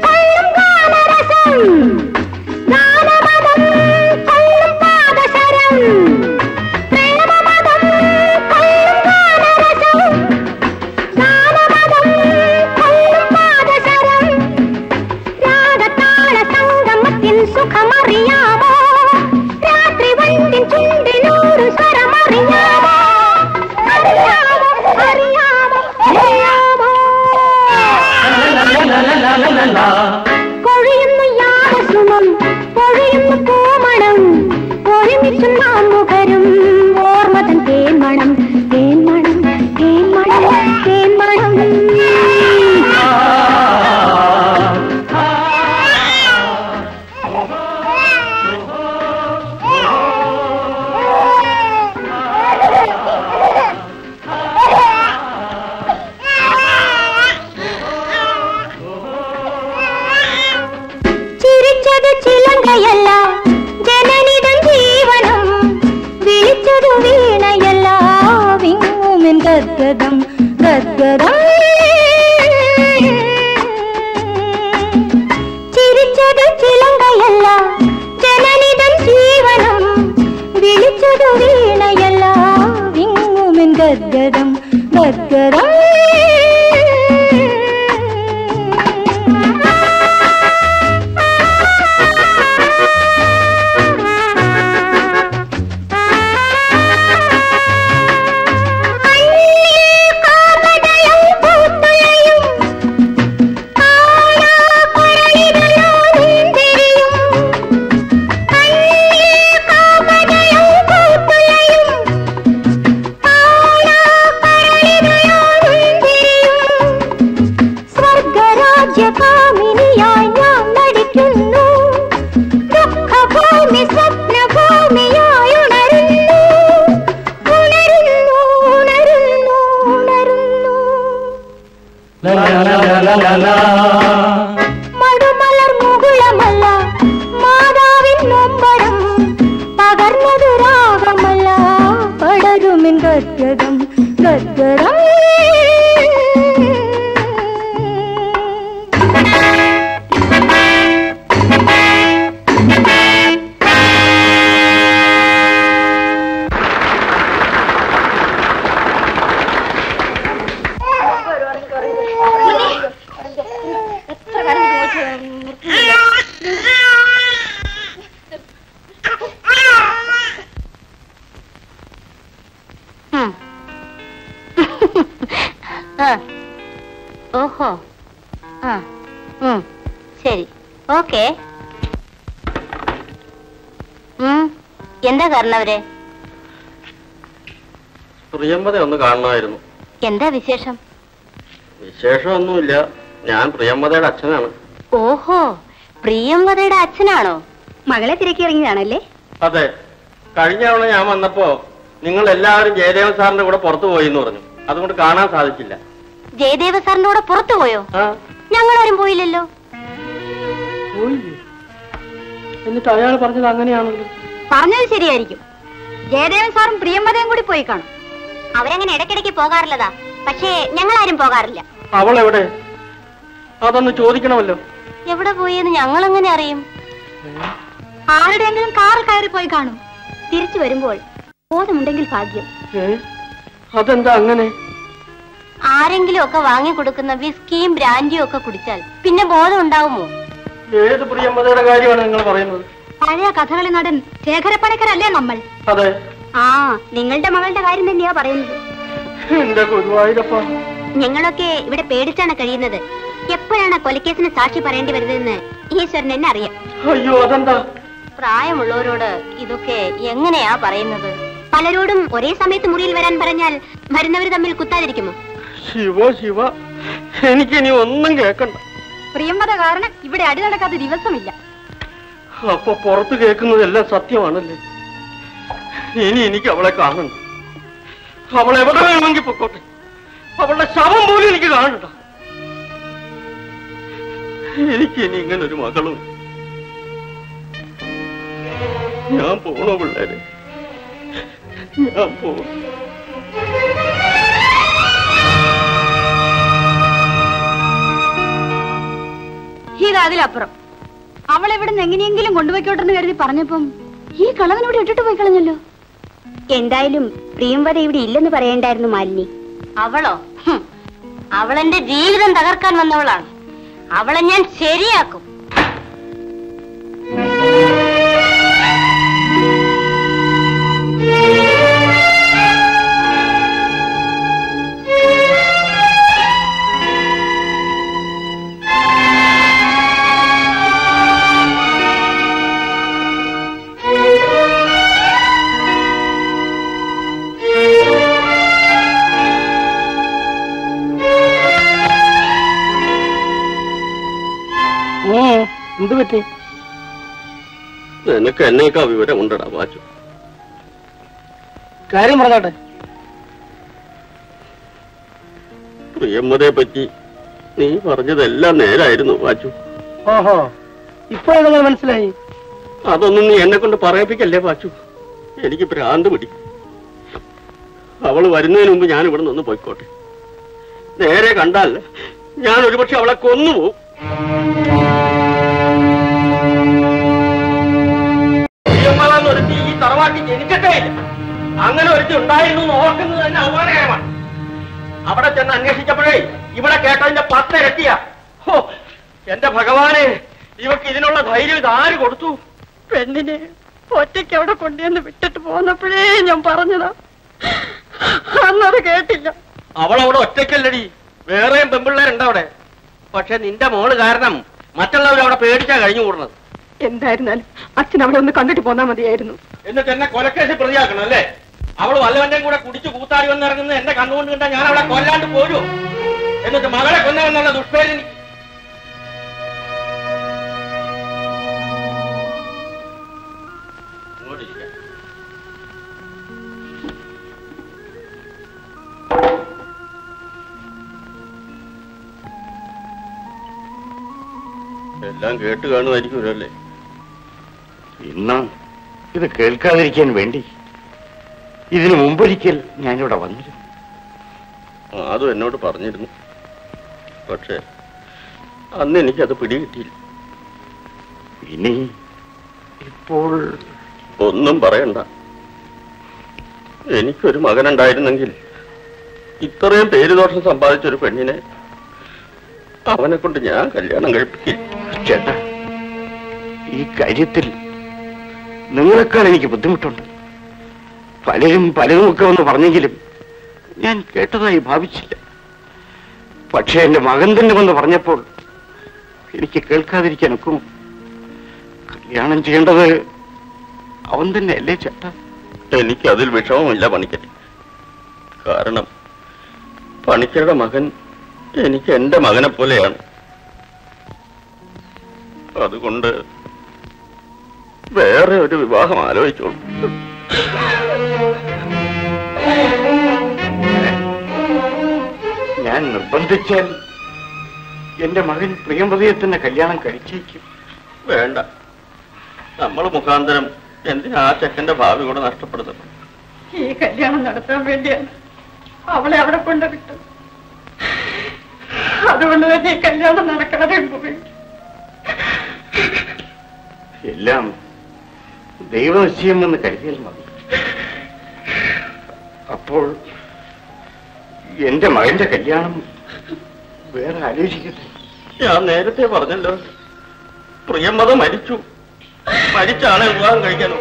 ഗാനമദം കൊള്ളും പാദസരം, സുഖമറിയാമോ രാത്രി വണ്ടിൻ ചുണ്ടിനോട് സ്വരമറിയാമോ അറിയാമോ അറിയാമോ അറിയാമോ കൊഴിയുന്നു യാമസുമം പൊഴിയുന്നു പൂമണം ഒരുമിച്ചു നാം മുഖരും ഓർമ്മതൻ തേന്മണം തേന്മണം തേന്മണം തേന്മണം ചിരിച്ചത് ചിലങ്കയല്ല ജനനിതൻ ജീവനം വിളിച്ചതു വീണയല്ല വിങ്ങുമിൻ ഗദ്ഗദം ഗദ്ഗദം ചിരിച്ചത് ചിലങ്കയല്ല ജനനിതൻ ജീവനം വിളിച്ചതു വീണയല്ല വിങ്ങുമിൻ ഗദ്ഗദം ഗദ്ഗദം സ്വർഗരാജ്യകാമിനിയായി ഞാൻ നടിക്കുന്നു ദുഃഖഭൂമി സ്വപ്നഭൂമിയായി ഉണരുന്നു ഉണരുന്നു ഉണരുന്നു ഉണരുന്നു മടുമലർ മുകുളമല്ല മാതാവിൻ നൊമ്പരം പകർന്നതു രാഗമല്ല പടരുമിൻ ഗദ്ഗദം ഗദ്ഗദം ഓഹോ ശരി ഓക്കെ എന്താ കാരണവരെ പ്രിയമ്പത ഒന്ന് കാണണമായിരുന്നു. എന്താ വിശേഷം? വിശേഷമൊന്നുമില്ല, ഞാൻ പ്രിയമ്പതയുടെ അച്ഛനാണ്. ഓഹോ, പ്രിയമ്പതയുടെ അച്ഛനാണോ? മകളെ തിരക്കി ഇറങ്ങിയതാണല്ലേ? അതെ, കഴിഞ്ഞ തവണ ഞാൻ വന്നപ്പോ നിങ്ങൾ എല്ലാവരും ജയദേവൻ സാറിന്റെ കൂടെ പുറത്തു പോയി എന്ന് പറഞ്ഞു. അതുകൊണ്ട് കാണാൻ സാധിച്ചില്ല. ജയദേവ സാറിന്റെ കൂടെ പുറത്തു പോയോ? ഞങ്ങളാരും പോയില്ലല്ലോ. എന്നിട്ട് അയാൾ പറഞ്ഞത് അങ്ങനെയാണല്ലോ. പറഞ്ഞത് ശരിയായിരിക്കും. ജയദേവൻ സാറും പ്രിയമ്പതയും കൂടി പോയി കാണും. അവരങ്ങനെ ഇടയ്ക്കിടയ്ക്ക് പോകാറില്ലതാ, പക്ഷേ ഞങ്ങളാരും പോകാറില്ല. അവൾ എവിടെ? അതൊന്ന് ചോദിക്കണമല്ലോ. എവിടെ പോയെന്ന് ഞങ്ങൾ എങ്ങനെ അറിയും? ആരുടെയെങ്കിലും കാറിൽ കയറി പോയി കാണും. തിരിച്ചു വരുമ്പോൾ ബോധമുണ്ടെങ്കിൽ ഭാഗ്യം. അതെന്താ അങ്ങനെ? ആരെങ്കിലും ഒക്കെ വാങ്ങിക്കൊടുക്കുന്ന വിസ്കിയും ബ്രാൻഡിയും ഒക്കെ കുടിച്ചാൽ പിന്നെ ബോധം ഉണ്ടാവുമോ? ഏത് പ്രിയമ്പതയുടെ കാര്യമാണ് നിങ്ങൾ പറയുന്നത്? പഴയ കഥകളി നടൻ ശേഖരപ്പണിക്കരല്ലേ നമ്മൾ? അതെ. ആ, നിങ്ങളുടെ മകളുടെ കാര്യം തന്നെയാ പറയുന്നത്. എന്റെ ഗുരുവായൂരപ്പ, ഞങ്ങളൊക്കെ ഇവിടെ പേടിച്ചാണ് കഴിയുന്നത്. എപ്പോഴാണ് കൊലക്കേസിന് സാക്ഷി പറയേണ്ടി വരുന്നതെന്ന് ഈശ്വരൻ എന്നെ അറിയാം. അയ്യോ, അതെന്താ? പ്രായമുള്ളവരോട് ഇതൊക്കെ എങ്ങനെയാ പറയുന്നത്? പലരോടും ഒരേ സമയത്ത് മുറിയിൽ വരാൻ പറഞ്ഞാൽ വരുന്നവർ തമ്മിൽ കുത്താതിരിക്കുമോ? ശിവ ശിവ, എനിക്കിനി ഒന്നും കേൾക്കണ്ട. പ്രിയമ്പത കാരണം ഇവിടെ അടി നടക്കാത്ത ദിവസമില്ല. അപ്പൊ പുറത്ത് കേൾക്കുന്നതെല്ലാം സത്യമാണല്ലേ? ഇനി എനിക്ക് അവളെ കാണണ്ട. അവൾ എവിടെ വേണമെങ്കിൽ പൊക്കോട്ടെ. അവളുടെ ശവം പോലും എനിക്ക് കാണണ്ട. എനിക്കിനി ഇങ്ങനൊരു മകളും. ഞാൻ പോണോ പിള്ളേരെ? ഞാൻ പോണു. അതിലപ്പുറം അവൾ എവിടുന്ന് എങ്ങനെയെങ്കിലും കൊണ്ടുപോയിക്കോട്ടെന്ന് കരുതി പറഞ്ഞപ്പം ഈ കളവനോട് ഇട്ടിട്ട് പോയി കളഞ്ഞല്ലോ. എന്തായാലും പ്രിയംവത ഇവിടെ ഇല്ലെന്ന് പറയണ്ടായിരുന്നു മാലിനി. അവളോ? അവളെന്റെ ജീവിതം തകർക്കാൻ വന്നവളാണ്. അവളെ ഞാൻ ശരിയാക്കും. എന്ത് പറ്റി? നിനക്ക് എന്നേക്കാ വിവരം ഉണ്ടടാ വാച്ചു. കാര്യം പറഞ്ഞാട്ടെ. പ്രിയമ്മതയെ പറ്റി നീ പറഞ്ഞതെല്ലാം നേരായിരുന്നു വാച്ചു. ഓഹോ, ഇപ്പോഴെങ്ങനെ മനസ്സിലായി? അതൊന്നും നീ എന്നെ കൊണ്ട് പറയിപ്പിക്കല്ലേ വാച്ചു. എനിക്ക് ഭ്രാന്ത് പിടി. അവള് വരുന്നതിന് മുമ്പ് ഞാൻ ഇവിടെ നിന്ന് പോയിക്കോട്ടെ. നേരെ കണ്ടാൽ ഞാൻ ഒരുപക്ഷെ അവളെ കൊന്നുപോകും. ഒരുത്തി ഈ തറവാട്ടി ജനിക്കട്ടേ ഇല്ല. അങ്ങനെ ഒരുത്തി ഉണ്ടായിരുന്നു എന്ന് ഓർക്കുന്നത് തന്നെ അപമാനകരമാണ്. അവിടെ ചെന്ന് അന്വേഷിച്ചപ്പോഴേ ഇവിടെ കേട്ടതിന്റെ 10 ഇരട്ടിയാ. ഹോ, എന്റെ ഭഗവാനെ, ഇവക്ക് ഇതിനുള്ള ധൈര്യം ഇതാര് കൊടുത്തു? പെണ്ണിനെ ഒറ്റയ്ക്ക് അവിടെ കൊണ്ടുവന്ന് വിട്ടിട്ട് പോന്നപ്പോഴേ ഞാൻ പറഞ്ഞതാ, അന്നത് കേട്ടില്ല. അവളവിടെ ഒറ്റയ്ക്കല്ലടി, വേറെയും പെമ്പിള്ളേരുണ്ട് അവിടെ. പക്ഷെ നിന്റെ മോള് കാരണം മറ്റുള്ളവർ അവിടെ പേടിച്ചാ കഴിഞ്ഞു കൂടുന്നത്. എന്തായിരുന്നാലും അച്ഛൻ അവിടെ ഒന്ന് കണ്ടിട്ട് പോന്നാ മതിയായിരുന്നു. എന്നിട്ട് എന്നെ കൊലക്കേസിൽ പ്രതിയാക്കണം അല്ലേ? അവള് വല്ലവന്റെയും കൂടെ കുടിച്ചു കൂത്താടി വന്നിറങ്ങുന്നത് എന്റെ കണ്ണുകൊണ്ട് കണ്ടാ ഞാൻ അവളെ കൊല്ലാണ്ട് പോരൂ. എന്നിട്ട് മകളെ കൊന്നവെന്നുള്ള ദുഷ്പേര് എല്ലാം കേട്ട് കാണുമായിരിക്കുമല്ലേ? ഇന്ന് ഇത് കേൾക്കാതിരിക്കാൻ വേണ്ടി ഇതിനു മുമ്പൊരിക്കൽ ഞാനിവിടെ വന്നിരുന്നു. അതും എന്നോട് പറഞ്ഞിരുന്നു. പക്ഷെ അന്ന് എനിക്കത് പിടികിട്ടിയില്ല. ഇനി ഇപ്പോൾ ഒന്നും പറയണ്ട. എനിക്കൊരു മകനുണ്ടായിരുന്നെങ്കിൽ ഇത്രയും പേരുദോഷം സമ്പാദിച്ചൊരു പെണ്ണിനെ അവനെ കൊണ്ട് ഞാൻ കല്യാണം കഴിപ്പിക്കില്ല. ചേട്ടാ, ഈ കാര്യത്തിൽ നിങ്ങളെക്കാൾ എനിക്ക് ബുദ്ധിമുട്ടുണ്ട്. പലരും പലതുമൊക്കെ ഒന്ന് പറഞ്ഞെങ്കിലും ഞാൻ കേട്ടതായി ഭാവിച്ചില്ല. പക്ഷെ എന്റെ മകൻ തന്നെ വന്ന് പറഞ്ഞപ്പോൾ എനിക്ക് കേൾക്കാതിരിക്കാൻ ഒക്കുമോ? കല്യാണം ചെയ്യേണ്ടത് അവൻ തന്നെ അല്ലേ ചേട്ടാ? എനിക്കതിൽ വിഷമമില്ല പണിക്കര്. കാരണം പണിക്കരുടെ മകൻ എനിക്ക് എന്റെ മകനെ പോലെയാണ്. അതുകൊണ്ട് വേറെ ഒരു വിവാഹം ആലോചിച്ചോളൂ. ഞാൻ നിർബന്ധിച്ചാൽ എന്റെ മകൻ പ്രിയംവതിയെ തന്നെ കല്യാണം കഴിച്ചേക്കും. വേണ്ട, നമ്മൾ മുഖാന്തരം എന്തിനാ ആ ചെക്കന്റെ ഭാവി കൂടെ നഷ്ടപ്പെടുന്നത്? ഈ കല്യാണം നടത്താൻ വേണ്ടിയാണ് അവളെ അവിടെ കൊണ്ടുവിട്ടു. അതുകൊണ്ട് തന്നെ ഈ കല്യാണം നടക്കാതെ പോയി. എല്ലാം ദൈവനിശ്ചയം എന്ന് കരുതിയാൽ മതി. അപ്പോൾ എന്റെ മകന്റെ കല്യാണം വേറെ ആലോചിക്കട്ടെ. ഞാൻ നേരത്തെ പറഞ്ഞല്ലോ, പ്രിയംവദ മരിച്ചു. മരിച്ചാണ് വിവാഹം കഴിക്കാനോ?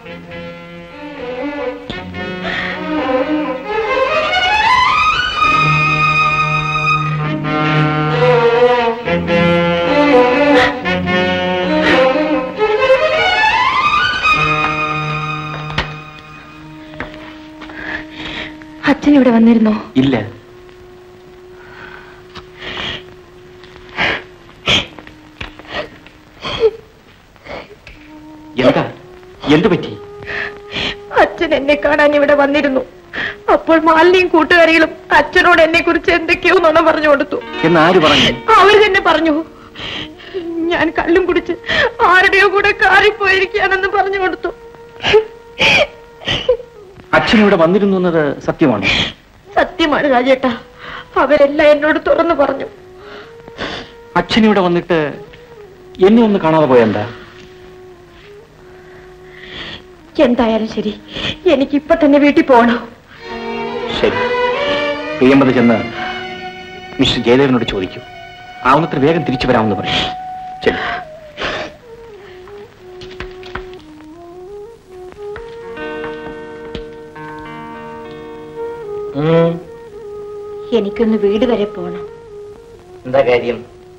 അച്ഛൻ ഇവിടെ വന്നിരുന്നോ? ഇല്ല. എന്താ, എന്തു പറ്റി? അച്ഛൻ എന്നെ കാണാൻ ഇവിടെ വന്നിരുന്നു. അപ്പോൾ മാലിന്യം കൂട്ടുകാരികളും അച്ഛനോട് എന്നെ കുറിച്ച് എന്തൊക്കെയോ നുണ പറഞ്ഞു കൊടുത്തു. എന്നാര് പറഞ്ഞു? അവർ തന്നെ പറഞ്ഞു. ഞാൻ കള്ളും കുടിച്ച് ആരുടെയോ കൂടെ കാറിപ്പോയിരിക്കുകയാണെന്ന് പറഞ്ഞു കൊടുത്തു. അച്ഛൻ ഇവിടെ വന്നിരുന്നു എന്നത് സത്യമാണ്? സത്യമാണ് രാജേട്ടാ, അവരെല്ലാം എന്നോട് തുറന്നു പറഞ്ഞു. അച്ഛൻ ഇവിടെ വന്നിട്ട് എന്നെ ഒന്ന് കാണാതെ പോയെന്താ? എന്തായാലും ശരി, എനിക്കിപ്പൊ തന്നെ വീട്ടിൽ പോകണം. ശരി, പ്രിയംവദ ചെന്ന് മിസ്റ്റർ ജയദേവനോട് ചോദിക്കും. ആവുന്നത്ര വേഗം തിരിച്ചു വരാമെന്ന് പറയും. ശരി. എനിക്കൊന്ന് വീട് വരെ പോണം. എന്താ കാര്യം?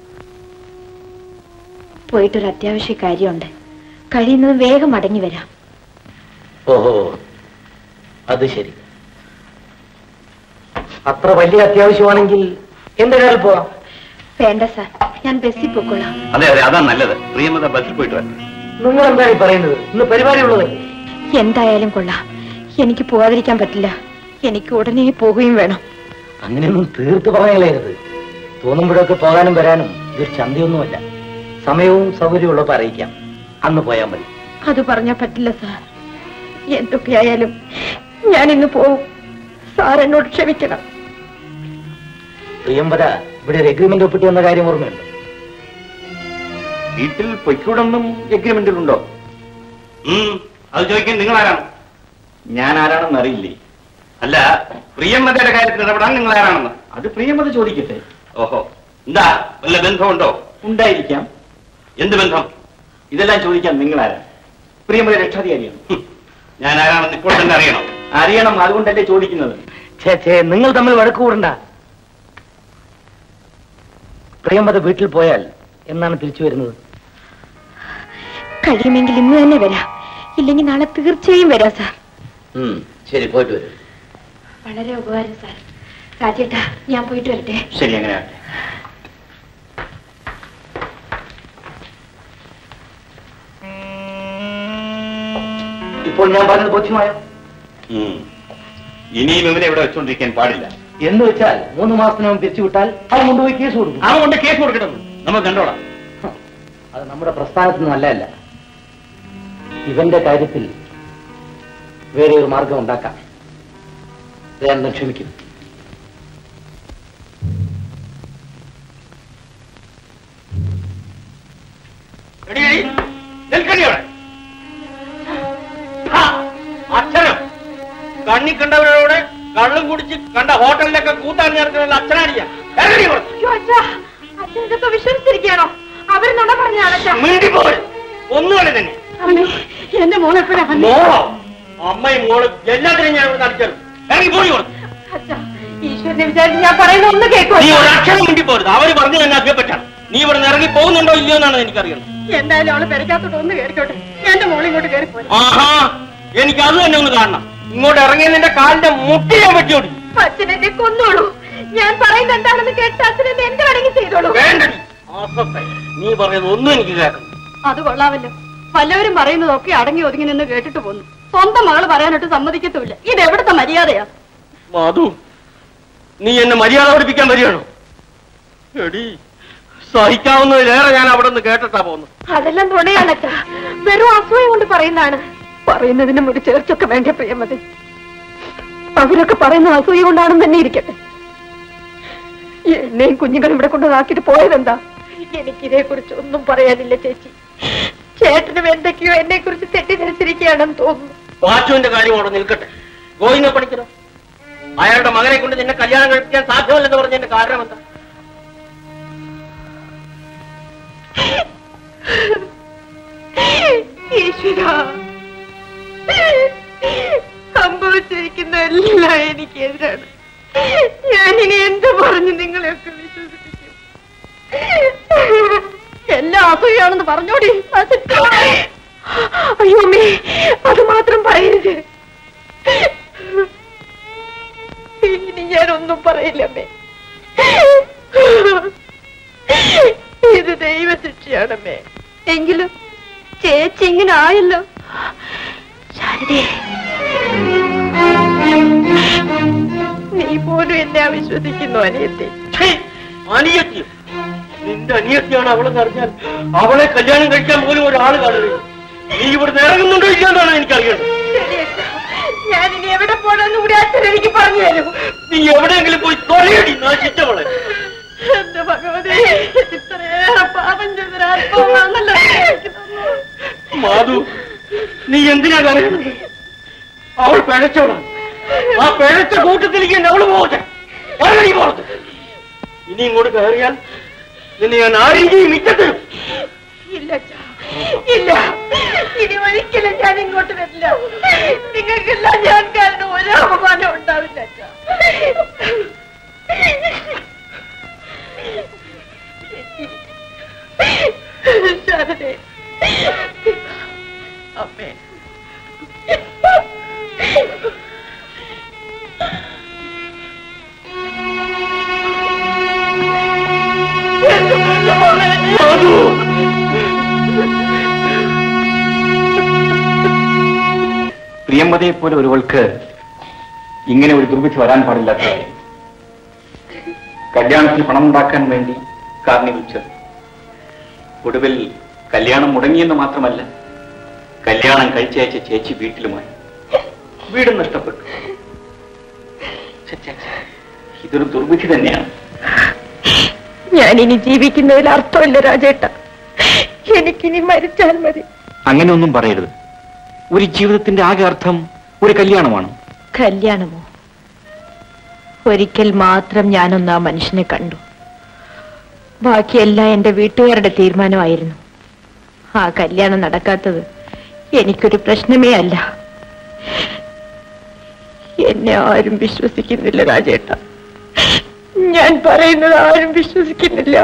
പോയിട്ടൊരു അത്യാവശ്യ കാര്യമുണ്ട്. കഴിയുന്നത് വേഗം മടങ്ങി വരാം. ഓഹോ, അത് ശരി. അത്ര വലിയ അത്യാവശ്യമാണെങ്കിൽ എന്റെ കാലിൽ പോവാം. വേണ്ട സാർ, ഞാൻ ബസ്സിൽ പോയിക്കൊള്ളാം. അതെ അതെ, അതാ നല്ലത്. പ്രിയമത ബസ്സിൽ പോയിട്ട് വരണം. നിങ്ങൾ എന്താണ് ഈ പറയുന്നത്? ഇന്ന് പരിപാടി ഉള്ളത്. എന്തായാലും കൊള്ളാം. എനിക്ക് പോകാതിരിക്കാൻ പറ്റില്ല. എനിക്ക് ഉടനെ പോവുകയും വേണം. അങ്ങനെയൊന്നും തീർത്ത് പറയലായിരുന്നു. തോന്നുമ്പോഴൊക്കെ പോകാനും വരാനും ഇതൊരു ചന്തയൊന്നുമല്ല. സമയവും സൗകര്യവും ഉള്ളപ്പോൾ അറിയിക്കാം. അന്ന് പോയാൽ മതി. അത് പറഞ്ഞാൽ പറ്റില്ല സാർ. എന്തൊക്കെയായാലും ഞാൻ ഇന്ന് പോവും. സാർ എന്നോട് ക്ഷമിക്കണം. പ്രിയംവര, ഇവിടെ ഒരു എഗ്രിമെന്റ് ഒപ്പിട്ട് വന്ന കാര്യം ഓർമ്മയുണ്ട്? വീട്ടിൽ പൊയ്ക്കൂടെന്നും എഗ്രിമെന്റിലുണ്ടോ? അത് ചോദിക്കാൻ നിങ്ങൾ ആരാണ്? ഞാൻ ആരാണെന്ന് അറിയില്ലേ? അല്ല, പ്രിയമതയുടെ കാര്യത്തിൽ ഇടപെടാൻ നിങ്ങൾ ആരാണെന്ന്. അത് പ്രിയമത ചോദിക്കട്ടെ. ഓഹോ, എന്താ വല്ല ബന്ധമുണ്ടോ? ഉണ്ടായിരിക്കാം. എന്ത് ബന്ധം? ഇതെല്ലാം ചോദിക്കാൻ നിങ്ങൾ ആരാ? പ്രിയമത രക്ഷാധികാരിയാണ്. ഞാൻ ആരാണെന്ന് ഇപ്പോൾ തന്നെ അറിയണം. അറിയണം, അതുകൊണ്ടല്ലേ ചോദിക്കുന്നത്. നിങ്ങൾ തമ്മിൽ വഴക്ക് കൂടണ്ട. പ്രിയമത വീട്ടിൽ പോയാൽ എന്നാണ് തിരിച്ചു വരുന്നത്? കഴിയുമെങ്കിൽ ഇന്ന് തന്നെ വരാം. ഇല്ലെങ്കിൽ നാളെ തീർച്ചയായും വരാം സാർ. ശരി, പോയിട്ട് വരും. വളരെ ഉപകാരം സാർ. രാജേട്ടാ, ഞാൻ പോയിട്ട് വരട്ടെ. ശരി, അങ്ങനെയാട്ടെ. ഇപ്പോൾ ഞാൻ പറഞ്ഞത് ബോധ്യമായോ? ഇനിയും ഇവരെ ഇവിടെ വെച്ചുകൊണ്ടിരിക്കാൻ പാടില്ല. എന്ന് വെച്ചാൽ 3 മാസത്തിനകം പിരിച്ചുവിട്ടാൽ അവൻ കൊണ്ടുപോയി കേസ് കൊടുക്കും. അവൻ കൊണ്ട് കേസ് കൊടുക്കണം, നമ്മൾ കണ്ടോളാം. അത് നമ്മുടെ പ്രസ്ഥാനത്തിന് നല്ലതല്ല. ഇവന്റെ കാര്യത്തിൽ വേറെ ഒരു മാർഗം ഉണ്ടാക്കാം. ഞാൻ ക്ഷമിക്കും. അച്ഛനും കണ്ണി കണ്ടവരോട് കള്ളും കുടിച്ച് കണ്ട ഹോട്ടലിലൊക്കെ കൂത്താൻ ചേർക്കുന്ന അച്ഛനാണിയാ. അച്ഛൻ ഇതൊക്കെ വിശ്വസിച്ചിരിക്കുകയാണോ? അവർ നുണ പറഞ്ഞാണ്. ഒന്നുമല്ല തന്നെ. എന്റെ മോളെപ്പോഴാ മോളോ? അമ്മയും മോളും എല്ലാത്തിനും ഞാൻ ഇവിടെ നടിച്ചത്. ഇറങ്ങി പോയി കൊടുത്തു. ഈശ്വരനെ വിചാരിച്ച് ഞാൻ പറയുന്ന ഒന്ന് കേൾക്കോ? നീ ഒരു അക്ഷരം വേണ്ടി പോരുത്. അവര് പറഞ്ഞു തന്നെ അഭ്യപ്പെട്ടാണ്. നീ ഇവിടെ ഇറങ്ങി പോകുന്നുണ്ടോ ഇല്ലയോ എന്നാണ് എനിക്കറിയുന്നത്. എന്തായാലും അവള് പെരക്കാത്തോട്ട് ഒന്ന് കയറിക്കോട്ടെ. എന്റെ മോളെ ഇങ്ങോട്ട് കയറി പോയി. ആഹാ, എനിക്ക് അത് തന്നെ ഒന്ന് കാണണം. ഇങ്ങോട്ട് ഇറങ്ങി നിന്റെ കാലിന്റെ മുട്ടി ഞാൻ വെച്ചോടി. അച്ഛനെന്നെ കൊന്നോളൂ. ഞാൻ പറയുന്നത് എന്താണെന്ന് കേട്ട് അച്ഛനെന്നെ എന്ത് വേണമെങ്കിൽ ചെയ്തോളൂ. വേണ്ടടി, നീ പറയുന്നത് ഒന്നും എനിക്ക് കേൾക്കണം. അത് കൊള്ളാമല്ലോ. പലവരും പറയുന്നതൊക്കെ അടങ്ങി ഒതുങ്ങി നിന്ന് കേട്ടിട്ട് പോന്നു. സ്വന്തം മകള് പറയാനായിട്ട് സമ്മതിക്കത്തുമില്ല. ഇത് എവിടുത്തെ മര്യാദയാ? മാധു, നീ എന്നെ മര്യാദ പഠിപ്പിക്കാൻ വരികയാണോ? എടി, സഹിക്കാവുന്നതിലേറെ ഞാൻ അവിടെ നിന്ന് കേട്ടിട്ടാ പോന്നു. അതെല്ലാം തുണയാണച്ചാ. വെറും അസൂയ കൊണ്ട് പറയുന്നതാണ്. പറയുന്നതിനും ഒരു ചേർച്ചൊക്കെ വേണ്ട പ്രിയമതി. അവരൊക്കെ പറയുന്ന അസൂയ കൊണ്ടാണെന്ന് തന്നെ ഇരിക്കട്ടെ. എന്നെയും കുഞ്ഞുങ്ങളും ഇവിടെ കൊണ്ടുവന്നാക്കിട്ട് പോയതെന്താ? എനിക്കിതേ കുറിച്ച് ഒന്നും പറയാനില്ല ചേച്ചി. ചേട്ടനും എന്തൊക്കെയോ എന്നെ കുറിച്ച് തെറ്റിദ്ധരിച്ചിരിക്കുകയാണെന്ന് തോന്നുന്നു. പാച്ചുവിന്റെ കാര്യം അവിടെ നിൽക്കട്ടെ. ഗോവിന്ദ പണിക്കരോ, അയാളുടെ മകനെ കൊണ്ട് നിന്നെ കല്യാണം കഴിപ്പിക്കാൻ സാധ്യമല്ലെന്ന് പറഞ്ഞതിന്റെ കാരണം എന്താ? ഈശ്വരാ, സംഭവിച്ചിരിക്കുന്ന എല്ലാം എനിക്കെതിരാണ്. ഞാനിനി എന്ത് പറഞ്ഞു നിങ്ങളെയൊക്കെ വിശ്വസിപ്പിക്കും? എല്ലാം അസൂയാണെന്ന് പറഞ്ഞോടി. അയ്യോ അമ്മേ, അത് മാത്രം പറയരുത്. ഇനി ഞാനൊന്നും പറയില്ലമ്മേ. ഇത് ദൈവശിക്ഷയാണമ്മേ. എങ്കിലും ചേച്ചി ഇങ്ങനെ ആയല്ലോ. ശാരദേ, നീ പോലും എന്നെ അവിശ്വസിക്കുന്നു അനിയത്തി. അനിയത്തി? നിന്റെ അനിയത്തിയാണ് അവളെന്ന് അറിഞ്ഞാൽ അവളെ കല്യാണം കഴിക്കാൻ പോലും ഒരാൾ കാണുകയും നീ ഇവിടെ ഇറങ്ങുന്നുണ്ടോ ഇല്ലെന്നാണ് എനിക്കറിയേണ്ടത്. ഞാനിനി എവിടെ പോണെന്ന് കൂടി അച്ഛൻ എനിക്ക് പറഞ്ഞു തരും. നീ എവിടെയെങ്കിലും പോയി തൊലയടി നശിച്ചവളെ. എന്റെ ഭഗവതേ, ഇത്രയേറെ പാപം ചെയ്തൊരാത്മാവാണല്ലോ. മാധു, നീ എന്തിനാ കരയുന്നത്? അവൾ പിഴച്ചവളാണ്. ആ പിഴച്ച കൂട്ടത്തിലേക്ക് അവള് പോകട്ടെ. ഇനി ഇങ്ങോട്ട് കയറിയാൽ നിന്നെ ഞാൻ ആരെങ്കിലും മിറ്റത്തിരും. ഇല്ല ഇല്ല, ഇനി ഒരിക്കലും ഞാൻ ഇങ്ങോട്ട് വരില്ല. നിങ്ങൾക്കെല്ലാം ഞാൻ കാരണം ഒരു അപമാനം ഉണ്ടാവില്ല. ശാരദേ, അമ്മേ, പ്രിയംവതയെ പോലെ ഒരുവൾക്ക് ഇങ്ങനെ ഒരു ദുർവിധി വരാൻ പാടില്ലാത്ത കല്യാണത്തിന് പണമുണ്ടാക്കാൻ വേണ്ടി കാറിനെ വിളിച്ചത്. ഒടുവിൽ കല്യാണം മുടങ്ങിയെന്ന് മാത്രമല്ല, കല്യാണം കഴിച്ചയച്ച ചേച്ചി വീട്ടിലുമായി, വീടും നഷ്ടപ്പെട്ടു. ഇതൊരു ദുർവിധി തന്നെയാണ്. ഞാൻ ഇനി ജീവിക്കുന്നതിൽ അർത്ഥമില്ല രാജേട്ട. എനിക്കിനി മരിച്ചാൽ മതി. അങ്ങനെ ഒന്നും പറയരുത്. ഒരു ജീവിതത്തിന്റെ ആകെ അർത്ഥം ഒരു കല്യാണമാണ്. കല്യാണമോ? ഒരിക്കൽ മാത്രം ഞാനൊന്ന് ആ മനുഷ്യനെ കണ്ടു. ബാക്കിയെല്ലാം എന്റെ വീട്ടുകാരുടെ തീരുമാനമായിരുന്നു. ആ കല്യാണം നടക്കാത്തത് എനിക്കൊരു പ്രശ്നമേ അല്ല. എന്നെ ആരും വിശ്വസിക്കുന്നില്ല രാജേട്ട. ഞാൻ പറയുന്നത് ആരും വിശ്വസിക്കുന്നില്ല.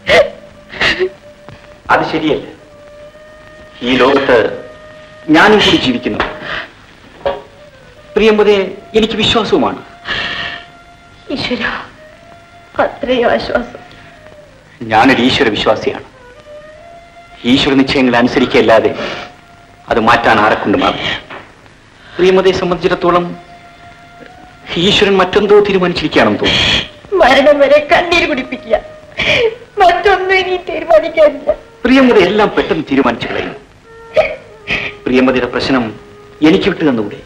അത് ശരിയല്ല. ഈ ലോകത്ത് ഞാനും കൂടി ജീവിക്കുന്നു. പ്രിയംവതയെ എനിക്ക് വിശ്വാസവുമാണ്. ഈശ്വര, അത്രയോ ആശ്വാസം. ഞാനൊരു ഈശ്വര വിശ്വാസിയാണ്. ഈശ്വര നിശ്ചയങ്ങൾ അനുസരിക്കല്ലാതെ അത് മാറ്റാൻ ആരെക്കൊണ്ടുമാകും. പ്രിയമതയെ സംബന്ധിച്ചിടത്തോളം ഈശ്വരൻ മറ്റെന്തോ തീരുമാനിച്ചിരിക്കുകയാണെന്ന് തോന്നുന്നു. മരണം വരെ കണ്ണീര് കുടിപ്പിക്കുക, മറ്റൊന്നും ഇനി തീരുമാനിക്കാനില്ല. പ്രിയമത എല്ലാം പെട്ടെന്ന് തീരുമാനിച്ചു കളയും. പ്രിയമതയുടെ പ്രശ്നം എനിക്ക് വിട്ടു തന്നുകൂടെ?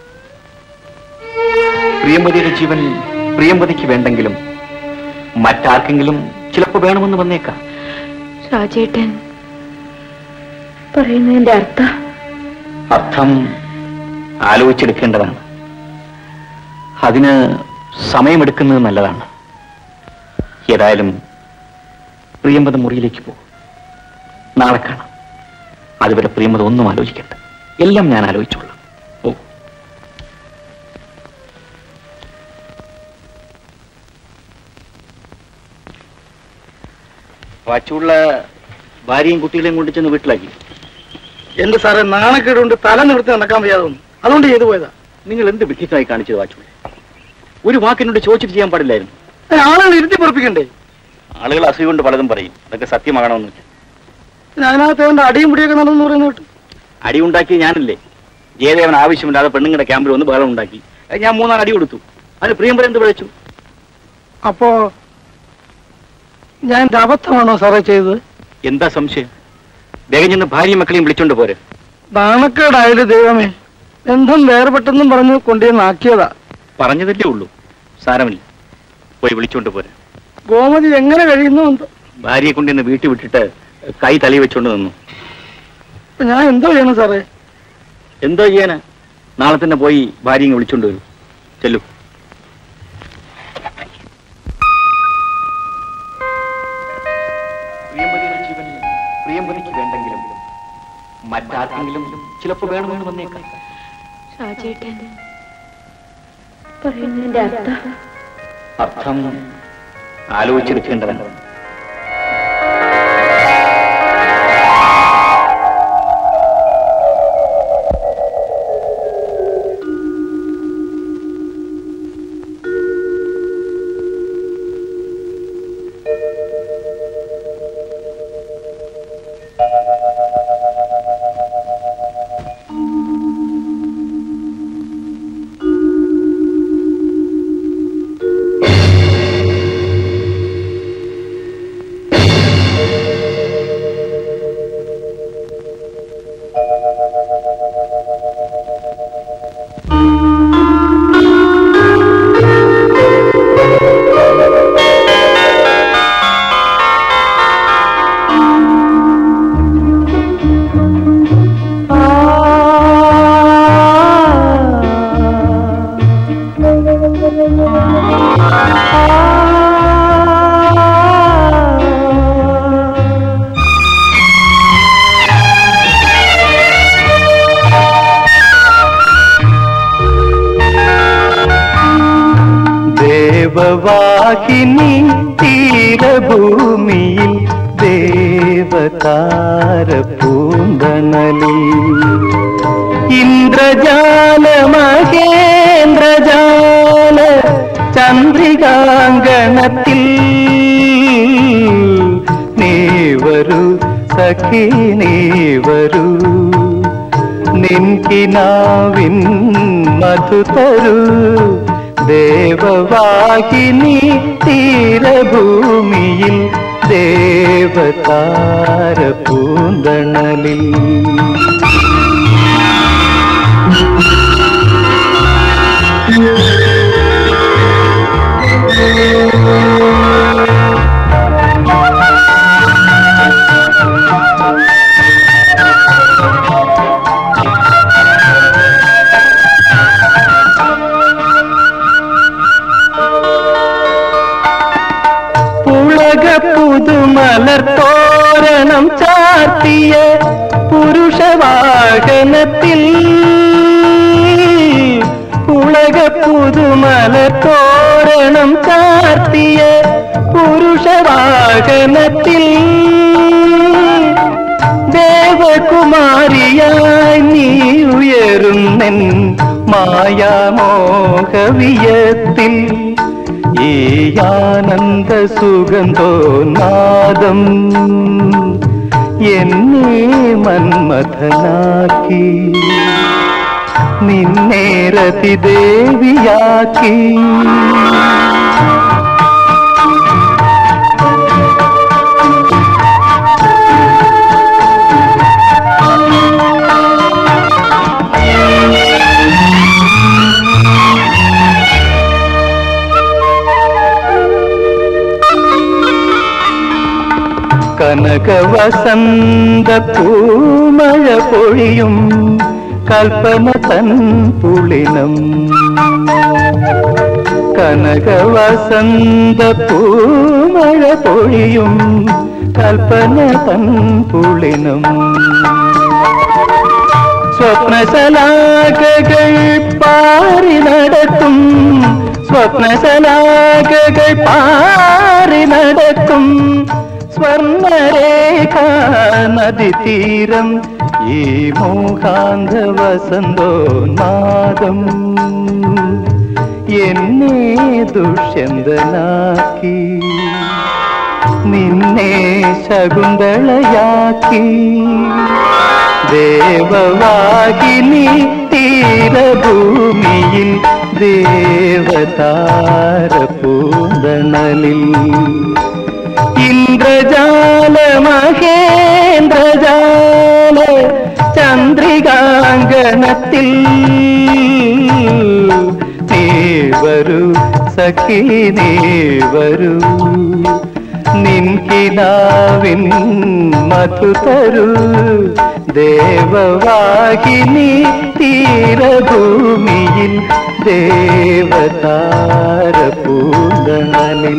പ്രിയമതയുടെ ജീവൻ പ്രിയമതയ്ക്ക് വേണ്ടെങ്കിലും മറ്റാർക്കെങ്കിലും ചിലപ്പോൾ വേണമെന്ന് വന്നേക്കാം. രാജേട്ടൻ പറയുന്നതിന്റെ അർത്ഥം ആലോചിച്ചെടുക്കേണ്ടതാണ്. അതിന് സമയമെടുക്കുന്നത് നല്ലതാണ്. ഏതായാലും പ്രിയമത മുറിയിലേക്ക് പോകും. നാളെ കാണാം. അതുവരെ പ്രിയമത ഒന്നും ആലോചിക്കണ്ട. എല്ലാം ഞാൻ ആലോചിച്ചോളാം. ഓ, വാച്ചുള്ള ഭാര്യയും കുട്ടികളെയും കൊണ്ട് ചെന്ന് വീട്ടിലാക്കി. എന്റെ സാറേ, നാണക്കേടുകൊണ്ട് തല നിവർത്തി നടക്കാൻ വയ്യാതെ വന്നു. അതുകൊണ്ട് ചെയ്തു പോയതാ. നിങ്ങൾ എന്ത് വിഡ്ഢിത്തമായി കാണിച്ചത് വാച്ചുള്ള? ഒരു വാക്കിനോട് ചോദിച്ചിട്ട് ചെയ്യാൻ പാടില്ലായിരുന്നു. ആളുകൾ ഇരുത്തി പൊറപ്പിക്കണ്ടേ? ആളുകൾ അസൂയ കൊണ്ട് പലതും പറയും. അതൊക്കെ സത്യമാകണമെന്നില്ല. അതിനകത്ത് അവന്റെ അടിയും പിടിയൊക്കെ നടന്നു പറയുന്ന കേട്ടു. അടി ഉണ്ടാക്കി ഞാനല്ലേ? ജയദേവൻ ആവശ്യമില്ലാതെ പെണ്ണുങ്ങളുടെ ക്യാമ്പിൽ ഒന്ന് ബഹളം ഉണ്ടാക്കി. ഞാൻ 3-4 അടി കൊടുത്തു. അതിന് പ്രിയംവര എന്ത് വിളിച്ചു? അപ്പോ ഞാൻ അബദ്ധമാണോ സാറേ ചെയ്തത്? എന്താ സംശയം? വേഗം ചെന്ന് ഭാര്യയും മക്കളെയും വിളിച്ചോണ്ട് പോരെ. നാണക്കേടായാല് ദൈവമേ, ബന്ധം വേർപെട്ടെന്നും പറഞ്ഞു കൊണ്ടുവന്നാക്കിയതാ. പറഞ്ഞതല്ലേ ഉള്ളൂ, സാരമില്ല. പോയി വിളിച്ചോണ്ട് പോരെ. ഗോമതി എങ്ങനെ കഴിയുന്നു? ഭാര്യയെ കൊണ്ടുവന്ന് വീട്ടിൽ വിട്ടിട്ട് കൈ തലി വെച്ചോണ്ട് നിന്നു. ഞാൻ എന്തോ ചെയ്യണം സാറേ? എന്തോ ചെയ്യാനാ? നാളെ തന്നെ പോയി ഭാര്യയെ വിളിച്ചോണ്ട് വരും. ചെല്ലു. പ്രിയംവതിയുടെ ജീവൻ പ്രിയംവതിക്ക് വേണ്ടെങ്കിലും മറ്റാർക്കെങ്കിലും ചിലപ്പോൾ വേണമെന്ന് വന്നേക്കാം. രാജേട്ടൻ പറയുന്നതിന്റെ അർത്ഥം ആലോചിച്ചെടുക്കേണ്ടതാണ്. ദേവവാഹിനി തീരഭൂമിയിൽ ദേവതാര പൂന്തണലിൽ ഇന്ദ്രജാല മഹേന്ദ്രജാല ചന്ദ്രികാങ്കണത്തിൽ നീ വരൂ സഖി, നീ വരൂ നിൻകിനാവിൻ മധു തരൂ ദേവവാഹിനി തീരഭൂമിയിൽ ദേവതാര പൂന്തണലിൽ പുതുമലർത്തോരണം ചാർത്തിയ പുരുഷവാഹനത്തിൽ പുളക പുതുമലർത്തോരണം ചാർത്തിയ പുരുഷവാഹനത്തിൽ ദേവകുമാരിയായി നീ ഉയരുന്നെൻ മായാമോഹവിയത്തിൽ ഈ ആനന്ദ സുഗന്ധോനാദം എന്നെ മന്മഥനാക്കി നിന്നെ രതിദേവിയാക്കി കനകവസന്ത പൂമഴ പൊഴിയും കൽപ്പന തൻ പുളിനം കനകവസന്ത പൂമഴ പൊഴിയും കൽപ്പന തൻ പുളിനം സ്വപ്നശലാകകൾ പാറി നടക്കും സ്വപ്നശലാകകൾ പാറി നടക്കും സ്വർണരേഖ നദി തീരം ഈ മോഹാന്ത വസന്തോന്മാദം എന്നെ ദുഷ്യന്തനാക്കി നിന്നെ ശകുന്തളയാക്കി ദേവവാഹിനി തീരഭൂമിയിൽ ദേവതാര പൂന്തണലിൽ ഇന്ദ്രജാല മഹേന്ദ്രജാല ചന്ദ്രികാങ്കണത്തിൽ നീ വരൂ സഖി നീ വരൂ നിൻകിനാവിൻ മധു തരൂ ദേവവാഹിനി തീരഭൂമിയിൽ ദേവതാര പൂന്തണലിൽ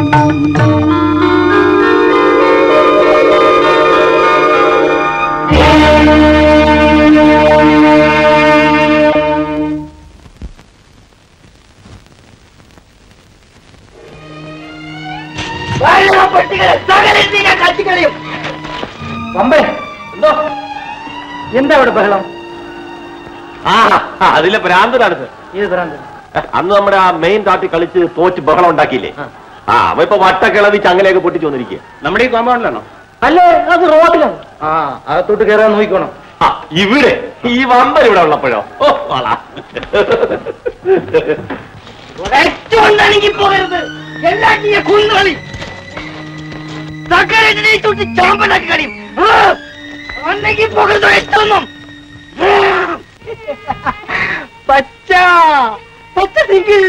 എന്താ ഇവിടെ ബഹളം? അതിലെ ഭ്രാന്തനാണ്. ഏത് ഭ്രാന്തൻ? അന്ന് നമ്മുടെ ആ മെയിൻ താട്ടി കളിച്ച് തോറ്റ് ബഹളം ഉണ്ടാക്കിയില്ലേ? അവ ഇപ്പൊ വട്ടക്കിളവി ചങ്ങലയൊക്കെ പൊട്ടിച്ചു വന്നിരിക്കുക. നമ്മുടെ ഈ കോമ്പൗണ്ടിലാണോ? അല്ലേ, അത് റോഡിലാണ്. അകത്തോട്ട് കയറാൻ നോക്കിക്കോണം. ഇവിടെ ഈ വമ്പൻ ഇവിടെ ഉള്ളപ്പോഴോ? ഓ വളാ പോകരുത്. എല്ലാറ്റിനെ കുന്നുകളി ചാമ്പലാക്കി കളിയും ഒന്നെങ്കിൽ പോകരുതോ എത്തൊന്നും പച്ച പച്ച സിംഗിൾ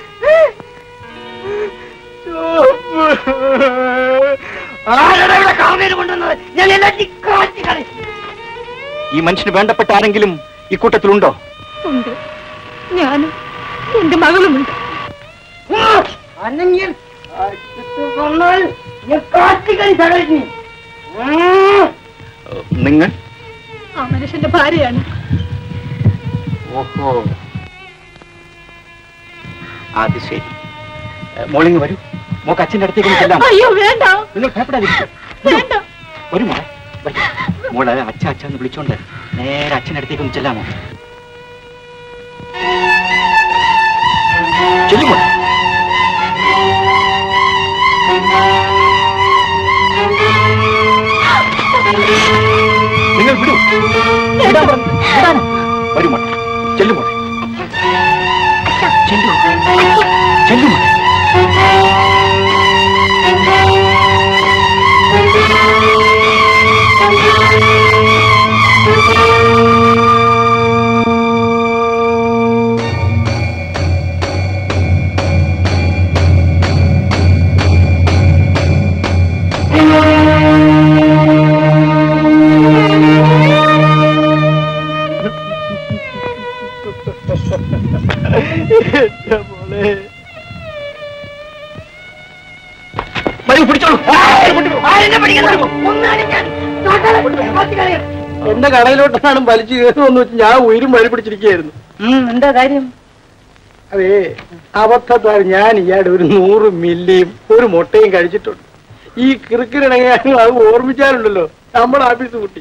ആരുടെ ഇവിടെ കാമേര് കൊണ്ടുവന്നത്? ഞാൻ എല്ലാറ്റി കാച്ചി കളി. ഈ മനുഷ്യന് വേണ്ടപ്പെട്ട ആരെങ്കിലും ഇക്കൂട്ടത്തിലുണ്ടോ? ഉണ്ട്, ഞാനും എന്റെ മകളുമുണ്ട്. അനങ്ങിയൻ വന്നാൽ ഞാൻ കാച്ചിക്കളി സകലിച്ചു. നിങ്ങൾ ആ മനുഷ്യന്റെ ഭാര്യയാണ്. ഓഹോ, അത് ശരി. മോളിങ് വരൂ, മോക്ക് അച്ഛൻ്റെ അടുത്തേക്ക് ചെല്ലാം. അയ്യോ വേണ്ട, നിങ്ങൾ ഭയപ്പെടാതിരിക്കും. വേണ്ട. ഒരു മോളെ മോള് അച്ഛ അച്ഛന്ന് വിളിച്ചോണ്ട് നേരെ അച്ഛൻ്റെ അടുത്തേക്ക് ചെല്ലാമോ? ചെല്ലുമോ? നിങ്ങൾ വരൂ മോട്ടെ, ചെല്ലു മോട്ടെ, ചെല്ലു ചെല്ലു മോട്ടെ. എന്റെ കടയിലോട്ടാണ് വലിച്ചു കയറുമെന്ന് വെച്ച് ഞാൻ ഉയരും വഴി പിടിച്ചിരിക്കുകയായിരുന്നു. എന്താ കാര്യം? അതേ അബദ്ധത്താൽ ഞാൻ ഇയാളുടെ ഒരു 100 മില്ലിയും ഒരു മുട്ടയും കഴിച്ചിട്ടുണ്ട്. ഈ കിറുക്കിനിടങ്ങാനും അത് ഓർമ്മിച്ചാലുണ്ടല്ലോ നമ്മുടെ ആഫീസ് കുട്ടി.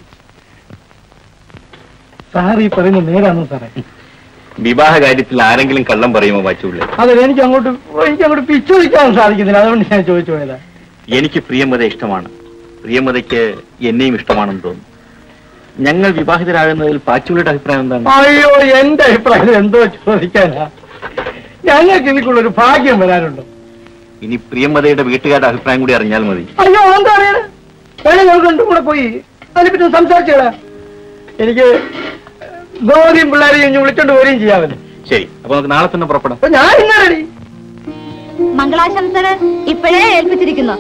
സാർ ഈ പറയുന്നത് നേരാണോ സാറേ? വിവാഹ കാര്യത്തിൽ ആരെങ്കിലും കള്ളം പറയുമോ വാച്ചുള്ളേ? അതെ, എനിക്ക് അങ്ങോട്ട് പിച്ചു വയ്ക്കാൻ സാധിക്കുന്നില്ല. അതുകൊണ്ട് ഞാൻ ചോദിച്ചു പോയതാ. എനിക്ക് പ്രിയമത ഇഷ്ടമാണ്, പ്രിയമതയ്ക്ക് എന്നെയും ഇഷ്ടമാണെന്ന് തോന്നുന്നു. ഞങ്ങൾ വിവാഹിതരാകുന്നതിൽ പാച്ചുള്ളിയുടെ അഭിപ്രായം എന്താണ്? അയ്യോ, എന്റെ അഭിപ്രായം എന്തോ ചോദിക്കാനാ. ഞങ്ങൾക്ക് ഇതിക്കുള്ളൊരു ഭാഗ്യം വരാനുണ്ടോ? ഇനി പ്രിയമതയുടെ വീട്ടുകാരുടെ അഭിപ്രായം കൂടി അറിഞ്ഞാൽ മതി. അയ്യോ, എന്താ അറിയണ? ഞങ്ങൾ രണ്ടും കൂടെ പോയി അതിനെപ്പറ്റി സംസാരിച്ചേടാ. എനിക്ക് ഗോതിയും പിള്ളേരെയും ഇനി വിളിച്ചോണ്ട് വരികയും ചെയ്യാമല്ലോ. ശരി, അപ്പൊ നമുക്ക് നാളെ തന്നെ പുറപ്പെടാം. ഞാൻ ഇന്ന് റെഡി. മംഗളാശംസകൾ ഇപ്പോഴേ ഏൽപ്പിച്ചിരിക്കുന്നു.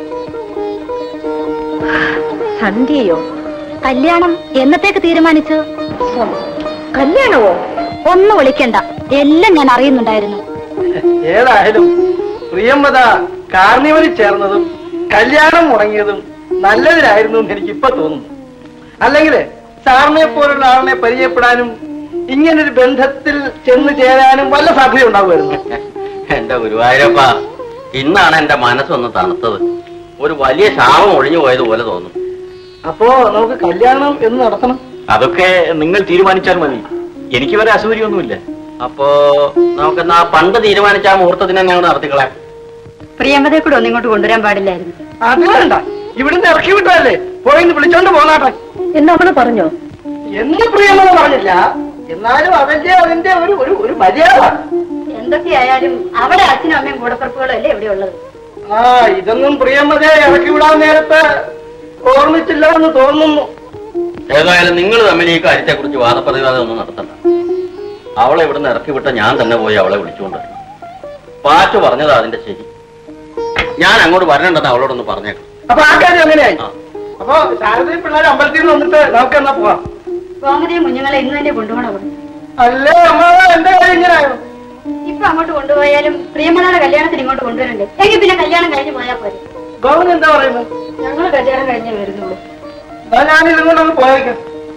സന്ധ്യയോ? കല്യാണം എന്നത്തേക്ക് തീരുമാനിച്ചു? കല്യാണമോ? ഒന്നും വിളിക്കണ്ട, എല്ലാം ഞാൻ അറിയുന്നുണ്ടായിരുന്നു. ഏതായാലും പ്രിയമത കാർണിവലിൽ ചേർന്നതും കല്യാണം മുടങ്ങിയതും നല്ലതിനായിരുന്നു എന്ന് എനിക്കിപ്പോ തോന്നുന്നു. അല്ലെങ്കിൽ സാറിനെ പോലുള്ള ആളിനെ പരിചയപ്പെടാനും ഇങ്ങനൊരു ബന്ധത്തിൽ ചെന്ന് ചേരാനും വല്ല സാധ്യത ഉണ്ടാവുമായിരുന്നു. എന്റെ ഗുരുവായൂരപ്പ, ഇന്നാണ് എന്റെ മനസ്സൊന്ന് തണുത്തത്. ഒരു വലിയ ശാപം ഒഴിഞ്ഞു പോയതുപോലെ തോന്നുന്നു. അപ്പോ നമുക്ക് കല്യാണം എന്ന് നടത്തണം. അതൊക്കെ നിങ്ങൾ തീരുമാനിച്ചാൽ മതി, എനിക്ക് വരെ അസൗകര്യമൊന്നുമില്ല. അപ്പോ നമുക്കെന്നാ പണ്ട് തീരുമാനിച്ച ആ മുഹൂർത്തത്തിന് തന്നെ അങ്ങോട്ട് നടത്തിക്കളയാം. പ്രിയമതയെ കൂടെ ഒന്നിങ്ങോട്ട് കൊണ്ടുവരാൻ പാടില്ലായിരുന്നു. അത് വേണ്ട, ഇവിടുന്ന് ഇറക്കി വിട്ടല്ലേ, പോയി വിളിച്ചോണ്ട് പോന്നാട്ടെ എന്നവള് പറഞ്ഞോ? എന്ന് പ്രിയമത പറഞ്ഞില്ല, എന്നാലും അതിന്റെ ഒരു മര്യാദ. എന്തൊക്കെയായാലും അവിടെ അച്ഛനും അമ്മയും കൂടപ്പിറപ്പുകളും അല്ലേ ഇവിടെ ഉള്ളത്. ആ, ഇതൊന്നും പ്രിയമതയെ ഇറക്കി വിടാൻ നേരത്തെ ഓർമ്മിച്ചില്ല എന്ന് തോന്നുന്നു. ഏതായാലും നിങ്ങൾ തമ്മിൽ ഈ കാര്യത്തെ കുറിച്ച് വാദപ്രതിവാദം ഒന്നും നടത്തണ്ട. അവളെ ഇവിടുന്ന് ഇറക്കി വിട്ട ഞാൻ തന്നെ പോയി അവളെ വിളിച്ചുകൊണ്ടിരുന്നു. പാറ്റു പറഞ്ഞതാ അതിന്റെ ശരി. ഞാൻ അങ്ങോട്ട് വരണ്ടെന്ന് അവളോടൊന്ന് പറഞ്ഞേക്കാം. അപ്പൊ ആ കാര്യം അങ്ങനെയായി. അപ്പൊ ശാരദയും പിള്ളേർ അമ്പലത്തിൽ നിന്ന് വന്നിട്ട് നമുക്ക് എന്നാ പോവാം. ഗോമതിയും കുഞ്ഞുങ്ങളെ ഇന്ന് തന്നെ കൊണ്ടുപോകണം. അല്ലേ അമ്മ, എന്റെ കാര്യം ഇങ്ങനെയായോ? ഇപ്പൊ അങ്ങോട്ട് കൊണ്ടുപോയാലും പ്രിയമതയുടെ കല്യാണത്തിന് ഇങ്ങോട്ട് കൊണ്ടുവരണ്ടേ? എങ്കിൽ പിന്നെ കല്യാണം കഴിഞ്ഞ് പോയാൽ പോരെ. ഗോവൻ എന്താ പറയുന്നത്? ഞങ്ങൾ കല്യാണം കഴിഞ്ഞേ വരുന്നുള്ളൂ. ഞാൻ ഇതുകൊണ്ടൊന്ന് പോയേക്കാം.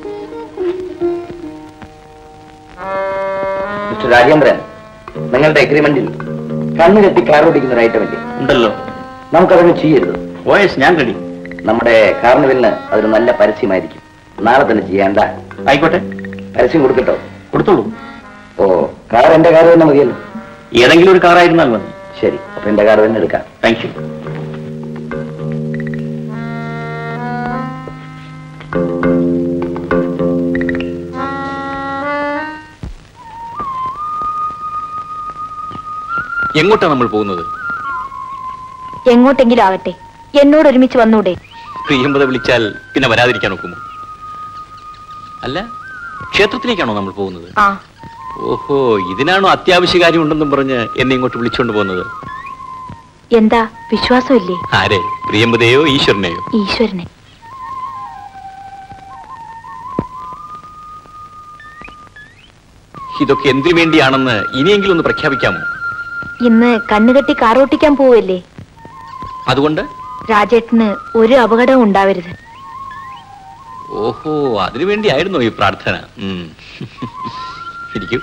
മിസ്റ്റർ രാജേന്ദ്രൻ, നിങ്ങളുടെ എഗ്രിമെന്റിൽ കണ്ണു കെട്ടി കാർ ഓടിക്കുന്ന ഒരു ഐറ്റം ഇല്ലേ? ഉണ്ടല്ലോ. നമുക്കതൊന്ന് ചെയ്യരുത്. ഓയസ്, ഞാൻ റെഡി. നമ്മുടെ കാർണിവലിന് അതൊരു നല്ല പരസ്യമായിരിക്കും. നാളെ തന്നെ ചെയ്യാണ്ട? ആയിക്കോട്ടെ, പരസ്യം കൊടുക്കട്ടോ? കൊടുത്തോളൂ. ഓ, കാർ എന്റെ കാർ തന്നെ മതിയല്ലോ. ഏതെങ്കിലും ഒരു കാറായിരുന്നാൽ മതി. ശരി, അപ്പൊ എന്റെ കാർ തന്നെ എടുക്കാം. Thank you. എങ്ങോട്ടാണ് നമ്മൾ പോകുന്നത്? എങ്ങോട്ടെങ്കിലും ആകട്ടെ, എന്നോട് ഒരുമിച്ച് വന്നൂടെ? പ്രിയമ്പത വിളിച്ചാൽ പിന്നെ വരാതിരിക്കാൻ ഒക്കുമോ? അല്ല, ക്ഷേത്രത്തിലേക്കാണോ നമ്മൾ പോകുന്നത്? ആ. ഓഹോ, ഇതിനാണോ അത്യാവശ്യ കാര്യം ഉണ്ടെന്നും പറഞ്ഞ് എന്നെ ഇങ്ങോട്ട് വിളിച്ചുകൊണ്ട് പോകുന്നത്? എന്താ, വിശ്വാസമില്ലേ? ആരെ? പ്രിയമ്പതയോ ഈശ്വരനെയോ? ഈശ്വരനെ. ഇതൊക്കെ എന്തിനു വേണ്ടിയാണെന്ന് ഇനിയെങ്കിലും ഒന്ന് പ്രഖ്യാപിക്കാമോ? ഇന്ന് കണ്ണുകെട്ടി കാറോട്ടിക്കാൻ പോവല്ലേ? അതുകൊണ്ട് രാജേട്ടന് ഒരു അപകടവും ഉണ്ടാവരുത്. ഓഹോ, അതിനു വേണ്ടിയായിരുന്നോ ഈ പ്രാർത്ഥന? ഇരിക്കൂ.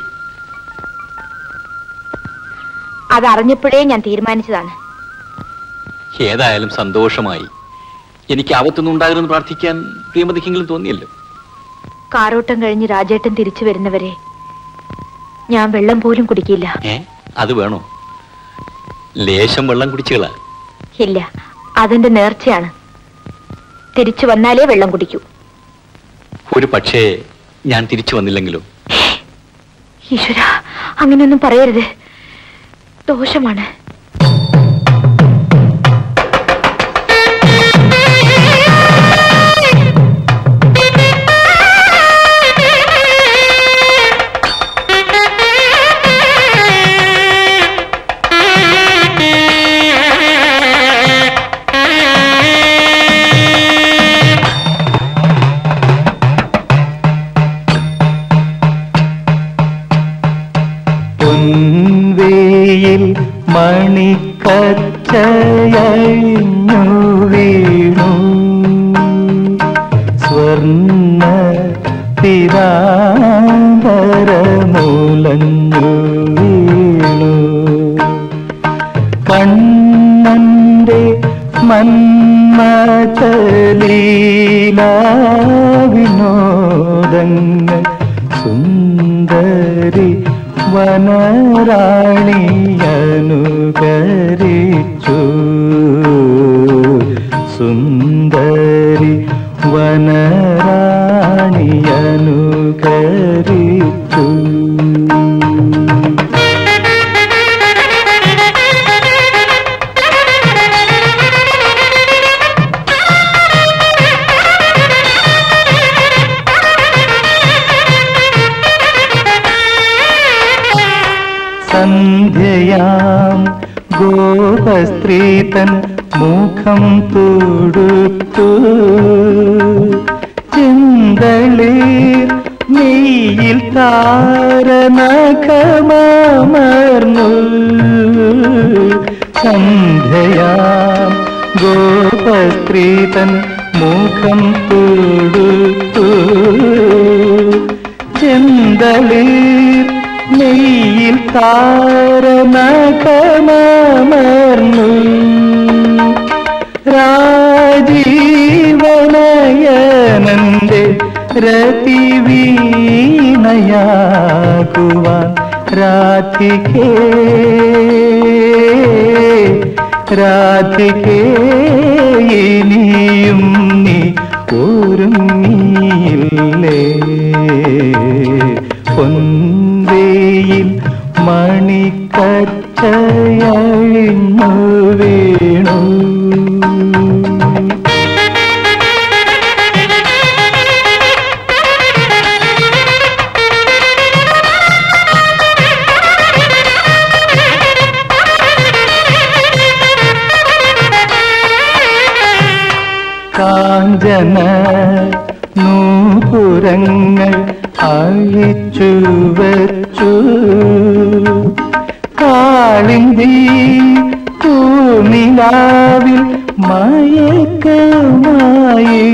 അതറിഞ്ഞപ്പോഴേ ഞാൻ തീരുമാനിച്ചതാണ്. ഏതായാലും സന്തോഷമായി. എനിക്ക് ആപത്തൊന്നും ഉണ്ടാകരുതെന്ന് പ്രാർത്ഥിക്കാൻ പ്രിയമതിക്കെങ്കിലും തോന്നിയല്ലോ. കാറോട്ടം കഴിഞ്ഞ് രാജേട്ടൻ തിരിച്ചു വരുന്നവരെ ഞാൻ വെള്ളം പോലും കുടിക്കില്ല. അത് വേണോ? ലേശം വെള്ളം കുടിച്ചുകളാ? ഇല്ല, അതെന്റെ നേർച്ചയാണ്. തിരിച്ചു വന്നാലേ വെള്ളം കുടിക്കൂ. ഒരു പക്ഷേ ഞാൻ തിരിച്ചു വന്നില്ലെങ്കിലോ? ഈശ്വര, അങ്ങനെയൊന്നും പറയരുത്, ദോഷമാണ്. മണിക്കച്ചയഴിഞ്ഞു വീണു സ്വർണ്ണ തിരാന്തരമൂലഞ്ഞു വീണു കണ്ണന്റെ മന്മഥലീലാ വിനോദങ്ങൾ സുന്ദരി വനരാണിയനുകരിച്ചു സുന്ദരി വനരാണിയനുകരിച്ചു. സന്ധ്യയാം ഗോപസ്ത്രീതൻ മുഖം തൊടുത്തു ചിന്തളിർ നെയ്യിൽ താരനഖമർന്നു സന്ധ്യയാം ഗോപസ്ത്രീതൻ മുഖം തൊടുത്തു ചിന്തളിർ നെയ്യിൽ താരനഖമർന്നു രാജീവനയനന്റെ രതിവീണയാകുവാൻ രാധികേ രാധികേ ഇനിയും നീ ഒരുങ്ങിയില്ലേ പൊൻവേയിൽ മണിക്കച്ചയഴിഞ്ഞു വീണു. കാഞ്ചന നൂപുരങ്ങൾ അഴിച്ചു വച്ചു കാളിന്തി തൂണിലാവിൽ മയക്കമായി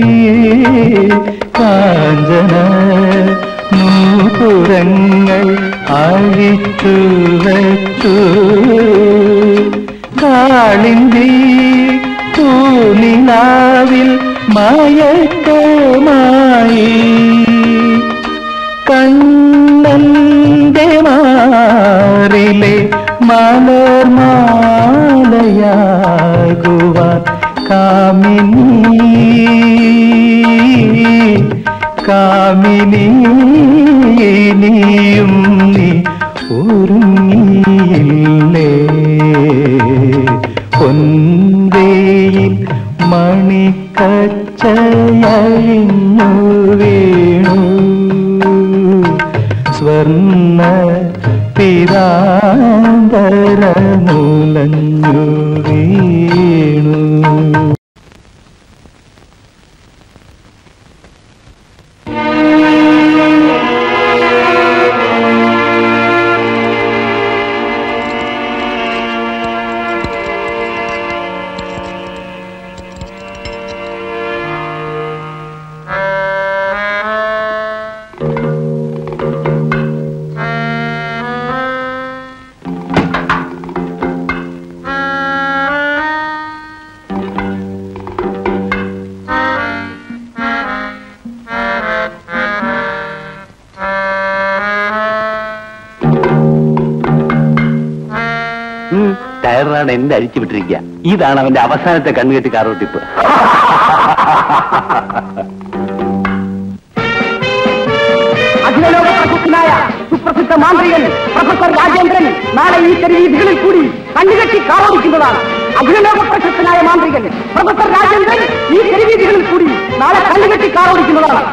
കാഞ്ചന നൂപുരങ്ങൾ അഴിച്ചു വച്ചു കാളിന്തി തൂണിലാവിൽ മയക്കമായി കണ്ണന്റെ മാറിലെ മലർമാലയാകുവാൻ കാമിനി നീയും നീ ഒരുങ്ങിയില്ലേ പൊൻവേയിൽ മണിക്കച്ചയഴിഞ്ഞു വീണു സ്വർണ്ണ പിരാന്തരമൂലഞ്ഞു വീണു. ടയറാണ് എന്നെ അഴിച്ചു വിട്ടിരിക്കുക. ഇതാണ് അവന്റെ അവസാനത്തെ കണ്ണുകെട്ടി കാറോട്ടിപ്പ്. പ്രശസ്തനായ സുപ്രസിദ്ധ മാന്ത്രികൻ പ്രൊഫസർ രാജേന്ദ്രൻ നാളെ ഈ തെരുവീഥികളിൽ കൂടി കണ്ണുകെട്ടി കാറോടിക്കുന്നതാണ്. അഖിലലോക പ്രശസ്തനായ മാന്ത്രികൻ പ്രൊഫസർ രാജേന്ദ്രൻ ഈ തെരുവീഥികളിൽ കൂടി നാളെ കണ്ണുകെട്ടി കാറോടിക്കുന്നതാണ്.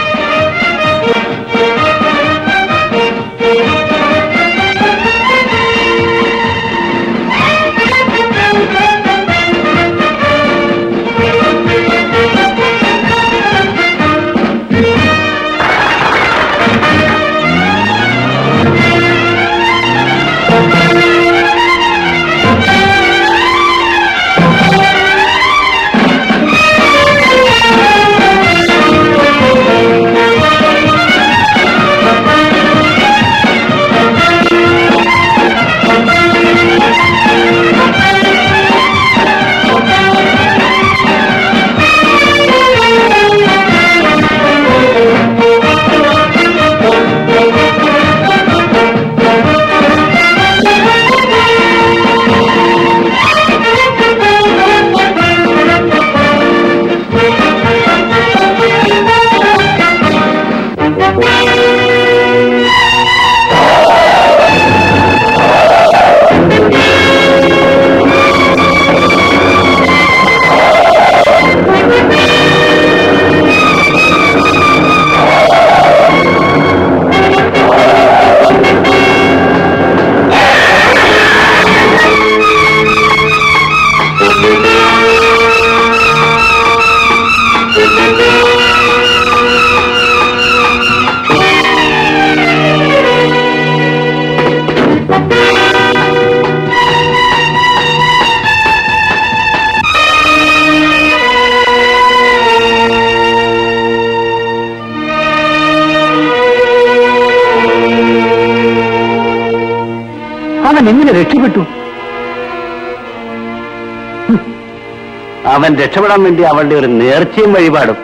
അവൻ എങ്ങനെ രക്ഷപ്പെട്ടു? അവൻ രക്ഷപ്പെടാൻ വേണ്ടി അവളുടെ ഒരു നേർച്ചയും വഴിപാടും.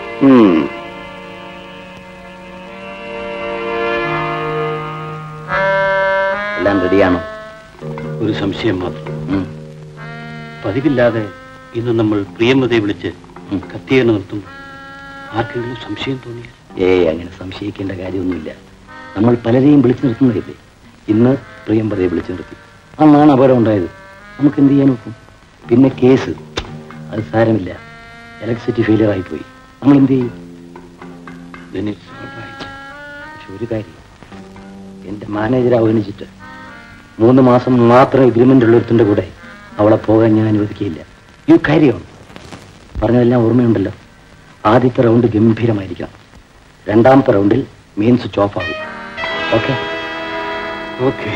എല്ലാം റെഡിയാണോ? ഒരു സംശയം മാത്രം. പതിവില്ലാതെ ഇന്ന് നമ്മൾ പ്രിയമതയെ വിളിച്ച് കത്തിയെ നിർത്തും. ആർക്കെങ്കിലും സംശയം തോന്നിയാൽ? അങ്ങനെ സംശയിക്കേണ്ട കാര്യമൊന്നുമില്ല. നമ്മൾ പലരെയും വിളിച്ചു നിർത്തുന്നതല്ലേ. ഇന്ന് പ്രിയംവതയെ വിളിച്ചു നിർത്തി. അന്നാണ് അപകടം ഉണ്ടായത്. നമുക്ക് എന്ത് ചെയ്യാൻ നോക്കും? പിന്നെ കേസ്, അത് സാരമില്ല. ഇലക്ട്രിസിറ്റി ഫെയിലിയർ ആയിപ്പോയി. നമ്മൾ എന്ത് ചെയ്യും? പക്ഷെ ഒരു കാര്യം, എന്റെ മാനേജറെ അവഗണിച്ചിട്ട് 3 മാസം മാത്രം എഗ്രിമെന്റ് ഉള്ളൊരുത്തിന്റെ കൂടെ അവളെ പോകാൻ ഞാൻ അനുവദിക്കില്ല. You carry on. പറഞ്ഞതെല്ലാം ഓർമ്മയുണ്ടല്ലോ. ആദ്യത്തെ റൗണ്ട് ഗംഭീരമായിരിക്കണം. 2ാമത്തെ റൗണ്ടിൽ മെയിൻ സ്വിച്ച് ഓഫ് ആകും. ഓക്കെ? ഓക്കെ.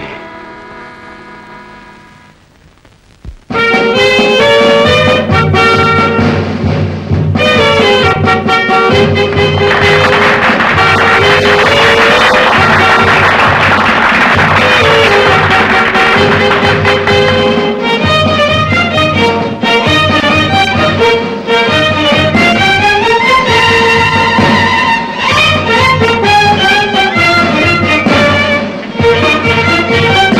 Thank you.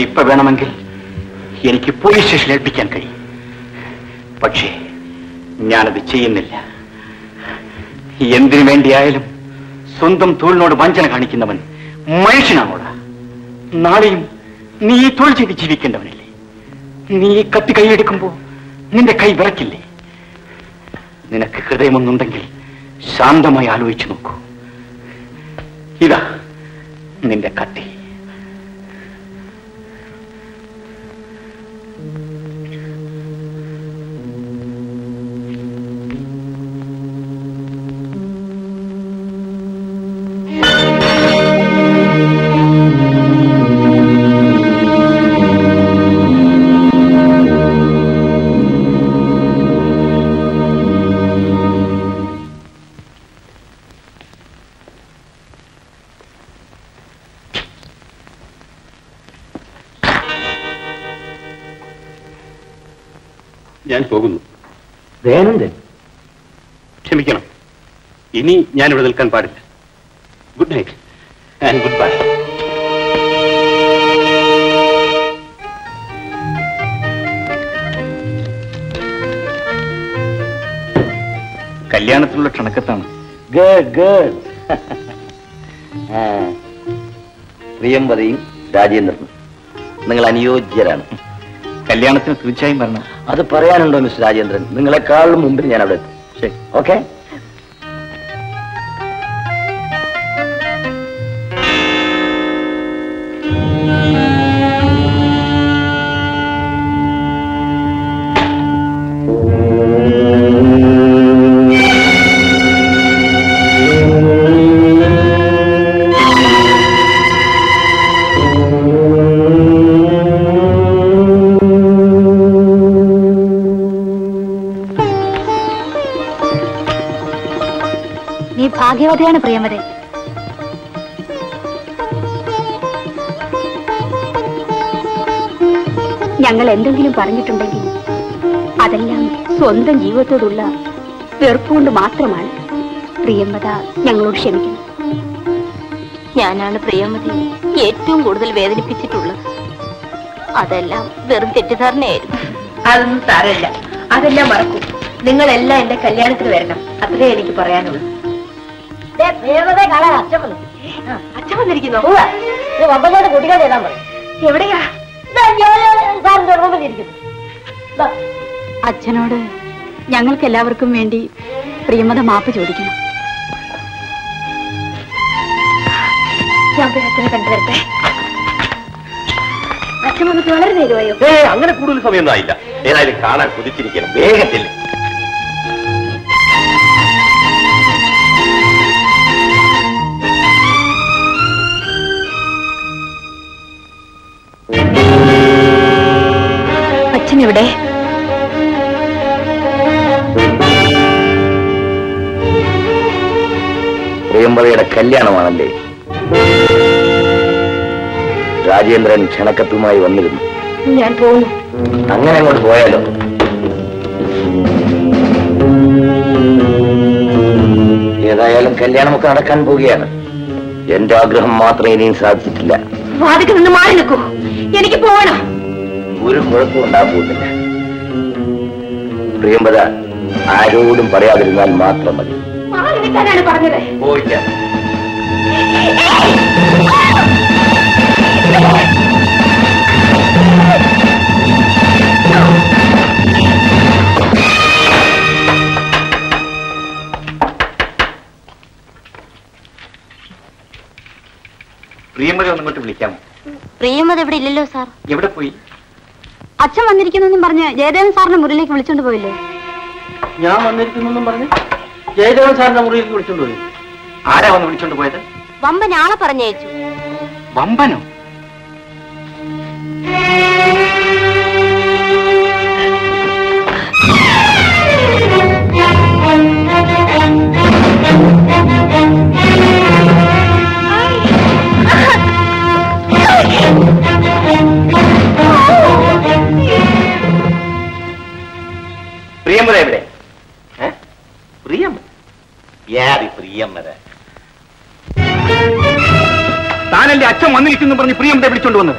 എന്നെ ഇപ്പൊ വേണമെങ്കിൽ എനിക്ക് പോലീസ് സ്റ്റേഷനിൽ ഏൽപ്പിക്കാൻ കഴിയും. പക്ഷേ ഞാനത് ചെയ്യുന്നില്ല. എന്തിനു വേണ്ടിയായാലും സ്വന്തം തൊഴിലിനോട് വഞ്ചന കാണിക്കുന്നവൻ മനുഷ്യനാണോടാ? നാളെയും നീ ഈ തൊഴിൽ ചെയ്ത് ജീവിക്കേണ്ടവനല്ലേ? നീ ഈ കത്തി കൈയെടുക്കുമ്പോ നിന്റെ കൈ വിറക്കില്ലേ? നിനക്ക് ഹൃദയമൊന്നുണ്ടെങ്കിൽ ശാന്തമായി ആലോചിച്ചു നോക്കൂ. ഇതാ നിന്റെ കത്തി. ഞാൻ പോകുന്നു. ദയാനന്ദൻ, ക്ഷമിക്കണം, ഇനി ഞാനിവിടെ നിൽക്കാൻ പാടില്ല. Good night and good bye. കല്യാണത്തിലുള്ള ക്ഷണക്കത്താണ്. Good good. പ്രിയംവതയും രാജേന്ദ്രനും നിങ്ങൾ അനുയോജ്യരാണ്. കല്യാണത്തിന് തീർച്ചയായും വരണം. അത് പറയാനുണ്ടോ മിസ്റ്റർ രാജേന്ദ്രൻ? നിങ്ങളെക്കാളും മുമ്പിൽ ഞാൻ അവിടെ എത്തും. ശരി, ഓക്കെ. ഭാഗ്യവതിയാണ് പ്രിയമതെ. ഞങ്ങൾ എന്തെങ്കിലും പറഞ്ഞിട്ടുണ്ടെങ്കിൽ അതെല്ലാം സ്വന്തം ജീവിതത്തോടുള്ള വെറുപ്പുകൊണ്ട് മാത്രമാണ്. പ്രിയമത ഞങ്ങളോട് ക്ഷമിക്കണം. ഞാനാണ് പ്രിയമതി ഏറ്റവും കൂടുതൽ വേദനിപ്പിച്ചിട്ടുള്ളത്. അതെല്ലാം വെറും തെറ്റിദ്ധാരണയായിരുന്നു. അതൊന്നും സാരമില്ല, അതെല്ലാം മറക്കും. നിങ്ങളെല്ലാം എന്റെ കല്യാണത്തിന് വരണം, അത്രേ എനിക്ക് പറയാനുള്ളൂ. അച്ഛൻ വന്നിരിക്കുന്നു. കുട്ടികൾ ചെയ്താൽ മതി. എവിടെയാ? അച്ഛനോട് ഞങ്ങൾക്ക് എല്ലാവർക്കും വേണ്ടി പ്രിയമത മാപ്പ് ചോദിക്കണം. ഞാൻ പോയി അച്ഛനെ കണ്ടുവരട്ടെ. അച്ഛൻ വന്നിട്ട് വളരെ നേരമായോ? അങ്ങനെ കൂടുതൽ സമയമൊന്നും ആയില്ല. ഏതായാലും കാണാൻ കുതിച്ചിരിക്കണം. വേഗത്തിൽ അച്ഛനെവിടെ? പ്രിയംവതയുടെ കല്യാണമാണല്ലേ? രാജേന്ദ്രൻ ക്ഷണക്കത്തുമായി വന്നിരുന്നു. ഞാൻ പോകുന്നു. അങ്ങനെ അങ്ങോട്ട് പോയാലോ? ഏതായാലും കല്യാണമൊക്കെ നടക്കാൻ പോവുകയാണ്. എന്റെ ആഗ്രഹം മാത്രം ഇനിയും സാധിച്ചിട്ടില്ല. വാതിക്ക് നിന്ന് മാറി നിൽക്കൂ, എനിക്ക് പോകണം. ഒരു കുഴപ്പവും ഉണ്ടാകുന്നില്ല. പ്രിയംവത ആരോടും പറയാതിരുന്നാൽ മാത്രം മതി. മാറി നിൽക്കാനാണ് പറഞ്ഞത്. പോയില്ല. പ്രിയമത ഒന്നിങ്ങോട്ട് വിളിക്കാമോ? പ്രിയമത ഇവിടെ ഇല്ലല്ലോ സാർ. എവിടെ പോയി? അച്ഛൻ വന്നിരിക്കുന്നെന്നും പറഞ്ഞ് ജയദേവൻ സാറിന്റെ മുറിയിലേക്ക് വിളിച്ചോണ്ട് പോയില്ലേ? ഞാൻ വന്നിരിക്കുന്നെന്നും പറഞ്ഞ് ജയദേവൻ സാറിന്റെ മുറിയിലേക്ക് വിളിച്ചോണ്ട് പോയി. ആരാ വന്ന് വിളിച്ചോണ്ട് പോയത്? വമ്പൻ ആളെ പറഞ്ഞയച്ചു. വമ്പനോ? പ്രിയമത എവിടെ? പ്രിയമത? യാരി പ്രിയമത? താനല്ലേ അച്ഛൻ വന്നിരിക്കുന്നു പറഞ്ഞ് പ്രിയമത്തെ വിളിച്ചോണ്ട് വന്നത്?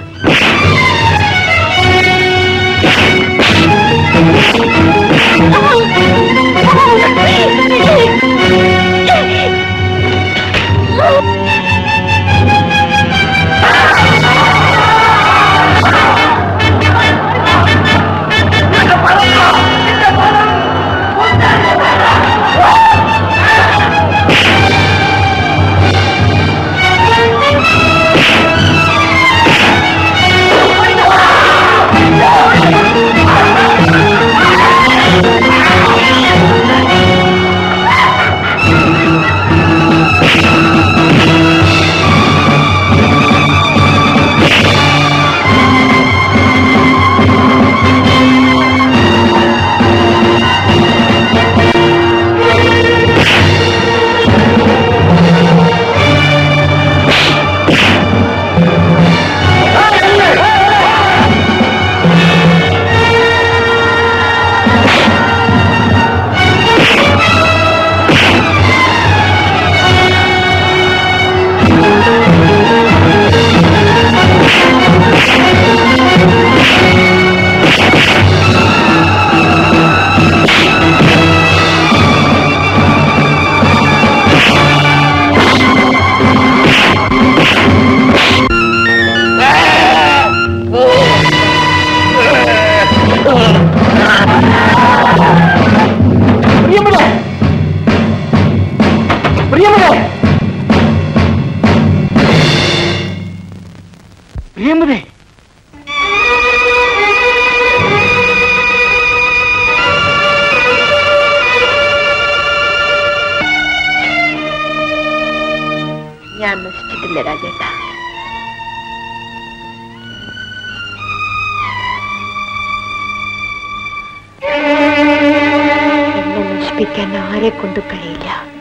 പ്രിയമതേ, ഞാൻ നശിച്ചിട്ടില്ല രാജേട്ട. എന്നെ നശിപ്പിക്കാൻ ആരെ കൊണ്ടു കഴിയില്ല.